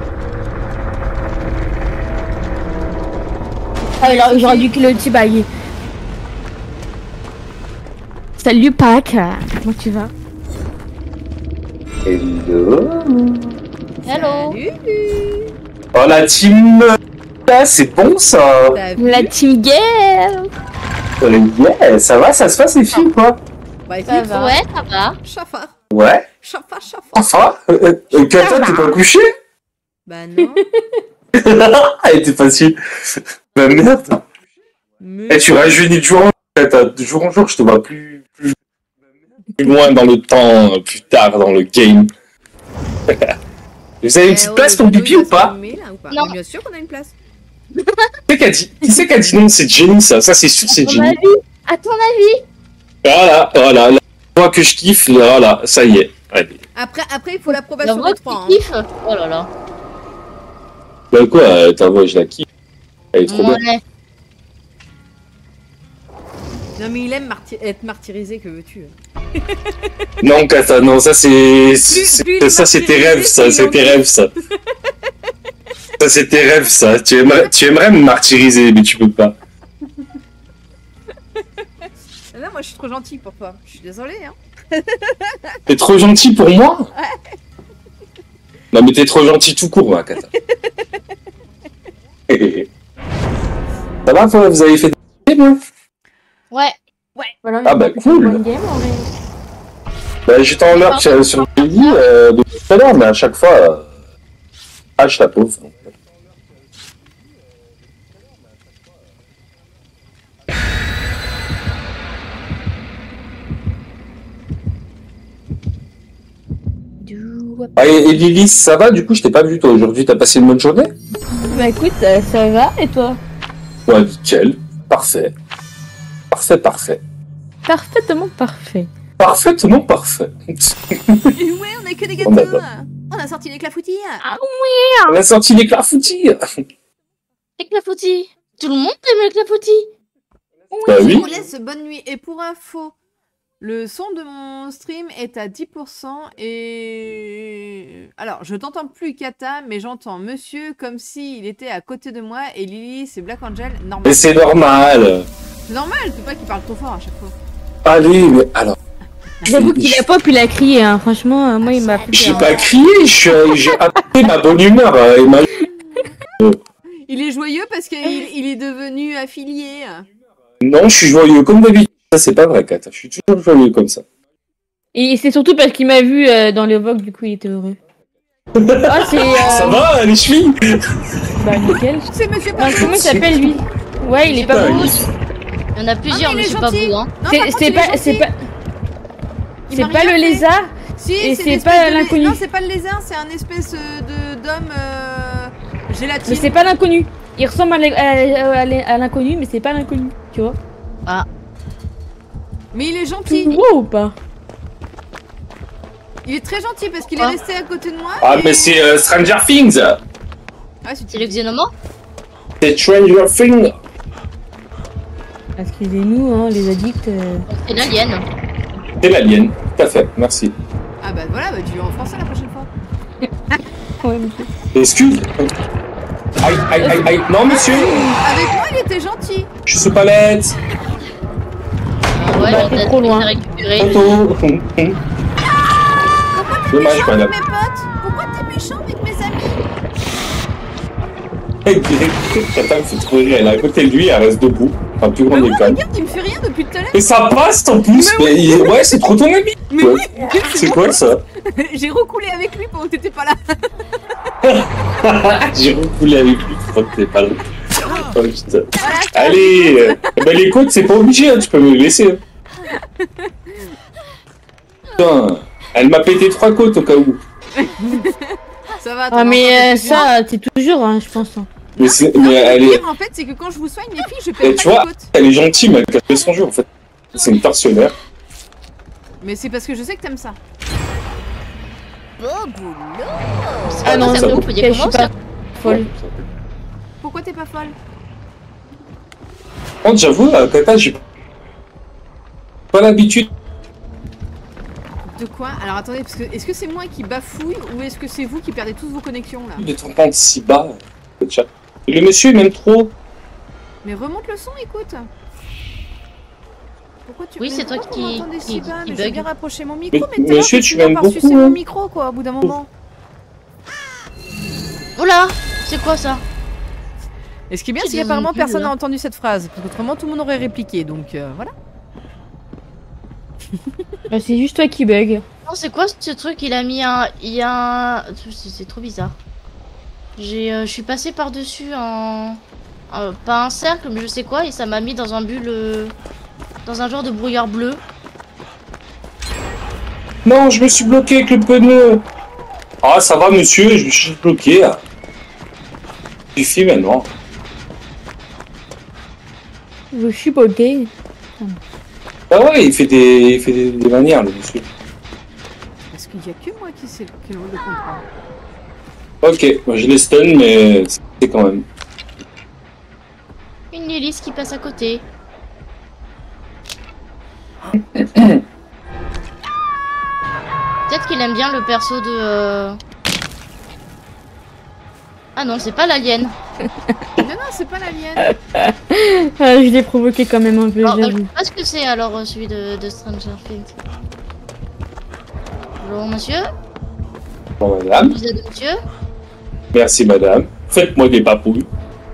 Ah, j'aurais dû kill le petit bail. Salut Pac, comment tu vas? Hello. Hello. Salut. Oh la team là, c'est bon ça. T'as vu? La team girl. Yeah, ça va, ça se passe les filles quoi? Bah écoute, Ça va. Ouais, ça va. Chafa. Ouais. Chafa. Enfin, Kata, t'es pas couché? Bah non. Elle était facile. Bah merde. Mais... Et tu rajeunis de jour en jour, Kata. De jour en jour, je te vois plus loin dans le temps, plus tard dans le game. Vous avez une petite place pour pipi ou pas? Non. Bien sûr qu'on a une place. Qui c'est qui a dit non? C'est Jenny, ça. Ça, c'est sûr, c'est Jenny. À ton avis. Voilà. La fois que je kiffe, voilà, ça y est. Allez. Après, il faut La l'approbation voix de que 3. tu kiffes. Oh là là. Bah quoi, ta voix, je la kiffe. Elle est trop bonne. Ouais. Non mais il aime être martyrisé, que veux-tu? Non, Kata, non, ça c'est. plus Ça c'est tes rêves, ça, c'est tes rêves, ça. Ça c'est tes rêves, ça. Tu aimerais me martyriser, mais tu peux pas. Là, moi je suis trop gentille pour toi. Je suis désolée, hein. T'es trop gentil pour moi? Non, mais t'es trop gentil tout court, hein, Kata. Ça va, vous avez fait des games, Ouais. Voilà, Ah bah, cool. bonne game, en vrai. Bah, j'étais en lurk sur le lit depuis tout à l'heure, mais à chaque fois. H la pauvre. Ah, et Lily, ça va? Du coup, je t'ai pas vu toi aujourd'hui. T'as passé une bonne journée? Bah écoute, ça va, et toi? Ouais, nickel. Parfait. Parfait. Parfaitement parfait. Parfaitement parfait. Ouais, on a que des gâteaux. On a sorti les clafoutis. Ah oui. On a sorti les clafoutis. Les clafoutis. Tout le monde aime les clafoutis. Bah Je oui. vous laisse bonne nuit. Et pour info, le son de mon stream est à 10% et... Alors, je t'entends plus, Kata, mais j'entends monsieur comme s'il était à côté de moi et Lily, c'est Black Angel, normal. Mais c'est normal. C'est normal, c'est pas qu'il parle trop fort à chaque fois. Allez, mais alors. J'avoue qu'il a pop, il a crié, hein. Franchement, moi il m'a fait J'ai peur. pas crié, j'ai appelé ma bonne humeur. Et ma... Il est joyeux parce qu'il est devenu affilié. Non, je suis joyeux comme d'habitude. Ça, c'est pas vrai, Kata. Je suis toujours joyeux comme ça. Et c'est surtout parce qu'il m'a vu dans le Vogue, du coup il était heureux. Ah, c'est. Ça va, les chevilles? Bah nickel. C'est monsieur Ah, comment il s'appelle lui? Ouais, il est pas beau. Il y en a plusieurs, mais je suis pas beau, hein. C'est pas le lézard. Si, et c'est c'est pas l'inconnu. Non, c'est pas le lézard, c'est un espèce d'homme gélatine. Mais c'est pas l'inconnu. Il ressemble à l'inconnu, mais c'est pas l'inconnu, tu vois. Ah. Mais il est Tu gentil. vois ou pas? Il est très gentil parce qu'il est resté à côté de moi. Ah, mais c'est Stranger Things. Ah, C'est le xénomorphe. C'est Stranger Things. Excusez-nous, hein, les addicts. C'est l'alien. C'est l'alien, tout à fait, merci. Ah bah voilà, bah tu vas en français la prochaine fois. Ouais, Excuse. Aïe, non monsieur. Avec moi il était gentil. Je suis sous palette. Ouais, Bah, t'es trop loin. récupéré. Photo. Dommage, Méchant madame. avec mes potes. Pourquoi t'es méchant avec mes amis? Kata me fait trop rire, elle est à côté de lui, elle reste debout. Enfin, plus grande école. Regarde, il me fait rien depuis tout à l'heure. Et ça passe en plus, mais ouais, c'est trop ton ami. Mais Ouais. oui, C'est quoi ça? J'ai recoulé avec lui pendant que t'étais pas là. J'ai recoulé avec lui, je crois que t'es pas là. Oh, putain. Allez, bah les côtes, c'est pas obligé, hein, tu peux me le laisser. Hein. Putain, elle m'a pété 3 côtes au cas où. Ça va. Ah, mais ça, c'est toujours, hein, je pense. Hein. Mais, mais elle est. En fait, c'est que quand je vous soigne, les filles, je Et pète tu pas vois, les côtes. elle est gentille, mais elle casse son jeu en fait. C'est une tortionnaire. Mais c'est parce que je sais que t'aimes ça. Beau boulot. Ah non, ça j'avoue vous que peut je dire suis comment pas ça folle. Pourquoi t'es pas folle? Quand j'avoue, Kata, j'ai pas l'habitude. De quoi? Alors attendez, parce que est-ce que c'est moi qui bafouille ou est-ce que c'est vous qui perdez toutes vos connexions là? De t'entendre si bas, le chat. Le monsieur il m'aime trop. Mais remonte le son, écoute. Pourquoi tu... Oui, mais c'est toi pourquoi vous m'entendez si bas? Mais je vais bug. bien rapprocher mon micro, mais Mais monsieur, tu m'aimes par beaucoup, sucer hein. mon micro quoi, au bout d'un moment. Oh là, c'est quoi ça? Et ce qui est bien, C'est c'est qu'apparemment des ondes, personne n'a là. entendu cette phrase, parce qu'autrement tout le monde aurait répliqué, donc voilà. Bah, c'est juste toi qui bug. Non, c'est quoi ce truc? Il a mis un... C'est trop bizarre. Je suis passé par-dessus pas un cercle, mais je sais quoi, et ça m'a mis dans un bulle... Dans un genre de brouillard bleu. Non, je me suis bloqué avec le pneu. Ah, ça va, monsieur, je me suis bloqué. Là. Suffit maintenant. Je suis bloqué. Ah ouais, il fait des manières, le monsieur. Parce qu'il n'y a que moi qui sais qui le comprend. Ok, moi je les stun, mais c'est quand même. Une hélice qui passe à côté. Peut-être qu'il aime bien le perso de... Ah non, c'est pas l'alien. Non, c'est pas l'alien. Ah, je l'ai provoqué quand même un peu, Je sais j'avoue. pas ce que c'est alors celui de Stranger Things. Bonjour monsieur. Bon, madame. Vous êtes monsieur? Merci, madame. Faites-moi des papouilles.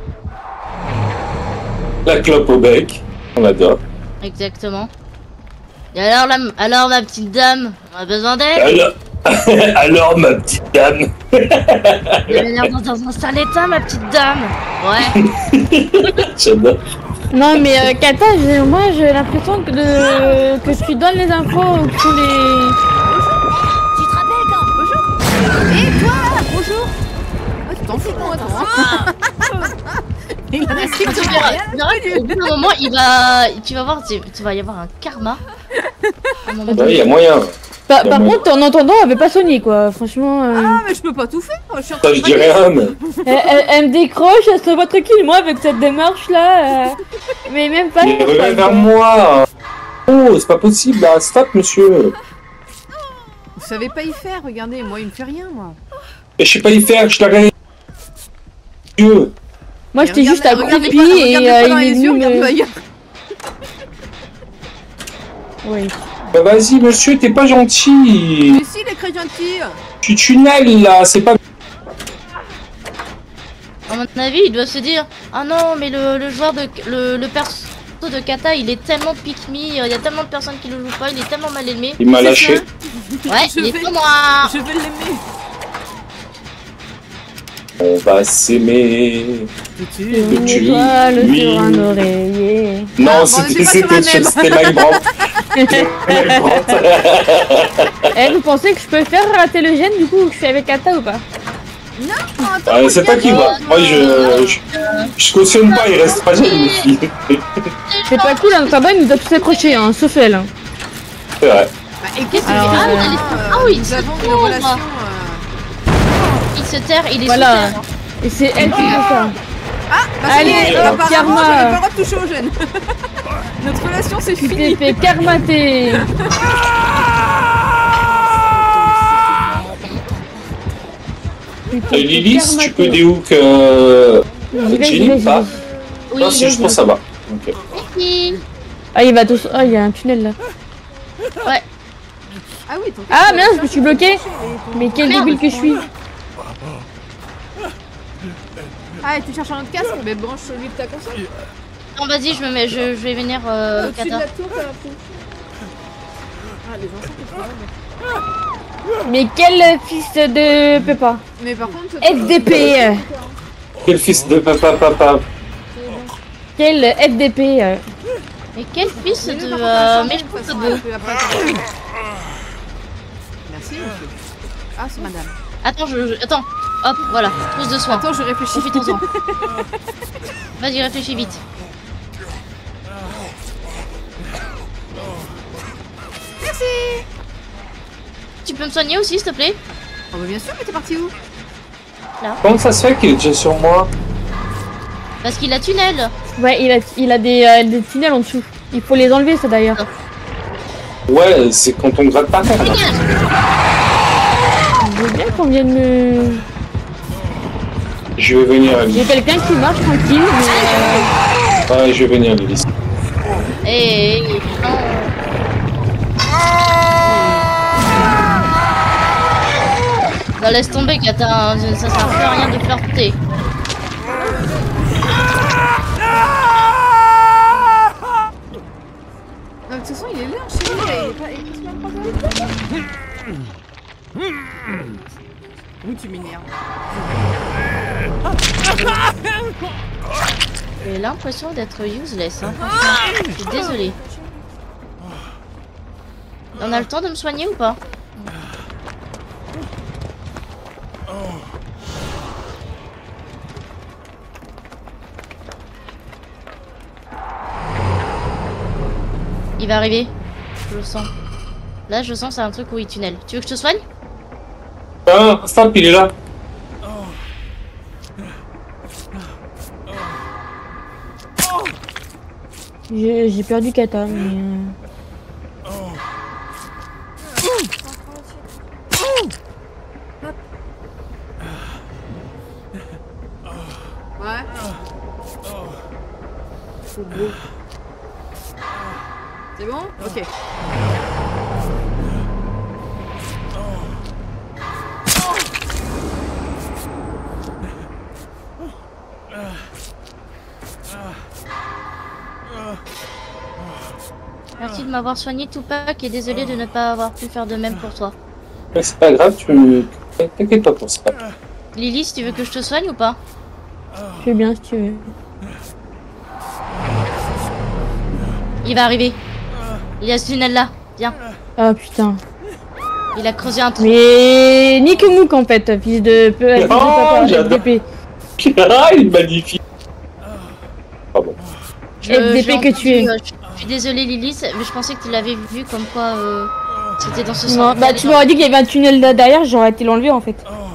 La clope au bec. On adore. Exactement. Et alors ma petite dame, on a besoin d'aide? Alors... Alors, ma petite dame. Vous avez l'air dans un sale état, ma petite dame. Ouais. J'adore. Non mais Kata, moi j'ai l'impression que tu donnes les infos qui sont les... Tu te rappelles quand? Bonjour. Et toi là, bonjour. Ah, tu t'en fous de moi, toi. Il en a strictement rien. Au bout d'un moment, tu vas voir, tu vas y avoir un karma. Ouais, il y a moyen. Par contre, en entendant, elle veut pas soigner quoi, franchement. Ah, mais je peux pas tout faire. Je suis en train Ça, je dis rien, mais. Elle me décroche, elle se voit tranquille, moi avec cette démarche là. Mais même pas. Il revient vers moi. Oh, c'est pas possible là. Stop, monsieur. Vous savez pas y faire, regardez, moi il me fait rien, moi. Et je sais pas y faire, je l'ai regardé. Dieu. Moi j'étais juste accroupi et il est venu me... Oui. Bah vas-y, monsieur, t'es pas gentil. Mais si, il est très gentil. Tu tunnels là, c'est pas. À mon avis, il doit se dire, ah non, mais le joueur de le perso de Kata, il est tellement pick me, il y a tellement de personnes qui le jouent pas, il est tellement mal aimé. Il m'a lâché. Ouais, il est pas moi. Je vais l'aimer. On va s'aimer. Une étoile sur un oreiller. Non, c'était Mike Brandt. Eh, vous pensez que je peux faire rater le gène du coup que je suis avec Kata ou pas? Non, attends. C'est toi qui vois. Moi, je cautionne pas, il reste pas jeune, les filles. C'est pas cool, hein, ta il nous a tous accrochés, hein, sauf elle. Hein. C'est vrai. Bah, et qu'est-ce que Alors, oui, nous avons une relation. Il se terre, il est voilà. sous terre. Et c'est elle qui fait ça. Ah, bah allez, apparemment, karma. j'avais pas le droit de toucher au gène. Notre relation, c'est Tu t'es fini. fait karmater. Lilith, tu peux déhook Jenny ou pas? Oui, Non, c'est juste pour savoir. Ok. Ah, il va tous. Ah, il y a un tunnel là. Ouais. Ah oui, ton Ah merde, je me suis bloqué. Mais quel débile que je suis. Ah, et tu cherches un autre casque? Mais branche celui de ta console. Non, vas-y, je vais venir Au-dessus de Kata. la tour, t'as la prise. Ah, les enfants qui se Mais quel fils de Peppa. Mais par contre, FDP. Quel fils de papa. Quel FDP. Mais quel fils de méchant beau. Merci, monsieur. Ah, c'est madame. Attends, attends. Hop, voilà, trousse de soin. Attends, je réfléchis. Profitons-en. Vas-y, réfléchis vite. Merci. Tu peux me soigner aussi, s'il te plaît? Oh, bah bien sûr, mais t'es parti où? Comment ça se fait qu'il est déjà sur moi? Parce qu'il a tunnel. Ouais, il a des tunnels en dessous. Il faut les enlever, ça d'ailleurs. Ouais, c'est quand on gratte par terre. Je veux bien qu'on vienne me... Je vais venir, J'ai Lilith. quelqu'un qui marche tranquille, mais... Ouais, je vais venir, Lilith. Eh, non. Bah, laisse tomber, Kata, hein, ça sert plus à rien de flirter. Non, de toute façon, il est là, heures, chérie. Il est pas... Il se met à 3 heures. Où tu m'énerves. J'ai l'impression d'être useless, hein. Je suis désolée. On a le temps de me soigner ou pas? Il va arriver. Je le sens. Là, je sens c'est un truc où il tunnel. Tu veux que je te soigne? Ah, stop, il est là. J'ai perdu Kata, mais... Ouais. C'est beau. C'est bon? Ok. Merci de m'avoir soigné, Tupac, et désolé de ne pas avoir pu faire de même pour toi. C'est pas grave, t'inquiète pas pour ça. Lily, si tu veux que je te soigne ou pas? Je veux bien si tu veux. Il va arriver. Il y a ce tunnel là. Viens. Ah putain. Il a creusé un trou. Mais nique mouk en fait, fils de peu. FDP. Ah, il est magnifique. Pardon. FDP que tu es. Je suis désolée Lily, mais je pensais que tu l'avais vu comme quoi c'était dans ce sens. Non, bah tu m'aurais dit qu'il y avait un tunnel là derrière, j'aurais été l'enlever en fait.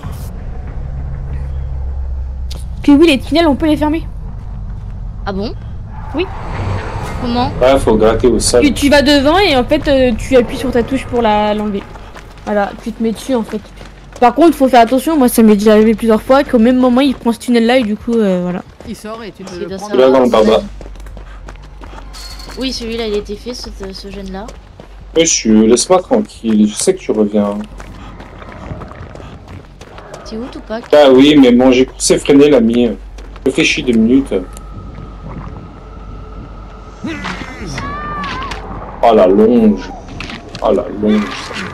Puis oui, les tunnels on peut les fermer. Ah bon? Oui. Comment? Ouais, faut gratter au sol. Tu vas devant et en fait tu appuies sur ta touche pour l'enlever. Voilà, tu te mets dessus en fait. Par contre, faut faire attention, moi ça m'est déjà arrivé plusieurs fois qu'au même moment il prend ce tunnel là et du coup voilà. Il sort et tu te le prends. Tu vas dans le barbare. Oui, celui-là il a été fait, ce jeune là. Monsieur, laisse-moi tranquille, je sais que tu reviens. T'es où Tupac? Ah oui, mais bon, j'ai coursé freiné l'ami. Réfléchis 2 minutes. Oh la longe. Oh la longe.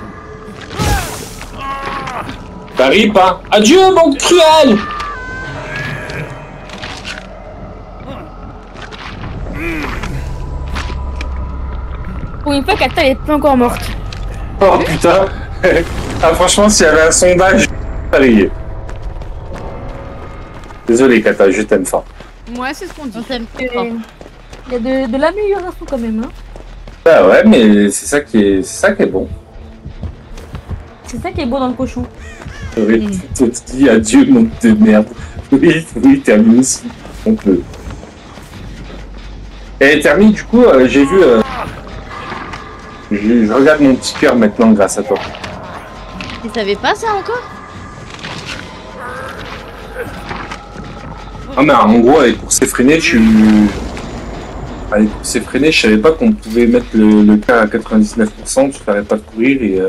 T'arrives pas. Adieu, bande cruelle. Pour une fois, Kata elle est pas encore morte. Oh putain. Ah franchement, s'il y avait un sondage, j'aurais. Désolé Kata, je t'aime fort. Ouais, c'est ce qu'on dit. On t'aime Il y a de l'amélioration quand même, hein. Bah ouais, mais c'est ça qui est bon. C'est ça qui est beau dans le cochon. Oui, tu te dis adieu, nom de merde. Oui, termine aussi. On peut. Et termine, du coup, j'ai vu. Je regarde mon petit cœur maintenant grâce à toi. Tu savais pas ça encore? Ah mais en gros avec course effrénée avec course effrénée je savais pas qu'on pouvait mettre le cas à 99%, tu t'arrêtes pas de courir et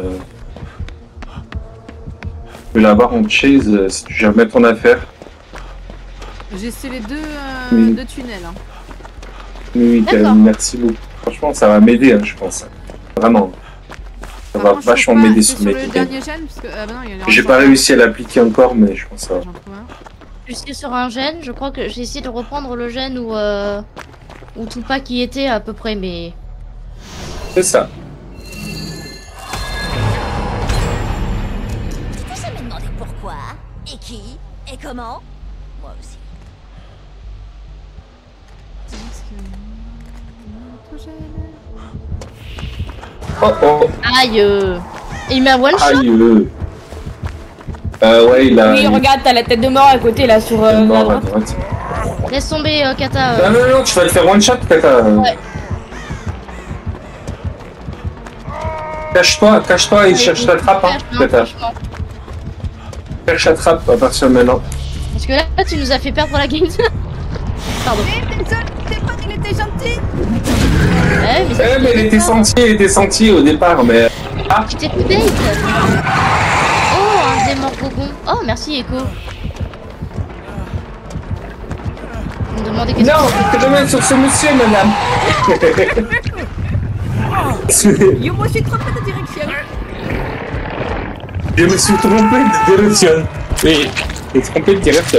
tu peux l'avoir en chase si tu gères bien ton affaire. J'ai scellé deux tunnels. Hein. Oui, merci beaucoup. Franchement ça va m'aider je pense. Vraiment. Ça va vachement m'aider sur mes tunnels. J'ai pas réussi à l'appliquer encore mais je pense que ça va. Je suis sur un gène, je crois que j'ai essayé de reprendre le gène où Tupac y était à peu près, mais... C'est ça. Tu t'es jamais demandé pourquoi? Et qui? Et comment? Moi aussi. Oh oh. Aïe. Il met un one shot. Aïe. Ouais, il a... Oui, regarde, t'as la tête de mort à côté, là, sur la droite. Laisse tomber, Kata. Non, tu vas le faire one shot, Kata. Ouais. Cache-toi et cherche ta trappe, hein, Kata. Cherche ta trappe à partir de maintenant. Parce que là, tu nous as fait perdre la game. Pardon. Tes potes, il était gentil. Mais il était senti au départ, mais... Ah. Tu t'es fait bait. Oh, un démon gogon. Oh, merci, Echo. On me demandait qu'est-ce que non, je te demande sur ce monsieur, madame. Yo, moi je suis trompé de direction. Je me suis trompé de direction. Oui, je me suis trompé de direction.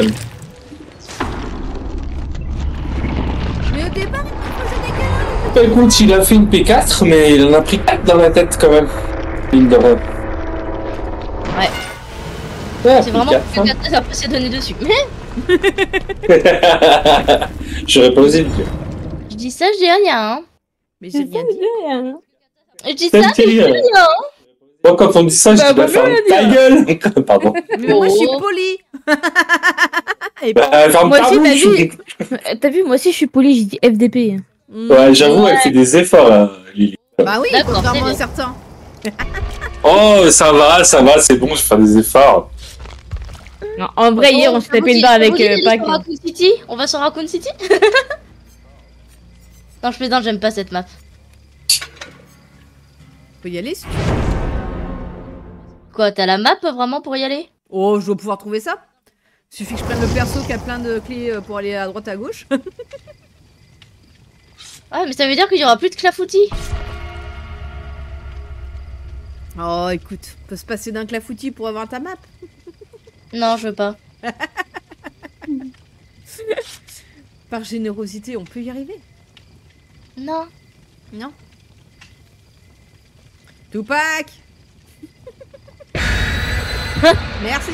Mais au départ, il m'a posé des câlins. Écoute, il a fait une P4, mais il en a pris 4 dans la tête quand même. Mine de rien. Ouais. Ouais, C'est vraiment P4, que Kata a s'est donné dessus. Mais j'aurais pas osé le dire. je dis ça, je dis rien. Hein. Mais j'ai rien dit. Je dis T'as ça, dit mais je dis rien. rien. Moi, quand on dit ça, je Bah, dis bah, vaut ferme mieux ta rien gueule. Pardon. Mais moi je suis Oh. poli. Et Bah, ferme Moi ta aussi, t'as bouche. vu T'as vu, moi aussi je suis poli, j'ai dit FDP. Ouais, j'avoue, elle fait des efforts, hein, Lily. Bah oui, D'accord, contrairement c'est à bien. certains. Oh, ça va, c'est bon, je vais faire des efforts. Non, en vrai, hier on s'est tapé une barre avec Pac. Sur Raccoon City. On va sur Raccoon City. Non, je plaisante, j'aime pas cette map. Faut y aller si tu veux. Quoi, t'as la map vraiment pour y aller? Oh, je dois pouvoir trouver ça. Suffit que je prenne le perso qui a plein de clés pour aller à droite à gauche. Ouais, mais ça veut dire qu'il y aura plus de clafoutis. Oh, écoute, on peut se passer d'un clafoutis pour avoir ta map. Non, je veux pas. Par générosité, on peut y arriver. Non. Non. Tupac. Merci.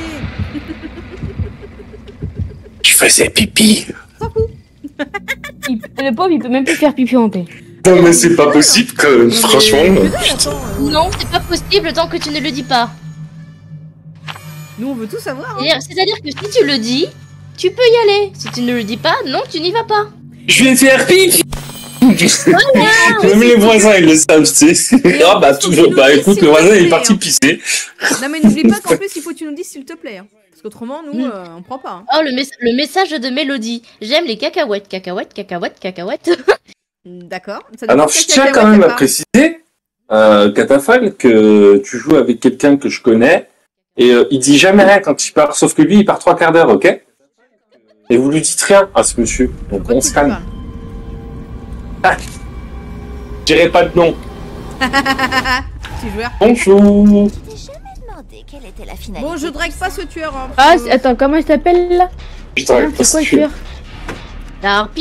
Je faisais pipi. S'en fout. Le pauvre il peut même plus faire pipi en paix. Non, mais c'est pas possible que, franchement. Non, c'est pas possible tant que tu ne le dis pas. Nous, on veut tout savoir. Hein. C'est-à-dire que si tu le dis, tu peux y aller. Si tu ne le dis pas, non, tu n'y vas pas. Je vais faire pipi. Même les voisins, ils le savent, tu sais. Ah bah, toujours. Bah écoute, le voisin, il est parti pisser. Non, mais n'oublie pas qu'en plus, il faut que tu nous dises s'il te plaît. Hein. Parce qu'autrement, nous, on prend pas. Hein. Oh, le message de Mélodie. J'aime les cacahuètes, cacahuètes, cacahuètes, cacahuètes. D'accord. Alors, je tiens quand même à préciser, Catafal, que tu joues avec quelqu'un que je connais, et il dit jamais rien quand il part, sauf que lui, il part 3 quarts d'heure, ok? Et vous lui dites rien à ce monsieur, donc on se calme. Ah, je dirai pas de nom. Petit joueur. Bonjour. Je t'ai jamais demandé quelle était la finalité. Bon, je drague pas ce tueur. Hein, Ah, attends, comment il s'appelle là? Je drague pas C'est quoi ce le tueur. tueur? La harpie?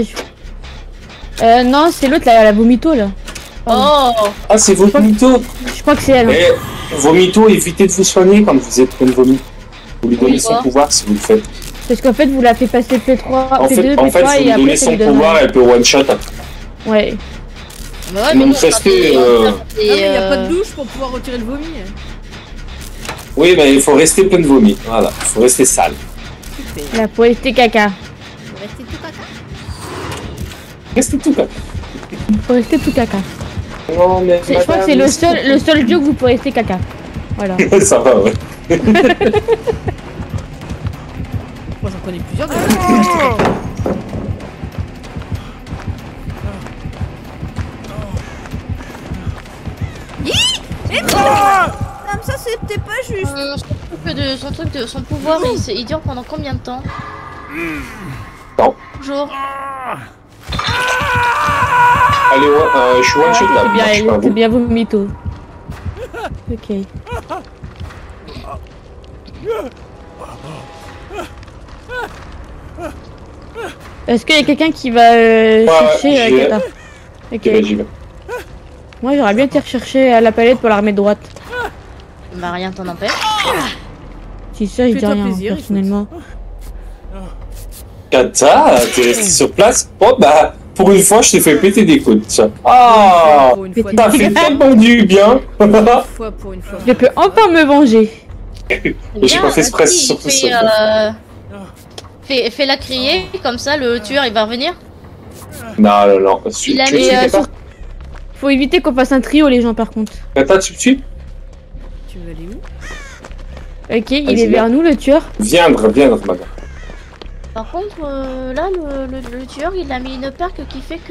Non, c'est l'autre, la vomito là. Oh! Ah, c'est Vomito. Je crois que c'est elle. Eh, Vomito, évitez de vous soigner quand vous êtes plein de vomi. Vous lui donnez son pouvoir si vous le faites. Parce qu'en fait, vous la faites passer P3, En P2, fait, P3 vous et lui après donnez ça son lui donne pouvoir, rien. elle peut one-shot. Ouais. Ouais, Donc, nous, restez, on va Non, mais il n'y a pas euh, de douche pour pouvoir retirer le vomi. Oui, mais il faut rester plein de vomi. Voilà, il faut rester sale. La pour rester caca. Faut rester tout caca. Restez tout cas. Faut rester tout caca. Non, mais Je crois que c'est le seul jeu que vous pouvez rester caca. Voilà. Ça va, ouais. Moi, j'en connais plusieurs. De Ah, mais ça, c'était pas juste. son pouvoir, il dure pendant combien de temps? Non. Bonjour. Allez, ouais, je suis one-shot là. C'est bien, je suis pas c'est vous. bien vomito. Ok. Est-ce qu'il y a quelqu'un qui va chercher j'y vais. Kata? Ok. J'y vais. Moi j'aurais bien été rechercher à la palette pour la remettre droite. Bah rien t'en empêche. Si ça, je dis Fais-toi rien plaisir, personnellement. Kata, t'es resté sur place? Oh bah, pour une fois, je t'ai fait péter des coudes, ça. Ah, Pour une fois, ça fait tellement du bien. pour une fois. Je peux enfin me venger. J'ai pas fait exprès sur tout ça. Fais la crier, comme ça le tueur il va revenir. Non, non, non. Il a mis faut éviter qu'on fasse un trio les gens par contre. Kata, tu me suis? Tu veux aller où? Ok, il est vers nous le tueur. Viendre, madame. Par contre, là le tueur il a mis une perque qui fait que...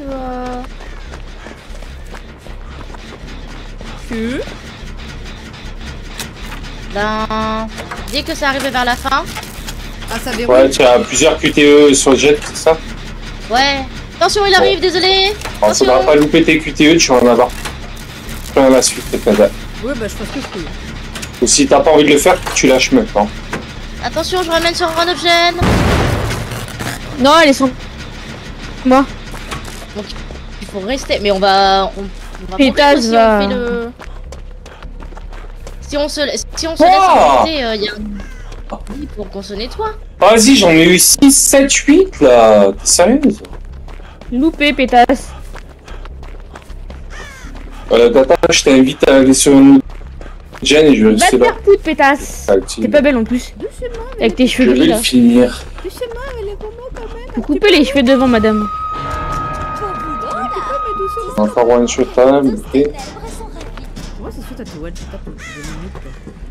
Ben... Dès que ça arrive vers la fin... Ah, ça verrouille. Ouais, tu as plusieurs QTE sur le jet, c'est ça? Ouais. Attention, il arrive, désolé. Alors, faudra pas louper tes QTE, tu vas en avoir. feras la suite, Kada. Ouais, bah, je ferai ce que je peux. Ou si t'as pas envie de le faire, tu lâches maintenant. Attention, je ramène sur un autre gène. Non, elle est sans moi. Donc, il faut rester. Mais on va Pétage, si va. on fait le... Si on se laisse Oh arrêter, il y a un... pour qu'on se nettoie. Vas-y, j'en ai eu 6, 7, 8 là. T'es sérieuse? Loupé, pétasse. Tata, je t'invite à aller sur une Jen et je vais Va te rester là. faire foutre, pétasse. T'es pas belle en plus. Doucement, Avec tes Je cheveux vais gris le là. finir. doucement, mais les moments quand même. Vous coupez les cheveux devant, madame. Encore one shot time, ok. Comment ça se fait, t'as tout one shot pour 2 minutes, quoi.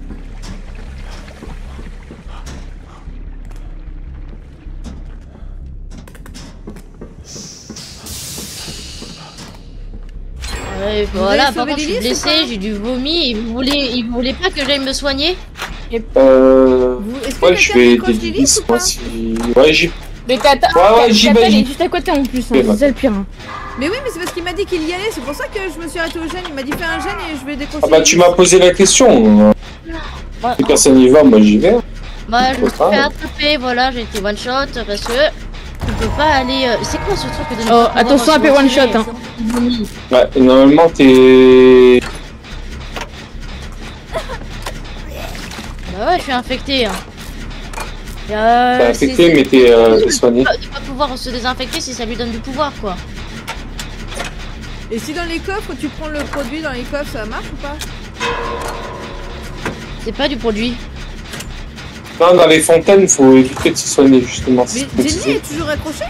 Ouais, Vous voilà, avez par sauvé contre, je suis Lily, blessée, c'est j'ai du vomi. Et vous voulez pas que j'aille me soigner? Est-ce que Ouais, je quelqu'un vais décroche des Lily ou moi pas? si. Ouais, j'y. Mais Tata, Ouais, j'y Tata, vais, elle j'y est juste à côté en plus, hein. Ouais, C'est ça le pire. Hein. Mais oui, mais c'est parce qu'il m'a dit qu'il y allait, c'est pour ça que je me suis arrêtée au gène. Il m'a dit fais un gène et je vais décrocher. Ah bah, tu m'as posé la question. Si personne n'y va, moi j'y vais. Moi, je me suis fait attraper, voilà, j'ai été one shot parce que tu peux pas aller. C'est quoi ce truc de. Oh, attention à one shot, hein. Ouais, et normalement t'es. Bah ouais, je suis infecté. Hein. T'es infecté, mais t'es soigné. Il va pouvoir se désinfecter si ça lui donne du pouvoir, quoi. Et si dans les coffres, tu prends le produit dans les coffres, ça marche ou pas? C'est pas du produit. Non, dans les fontaines, faut éviter de se soigner justement. Mais Jenny est toujours accrochée?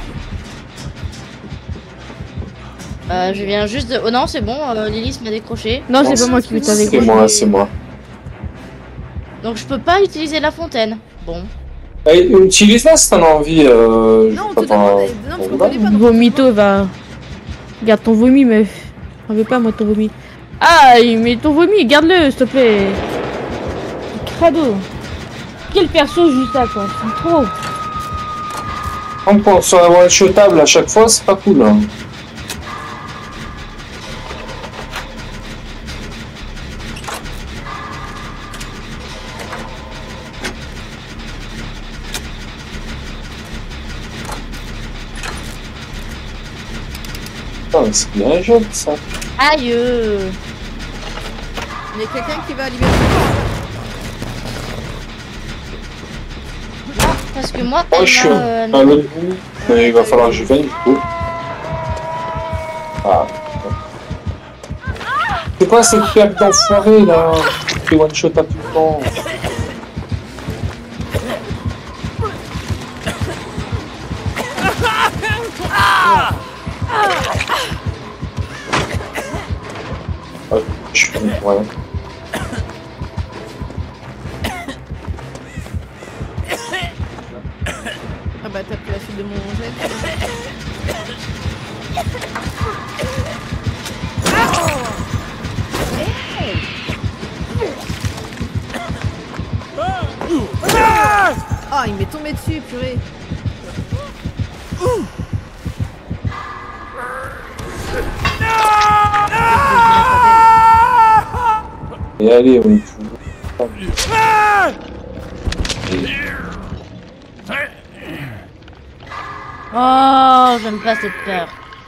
Je viens juste de. Oh non, c'est bon, Lilith m'a décroché. Non, c'est pas moi qui t'avais C'est moi, c'est moi. Donc je peux pas utiliser la fontaine. Bon. Utilise-la si t'en as envie. Non, on te demande. Non, parce qu'on connaît pas. Vomito va. Garde ton vomi, meuf. J'en veux pas, moi, ton vomi. Ah, mais ton vomi, garde-le, s'il te plaît. Crado. Quel perso juste là, quoi. C'est trop. Quand sur la one shotable à chaque fois, c'est pas cool. Hein. Putain, c'est bien un jeu ça. Aïe. Il y a quelqu'un qui va libérer le corps. Parce que moi, Moi je suis à l'autre bout, mais il va falloir que je vienne du coup. Ah. C'est quoi cette perte d'enfoiré là? Tu one shot à tout le temps. Je suis pour rien. Ah bah t'as pris la suite de mon gène. Ah, il m'est tombé dessus, purée. Et allez, on est tout. Oh, j'aime pas cette peur.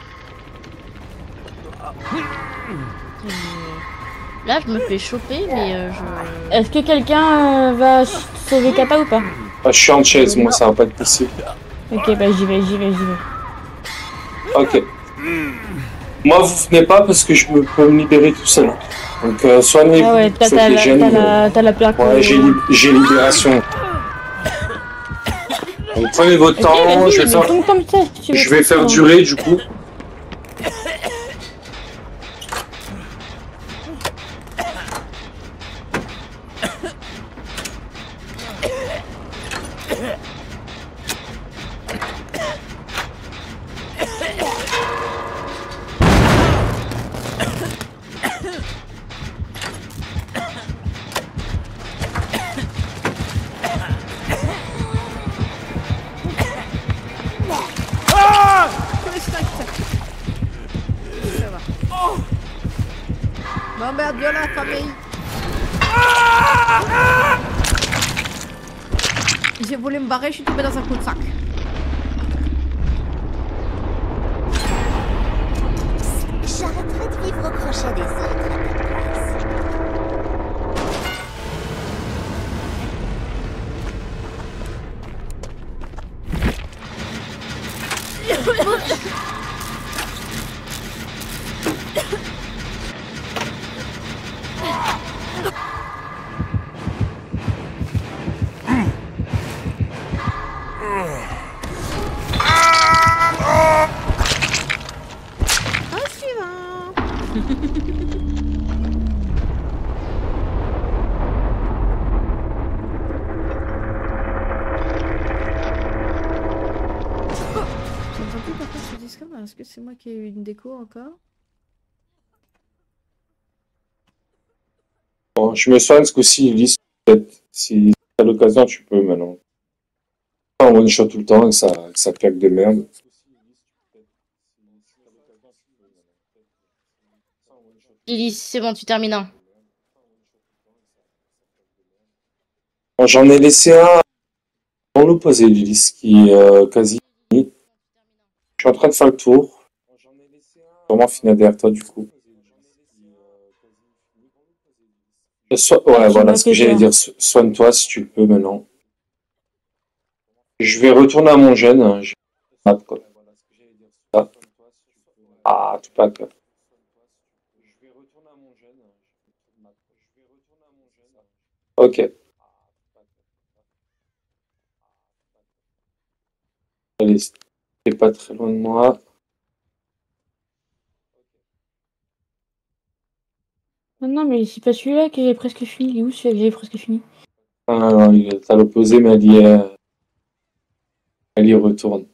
Là, je me fais choper, mais je. Est-ce que quelqu'un va sauver Kata ou pas? Ah, je suis en chaise, moi ça va pas être possible. Ok, bah j'y vais. Ok. Moi vous venez pas parce que je peux me libérer tout seul. Donc soignez-vous. Ah ouais, t'as la plaque. Ouais, j'ai libération. Donc prenez votre temps, je vais faire durer du coup. merde, viens la famille. J'ai voulu me barrer, je suis tombée dans un cul-de-sac. J'arrêterai de vivre au crochet des autres à ta place. Est-ce que c'est moi qui ai eu une déco encore? Bon, je me soigne ce coup-ci, Ulysse, peut-être. Si t'as l'occasion, tu peux maintenant. Pas en one shot tout le temps et que ça claque de merde. Elise, c'est bon, tu termines un. Bon, j'en ai laissé un dans l'opposé, Ulysse, qui est quasi fini. Je suis en train de faire le tour. Vraiment fini derrière toi, du coup. Ouais, voilà ce que j'allais dire. Soigne-toi si tu le peux maintenant. Je vais retourner à mon jeune. Hein. Ah, tout pas. Ok. Allez, t'es pas très loin de moi. Non, mais c'est pas celui-là que j'ai presque fini. Il est où celui-là que j'ai presque fini? Ah, non, il est à l'opposé, mais elle y retourne.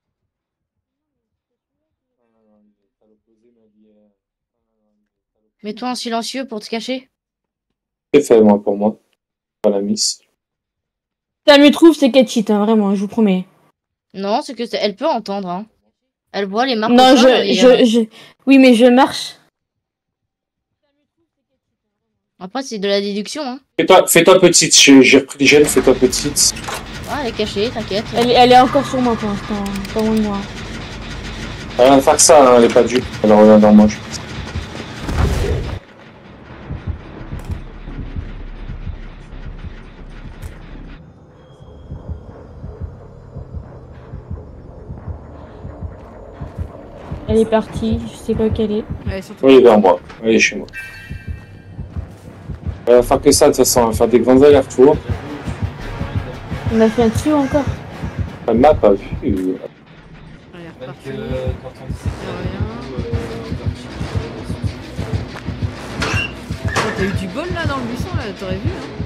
Mets-toi en silencieux pour te cacher. C'est fait, moi, pour moi. Pas la miss. Ça me trouve, c'est qu'elle cheat, hein, vraiment, je vous promets. Non, c'est que elle peut entendre. Hein. Elle voit les marques. Non, au sol, oui, mais je marche. Après, c'est de la déduction. Hein. Fais-toi petite. J'ai repris les gènes, fais-toi petite. Ah, elle est cachée, t'inquiète. Elle est encore sur moi pour l'instant, pas loin de moi. Elle va faire ça, hein, elle est pas due. Elle revient vers moi, je pense. Elle est partie, je sais pas où qu'elle est. Oui, vers moi. Elle est chez moi. Elle va faire que ça, de toute façon. Elle va faire des grands allers-retours. On a fait un tuyau encore. Elle m'a pas vu. Quand on dit T'as eu du bol là dans le buisson, là, t'aurais vu. Hein.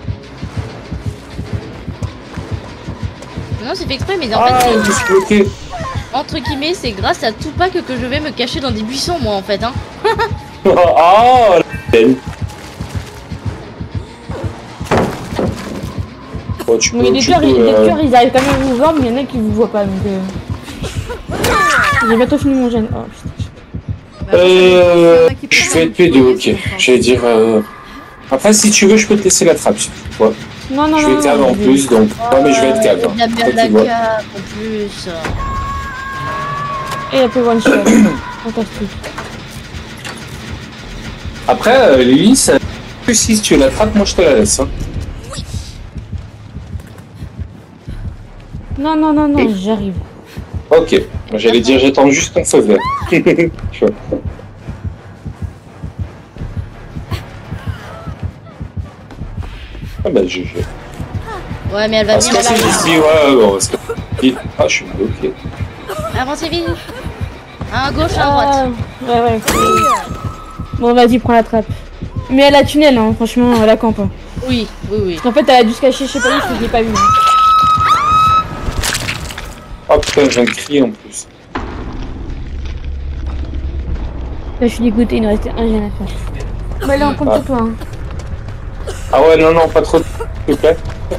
Non, c'est fait exprès, mais en fait, je suis bloqué. Entre guillemets, c'est grâce à Tupac que je vais me cacher dans des buissons, moi, en fait. Hein. Oh, la peine. Oh, Mais les tueurs, ils arrivent quand même à vous voir, mais il y en a qui vous voient pas, donc... J'ai bientôt fini mon gène. Oh, putain. Je vais te aider, ok. J'allais dire... Après, si tu veux, je peux te laisser la trappe, si tu vois. Non, non, je vais être cave en plus, donc... Non, mais je vais être cave. Il y a bien de la cave, en plus. Et un peu one shot. Fantastique. Après, Lily, si tu la trappes, moi je te la laisse. Hein. Non, non, non, non, j'arrive. Ok, j'allais dire j'attends juste ton feu vert. Tu vois. Ah bah GG. Ouais, mais elle va venir là. Ouais, bon, parce que... Ah, je suis bloqué. Avancez vite. À gauche, à droite. Ouais, ouais. Bon, vas-y, prends la trappe. Mais elle a tunnel, hein, franchement, elle a camp. Hein. Oui, oui, oui. En fait, elle a dû se cacher, je sais pas où, parce que je l'ai pas vu. Hein. Oh putain, je viens de crier en plus. Là, je suis dégoûté, il nous restait un gène à faire. Bah, là, on compte sur toi. Hein. Ah ouais, non, non, pas trop, s'il te plaît.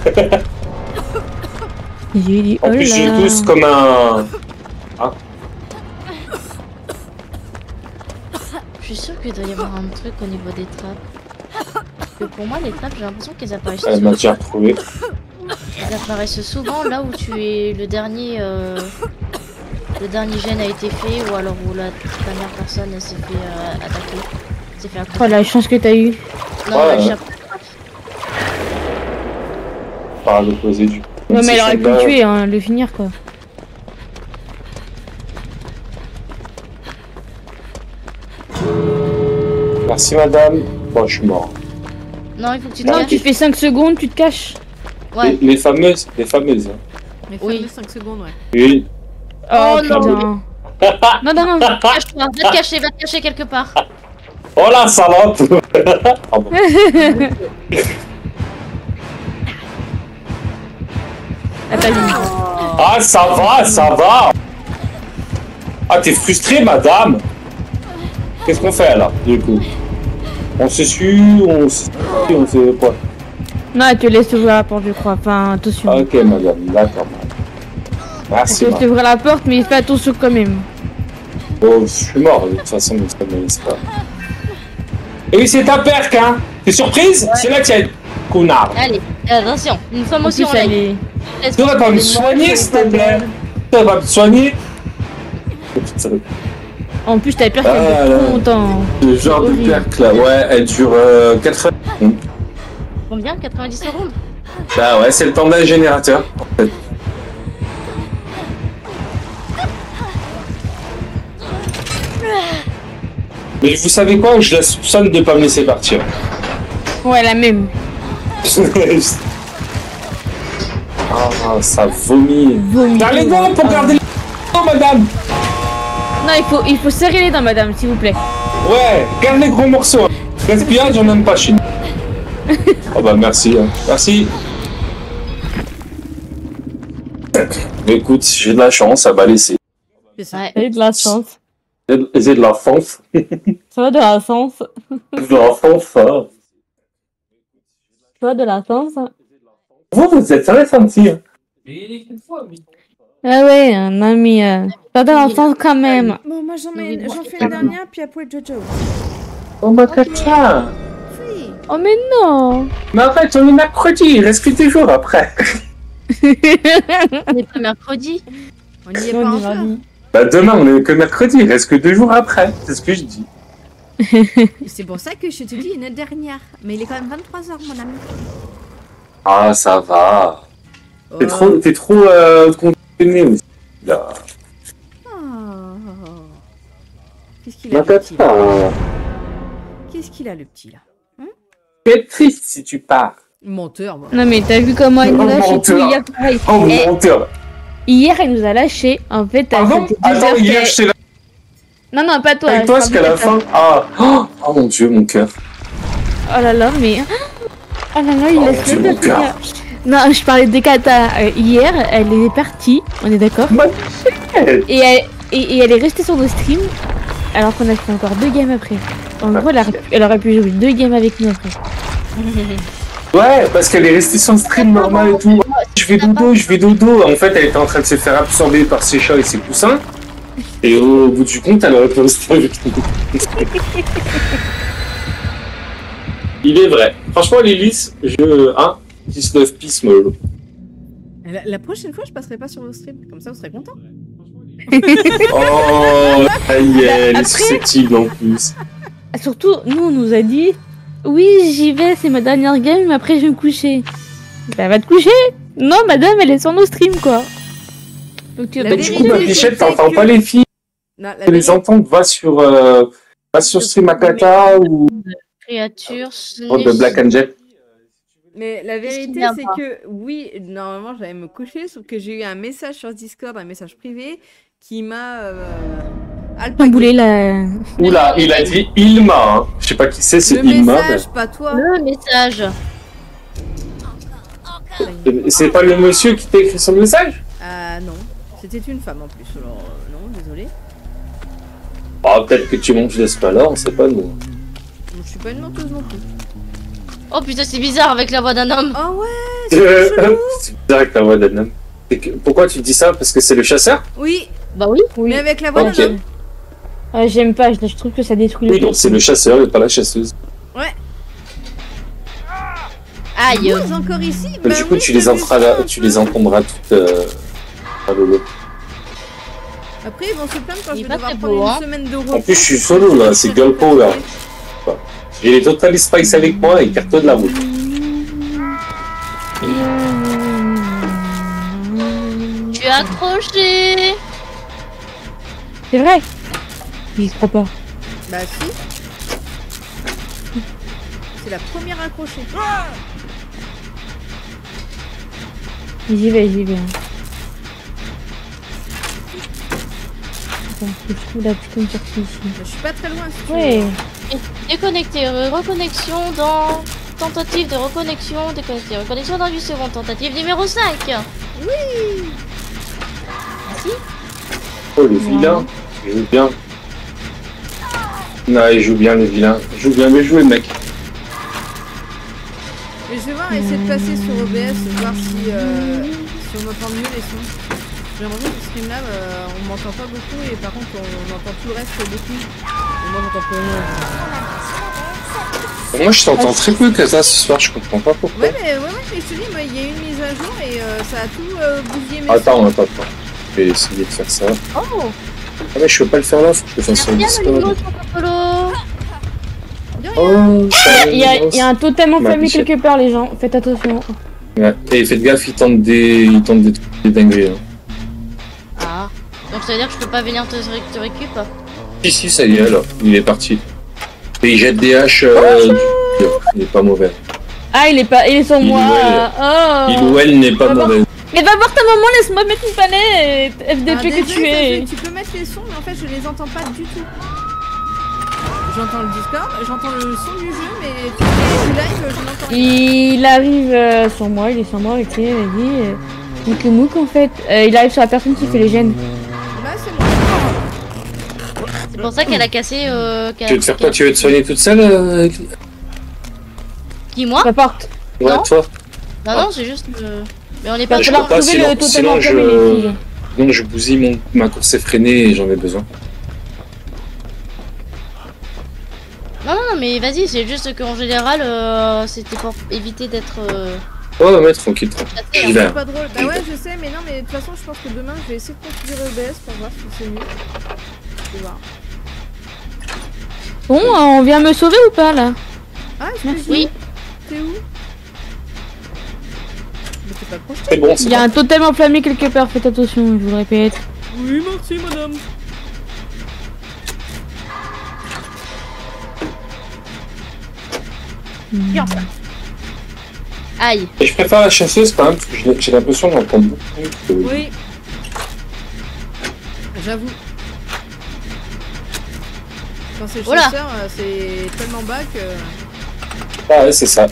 J'ai dit, en plus, je pousse comme un... Ah. Je suis sûre qu'il doit y avoir un truc au niveau des trappes. que pour moi, les trappes, j'ai l'impression qu'elles apparaissent Elle m'a déjà retrouvé. Elles apparaissent souvent là où tu es le dernier gène a été fait ou alors où la dernière personne s'est fait attaquer. S'est fait accrocher. Oh la chance que t'as eu. Non, Ouais, elle ouais. échappe. Par l'opposé du coup. Ouais, mais elle aurait pu celle-là- le tuer, hein, le finir quoi. Merci madame. Bon, je suis mort. Non, il faut que tu te Non, caches. tu fais 5 secondes, tu te caches. Ouais. Les fameuses. Les fameuses. Hein. Mais Oui. fameux 5 secondes, ouais. Oui. Oh, putain. non. Non, non, non. Cache-toi, va te cacher quelque part. Oh la salope. Pardon. Ah, t'as vu. Ah, ça va, ça va. Ah, t'es frustrée, madame. Qu'est-ce qu'on fait là, du coup? On se suit, on fait quoi? Non, elle te laisse ouvrir la porte, je crois. Enfin, attention. Ok, madame, d'accord. Elle Merci, te laisse madame. ouvrir la porte, mais fais attention quand même. Oh, je suis mort, de toute façon, mais ça me laisse pas. Et oui, c'est ta perque, hein? T'es surprise? Ouais. C'est la tienne, connard. Allez, attention, une femme En aussi plus, en elle live. est... Tu devrais pas me soigner, s'il te plaît. Tu devrais pas me soigner. En plus, t'avais peur Ah, qu'elle là. dure trop longtemps. Le genre de Horrible. perque là, ouais, elle dure 80. Combien 90 secondes? Bah ouais, c'est le temps d'un générateur. En fait. Mais vous savez quoi? Je la soupçonne de pas me laisser partir. Ouais, la même. Ah, ça vomit. Vomit. T'as les dents pour garder les dents, madame. Non, il faut serrer les dents, madame, s'il vous plaît. Ouais, garde les gros morceaux. Gaspillage, j'en aime pas chez nous. Oh bah merci, hein. Merci. Mais écoute, j'ai de la chance, ça va laisser. C'est ça. Ouais. T'as eu de la chance. J'ai de la chance. Ça va de la chance. De la chance, ça. Ça va de la chance. Vous êtes très senti. Hein. Ah ouais, non mais... Ça va de la chance quand même. Bon, moi j'en Oui, fais une dernière, puis après Jojo. Oh ma caca. Oui. Oh mais non. Mais en fait, on est mercredi, il reste que 2 jours après. On est pas mercredi. On y est pas encore. Bah demain, on est que mercredi, il reste que 2 jours après. C'est ce que je dis. C'est pour ça que je te dis une dernière. Mais il est quand même 23h, mon ami. Ah, ça va. T'es Oh. trop contenue aussi. Là. Oh. Qu'est-ce qu'il a, Ma le petit, là? caca. Qu'est-ce qu'il a, le petit, là? Tu es triste si tu pars. Menteur, moi. Non mais t'as vu comment elle nous a lâché tout Menteur. hier pareil. Oh, Eh, menteur. hier elle nous a lâché. En fait, Pardon? c'était 2 Attends, heures hier, qu'elle- j'étais là Non, non, pas toi. avec je toi, parle parce qu'à de la ta fin... Ah. Oh mon dieu, mon cœur. Oh là là, mais... Oh là là, il Oh, laisse Dieu, le mon temps cœur. finir. Non, je parlais de Kata. Hier, elle est partie, on est d'accord. Et elle est restée sur nos streams, alors qu'on a fait encore 2 games après. En gros, elle aurait pu jouer 2 games avec nous après. Ouais, parce qu'elle est restée sur le stream normal et tout. Je vais dodo. En fait, elle était en train de se faire absorber par ses chats et ses coussins. Et au bout du compte, elle aurait pu rester avec nous. Il est vrai. Franchement, Lilith, 19 pistes, moi. La prochaine fois, je passerai pas sur vos streams. Comme ça, vous serez contents. Oh, aïe, elle est Après- susceptible en plus. Surtout, nous, on nous a dit oui, j'y vais, c'est ma dernière game, mais après je vais me coucher. Bah, va te coucher. Non, madame, elle est sur nos streams, quoi. Donc tu vas La pas Du te coup, vérité, ma coucher. Pichette, c'est t'entends que- pas les filles. Non, la Tu les vérité- entends, va sur Stream Akata ou Créature, de Black Angel. Mais la Qu'est-ce qui vérité, vient c'est pas que oui, normalement, j'allais me coucher, sauf que j'ai eu un message sur Discord, un message privé, qui m'a Chamboulé la... Oula, il a dit Ilma. Hein. Je sais pas qui c'est, c'est Le Ilma. message, pas toi. Le message. mais- C'est pas le monsieur qui t'a écrit son message? Ah non, c'était une femme en plus. Alors non, désolé. Ah, peut-être que tu manges des spalors, on sait pas nous. Je suis pas une menteuse non plus. Oh putain, c'est bizarre avec la voix d'un homme. Oh ouais, c'est chelou. C'est bizarre avec la voix d'un homme. Pourquoi tu dis ça? Parce que c'est le chasseur? Oui, Bah oui. mais avec la voix Ok. d'un homme. J'aime pas, je trouve que ça détruit Oui, le donc c'est le chasseur et pas la chasseuse. Ouais. Aïe. Vous encore ici? Mais du coup, tu les entendras toutes à Lolo. Après, ils vont se plaindre quand Il je est vais pas devoir très prendre beau, hein. une semaine de repos. En plus, je suis solo là, c'est Girl Power. J'ai les Total Spice avec moi et carte de la route. Tu es accroché. C'est vrai. J'y crois pas. Bah si. C'est la première accrochée. J'y vais. Attends, faut que je trouve la putain de sortie ici. Je suis pas très loin si tu Ouais. veux. Déconnecté. Reconnexion dans... Tentative de reconnexion. Déconnecté. Reconnexion dans 8 secondes. Tentative numéro 5. Oui. Merci. Oh, le vilain, il joue bien. Non, il joue bien, le vilain. Il joue bien, mais joué, mec. Mais je vais voir, essayer de passer sur OBS, voir si on entend mieux les sons. J'ai l'impression que ce stream là, on m'entend pas beaucoup et par contre on entend tout le reste beaucoup. Et moi j'entends peu. Moi, je t'entends très peu, Kata, ce soir, je comprends pas pourquoi. Ouais, mais je te dis, moi, il y a eu une mise à jour et ça a tout bousillé mes Attends. sons. Je vais essayer de faire ça. Oh. Ah, mais je peux pas le faire là, faut que je le fasse sur le Merci à Discord. Lolo. Oh, Il y a un totem enflammé Michel. quelque part, les gens. Faites attention. Ouais. Et faites gaffe, il tente des trucs des dingueries. Hein. Ah. Donc ça veut dire que je peux pas venir te récup. Si, ça y est, là, il est parti. Et il jette des haches. Il est pas mauvais. Ah, il est sur moi. Oh. Il ou elle n'est pas Va voir- mauvais. Mais va voir ta maman, laisse-moi mettre une panette. Ah, FDP que tu désolé, es. tu peux mettre les sons, mais en fait je les entends pas du tout. J'entends le Discord, j'entends le son du jeu, mais tout le live, je n'entends rien. Il arrive sur moi, il est sur moi, ok, vas-y. Mouk en fait. Il arrive sur la personne qui fait les gènes. Là c'est moi. C'est pour ça qu'elle a cassé. Tu veux te faire quoi? Tu veux te soigner toute seule Qui, moi? Ça porte. Ouais, Non. toi. Non, c'est juste. Mais on est pas Bah, je trop peux pas, trouver le totem sinon enflammé, les filles. sinon je bousille ma course effrénée et j'en ai besoin. Non, mais vas-y, c'est juste qu'en général, c'était pour éviter d'être. Oh, mais tranquille. chassé, J'y vais. C'est pas drôle. Bah ouais, je sais, mais non, mais de toute façon, je pense que demain, je vais essayer de configurer OBS pour voir si c'est mieux. Je vais voir. Bon, on vient me sauver ou pas là? Ah, Merci. Oui. T'es où? Mais t'es pas projeté. C'est bon, c'est Il y a bon. un totem enflammé quelque part, faites attention, je vous le répète. Oui, merci, madame. Aïe. Et je préfère la chasseuse quand même, parce que j'ai l'impression d'en entendre beaucoup. Oui. J'avoue. Quand c'est le Oula. chasseur, c'est tellement bas que... Ah ouais, c'est ça.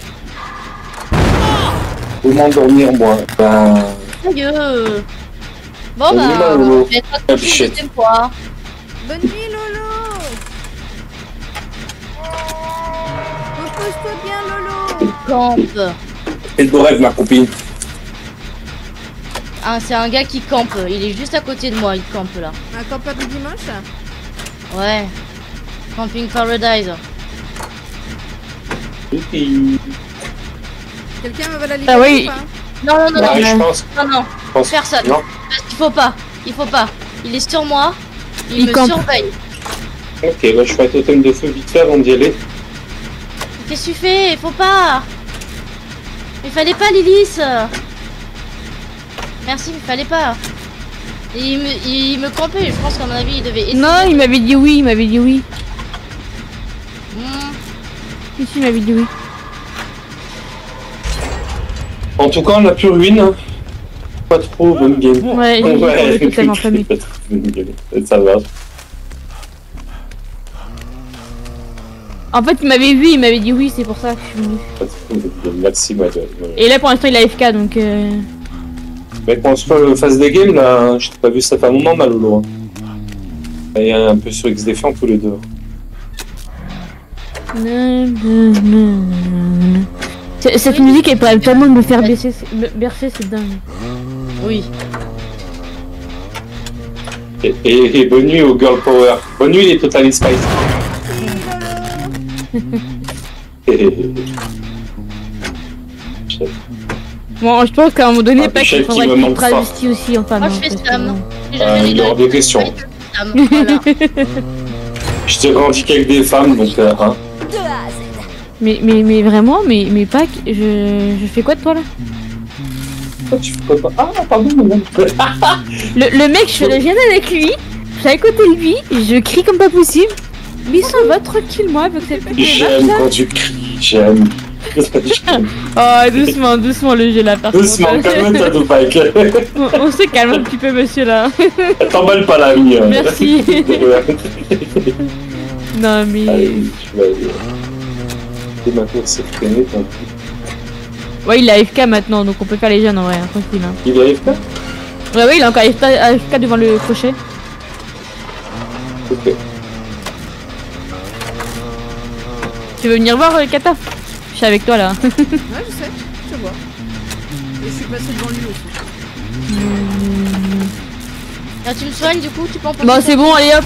Faut m'endormir, moi. Ben... Aïe. Bon, Bonne nuit, bah. Lolo. Je vais être Ah, accroché une bichette. deuxième fois. Bonne nuit, Lolo. Repose-toi bien, Lolo. Campe. Et le beau rêve, ma copine. Ah, c'est un gars qui campe. Il est juste à côté de moi. Il campe là. Un campeur du dimanche. Ouais. Camping Paradise. Quelqu'un me va la livrer Ah oui. ou pas? Non. Ouais, je pense. Non. Je pense. Personne. Non. Il faut pas. Il est sur moi. Il Il me campe. surveille. Ok, bah je fais un totem de feu vite fait avant d'y aller. Qu'est-ce que tu fais? Faut pas. Il fallait pas, Lilith. Merci, il fallait pas. Et il me campait. Je pense qu'à mon avis, il devait essayer. Non, il m'avait dit oui, Hmm. Si, il m'avait dit oui. En tout cas, on a plus ruine. Hein. Pas trop bonne game. Ouais, j'ai Ouais, le totem enflammé. pas trop bonne game. Ça va. En fait, il m'avait vu, il m'avait dit oui, c'est pour ça que je suis venu. Pas trop bonne game. Merci, madame. Et là, pour l'instant, il a AFK, donc... Mais qu'on se fasse des games, là, je t'ai pas vu ça fait un moment, Malolo. Et un peu sur XDF tous les deux. Cette musique, elle pourrait tellement me faire bercer, c'est dingue. Oui. Et bonne nuit au Girl Power. Bonne nuit les Total Spice. Michel. Bon, je pense qu'à un moment donné, Ah, pas Michel qu'il qui faudrait me qu'il manque fort. travestit aussi, enfin Moi, non. je fais parce que Sam. bon. J'ai jamais les il est hors deux. de question. Sam, voilà. Je te revendique avec des femmes, donc hein. De A à Z. Mais vraiment, mais pas que- je fais quoi de toi là? Toi, tu fais quoi? Ah, pardon, madame. Le mec, je viens avec lui, je suis à côté de lui, je crie comme pas possible. Mais il s'en va tranquillement avec cette petite J'aime démarche, quand tu cries, j'aime. là. Oh, doucement le jeu là, par contre. Doucement, calme-toi, Tupac. On se calme un petit peu, monsieur là. T'emballes pas la vie. Merci. Non mais... Allez, tu vas aller. Et maintenant, c'est freiné, ton coup. Ouais, il est AFK maintenant, donc on peut faire les jeunes en vrai, hein, tranquille. Hein. Il arrive pas? Ouais, il est encore AFK devant le crochet. Ok. Tu veux venir voir Kata? Je suis avec toi là. Ouais, je sais, je vois. Et je suis passé devant lui aussi. Ah, tu me soignes du coup, tu peux en poser. Bon, c'est bon, allez hop.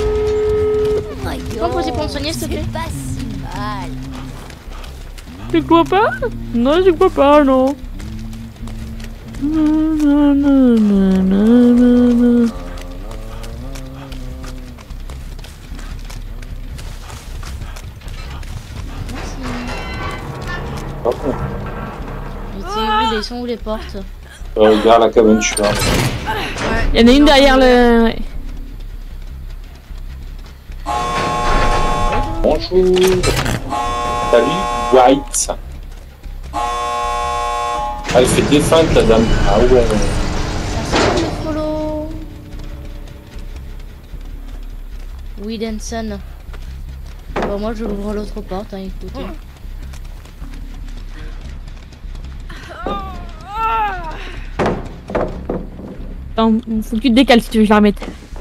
Tu peux en poser pour me soigner, s'il te plaît? C'est pas si mal. Tu crois pas? Non, je crois pas, non. Ils sont où les portes? Regarde la cabane, je suis là. Il y en a une derrière le... Ouais. Bonjour. Salut, White. Ah, elle fait des feintes, la dame. Ah ouais. Merci pour le follow. Widenson. Bon, moi je l'ouvre l'autre porte, hein, écoutez. Attends, faut que tu te décales si tu veux que je la remette.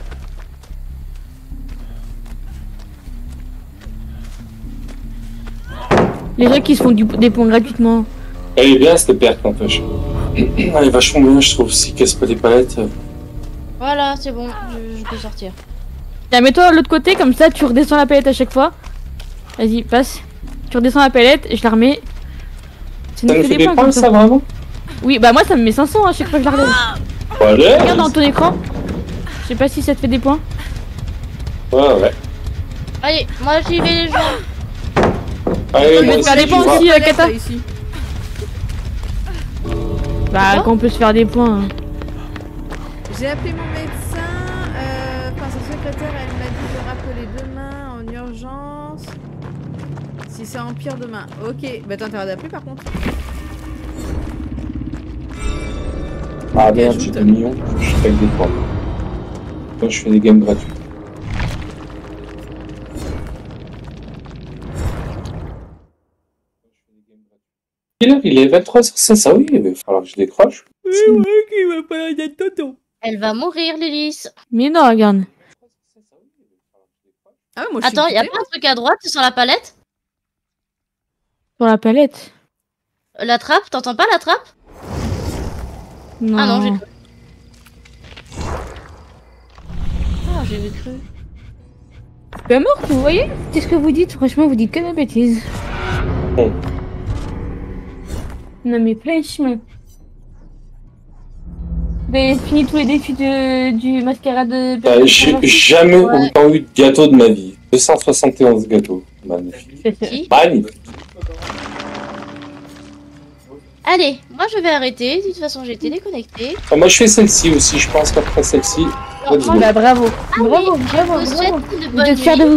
Les gens qui se font des points gratuitement. Elle est bien cette perte n'empêche. Elle est vachement bien, je trouve, si casse pas des palettes. Voilà, c'est bon, je peux sortir. Tiens, mets-toi de l'autre côté, comme ça tu redescends la palette à chaque fois. Vas-y, passe. Tu redescends la palette et je la remets. Ça nous fait des points, ça, vraiment? Oui, bah moi ça me met 500 à chaque fois que je la relève. Allez. Regarde dans ton écran. Je sais pas si ça te fait des points. Ouais. Allez, moi j'y vais les gens. Allez, On peut se faire des points aussi, Kata. Ici. Bah, qu'on peut se faire des points. Hein. J'ai appelé mon médecin, enfin sa secrétaire, elle m'a dit de rappeler demain en urgence. Si ça empire demain. Ok, bah t'as intérêt d'appeler par contre. Ah merde, j'ai 2 millions, je fais avec des points. Moi je fais des games gratuits. Il est 23h16, ah oui, il va falloir que je décroche. qui va pas d'être tonton. Elle va mourir, Lilith. Mais non, regarde. Ah ouais, moi je Attends, suis y a pas un truc à droite sur la palette? Sur la palette. La trappe, t'entends pas la trappe? Non. Ah non, j'ai cru. Ah, j'ai cru. Pas mort, vous voyez? Qu'est-ce que vous dites? Franchement, vous dites que des bêtises. Bon. Non mais franchement. Vous avez fini tous les défis du mascarade. J'ai jamais autant eu de gâteaux de ma vie. 271 gâteaux. Magnifique. Qui? Magnifique. Allez, moi je vais arrêter. De toute façon, j'ai été déconnectée. Ah, moi je fais celle-ci aussi, je pense qu'après celle-ci. let's go. Bah bravo. Ah Bravo, oui, bravo, je vous bravo. souhaite une Vous bonne êtes fiers de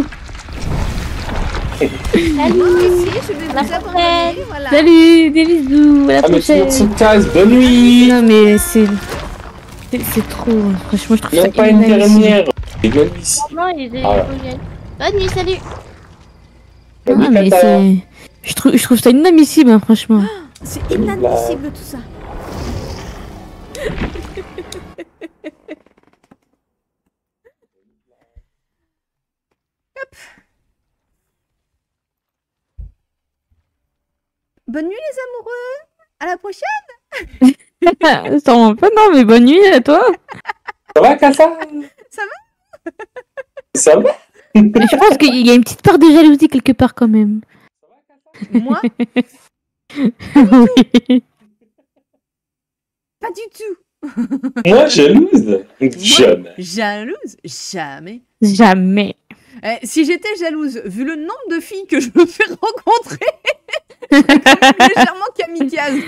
nuit. vous. Salut. je vais À vous la abandonner, voilà. Salut, des bisous, à la Ah mais tout le prochaine. monde se casse, bonne nuit. Non mais c'est trop. Franchement, je trouve ça Même pas une inadmissible. dernière. Et bonne nuit ici. Non, il est Voilà. bonne nuit, salut. Bonne Ah nuit, mais Kata. c'est. Je trouve ça inadmissible, hein, franchement. C'est inadmissible tout ça. Hop. Bonne nuit les amoureux. À la prochaine. Sûrement pas, non, mais bonne nuit à toi. Ça va, Kata? Ça va? Ça va? Mais je pense qu'il y a une petite part de jalousie quelque part quand même. Moi? Oui. Pas du tout. Moi, jalouse? Jamais. Jalouse? Jamais. Jamais. Si j'étais jalouse, vu le nombre de filles que je me fais rencontrer, je serais quand même légèrement kamikaze.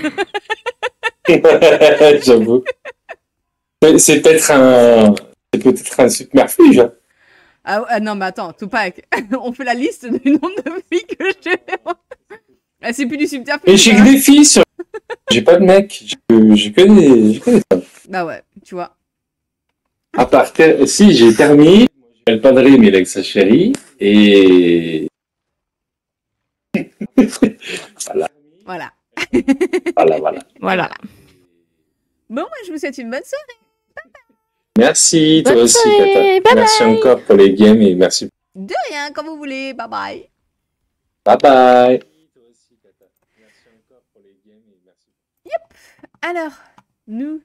J'avoue. C'est peut-être un subterfuge. Hein. Ah non, mais attends, Tupac, on fait la liste du nombre de filles que j'ai. C'est plus du subterfuge. Mais j'ai que des filles sur. J'ai pas de mec. J'ai que des femmes. Bah ouais, tu vois. À part si j'ai permis, el padre mi ex chérie et voilà. Voilà. Voilà. Bon, moi, je vous souhaite une bonne soirée. Merci, toi Bonne aussi, soirée, Kata. bye Merci bye. encore pour les games et merci. De rien, quand vous voulez. Bye bye. Bye bye. Yep. Alors, nous,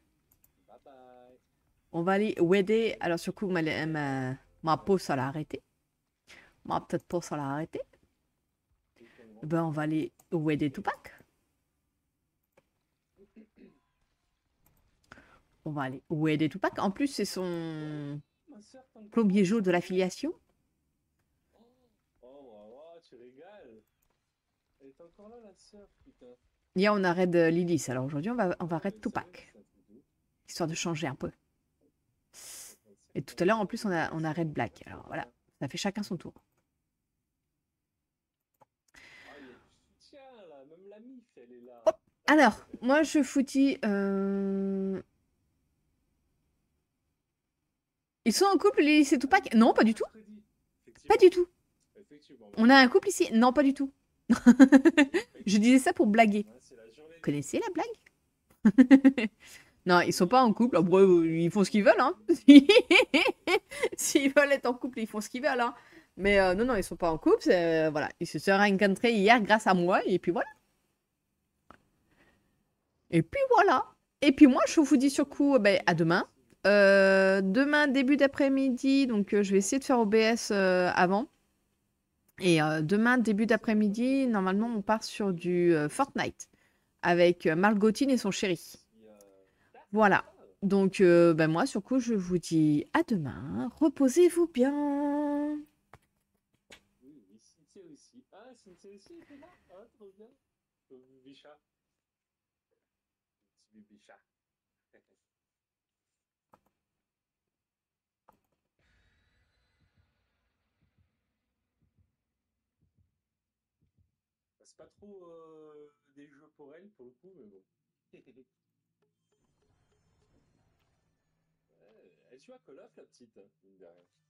on va aller aider. Alors, sur coup, ma peau, ça l'a arrêté. Ma petite peau, ça l'a arrêté. Ben, on va aller aider Tupac. On va aller aider Tupac. En plus, c'est son plombier jaune de l'affiliation. Oh, tu régales. Elle est encore là, la sœur, putain. Hier, on arrête Lilith. Alors aujourd'hui, on va arrêter Tupac. Histoire de changer un peu. Et tout à l'heure, en plus, on arrête Black. Alors voilà, ça fait chacun son tour. Hop. Alors, moi, je foutis... Ils sont en couple, Lilith et Tupac? Non, pas du tout. Pas du tout. On a un couple ici? Non, pas du tout. Je disais ça pour blaguer. Vous connaissez la blague? Non, ils sont pas en couple. Après, ils font ce qu'ils veulent. Hein. S'ils veulent être en couple, ils font ce qu'ils veulent. Hein. Mais non, ils sont pas en couple. Voilà. Ils se sont rencontrés hier grâce à moi. Et puis voilà. Et puis voilà. Et puis moi, je vous dis sur coup, à demain. Demain, début d'après-midi. Donc, je vais essayer de faire OBS avant. Et demain, début d'après-midi, normalement, on part sur du Fortnite avec Margotine et son chéri. Voilà. Donc, moi, sur coup, je vous dis à demain. Reposez-vous bien. Oui, Cynthia aussi. Ah, Cynthia aussi était là. Ah, trop bien. Bicha. Petit Bicha. C'est pas trop des jeux pour elle, pour le coup, mais bon. Elle joue à Call of, la petite, mine de rien.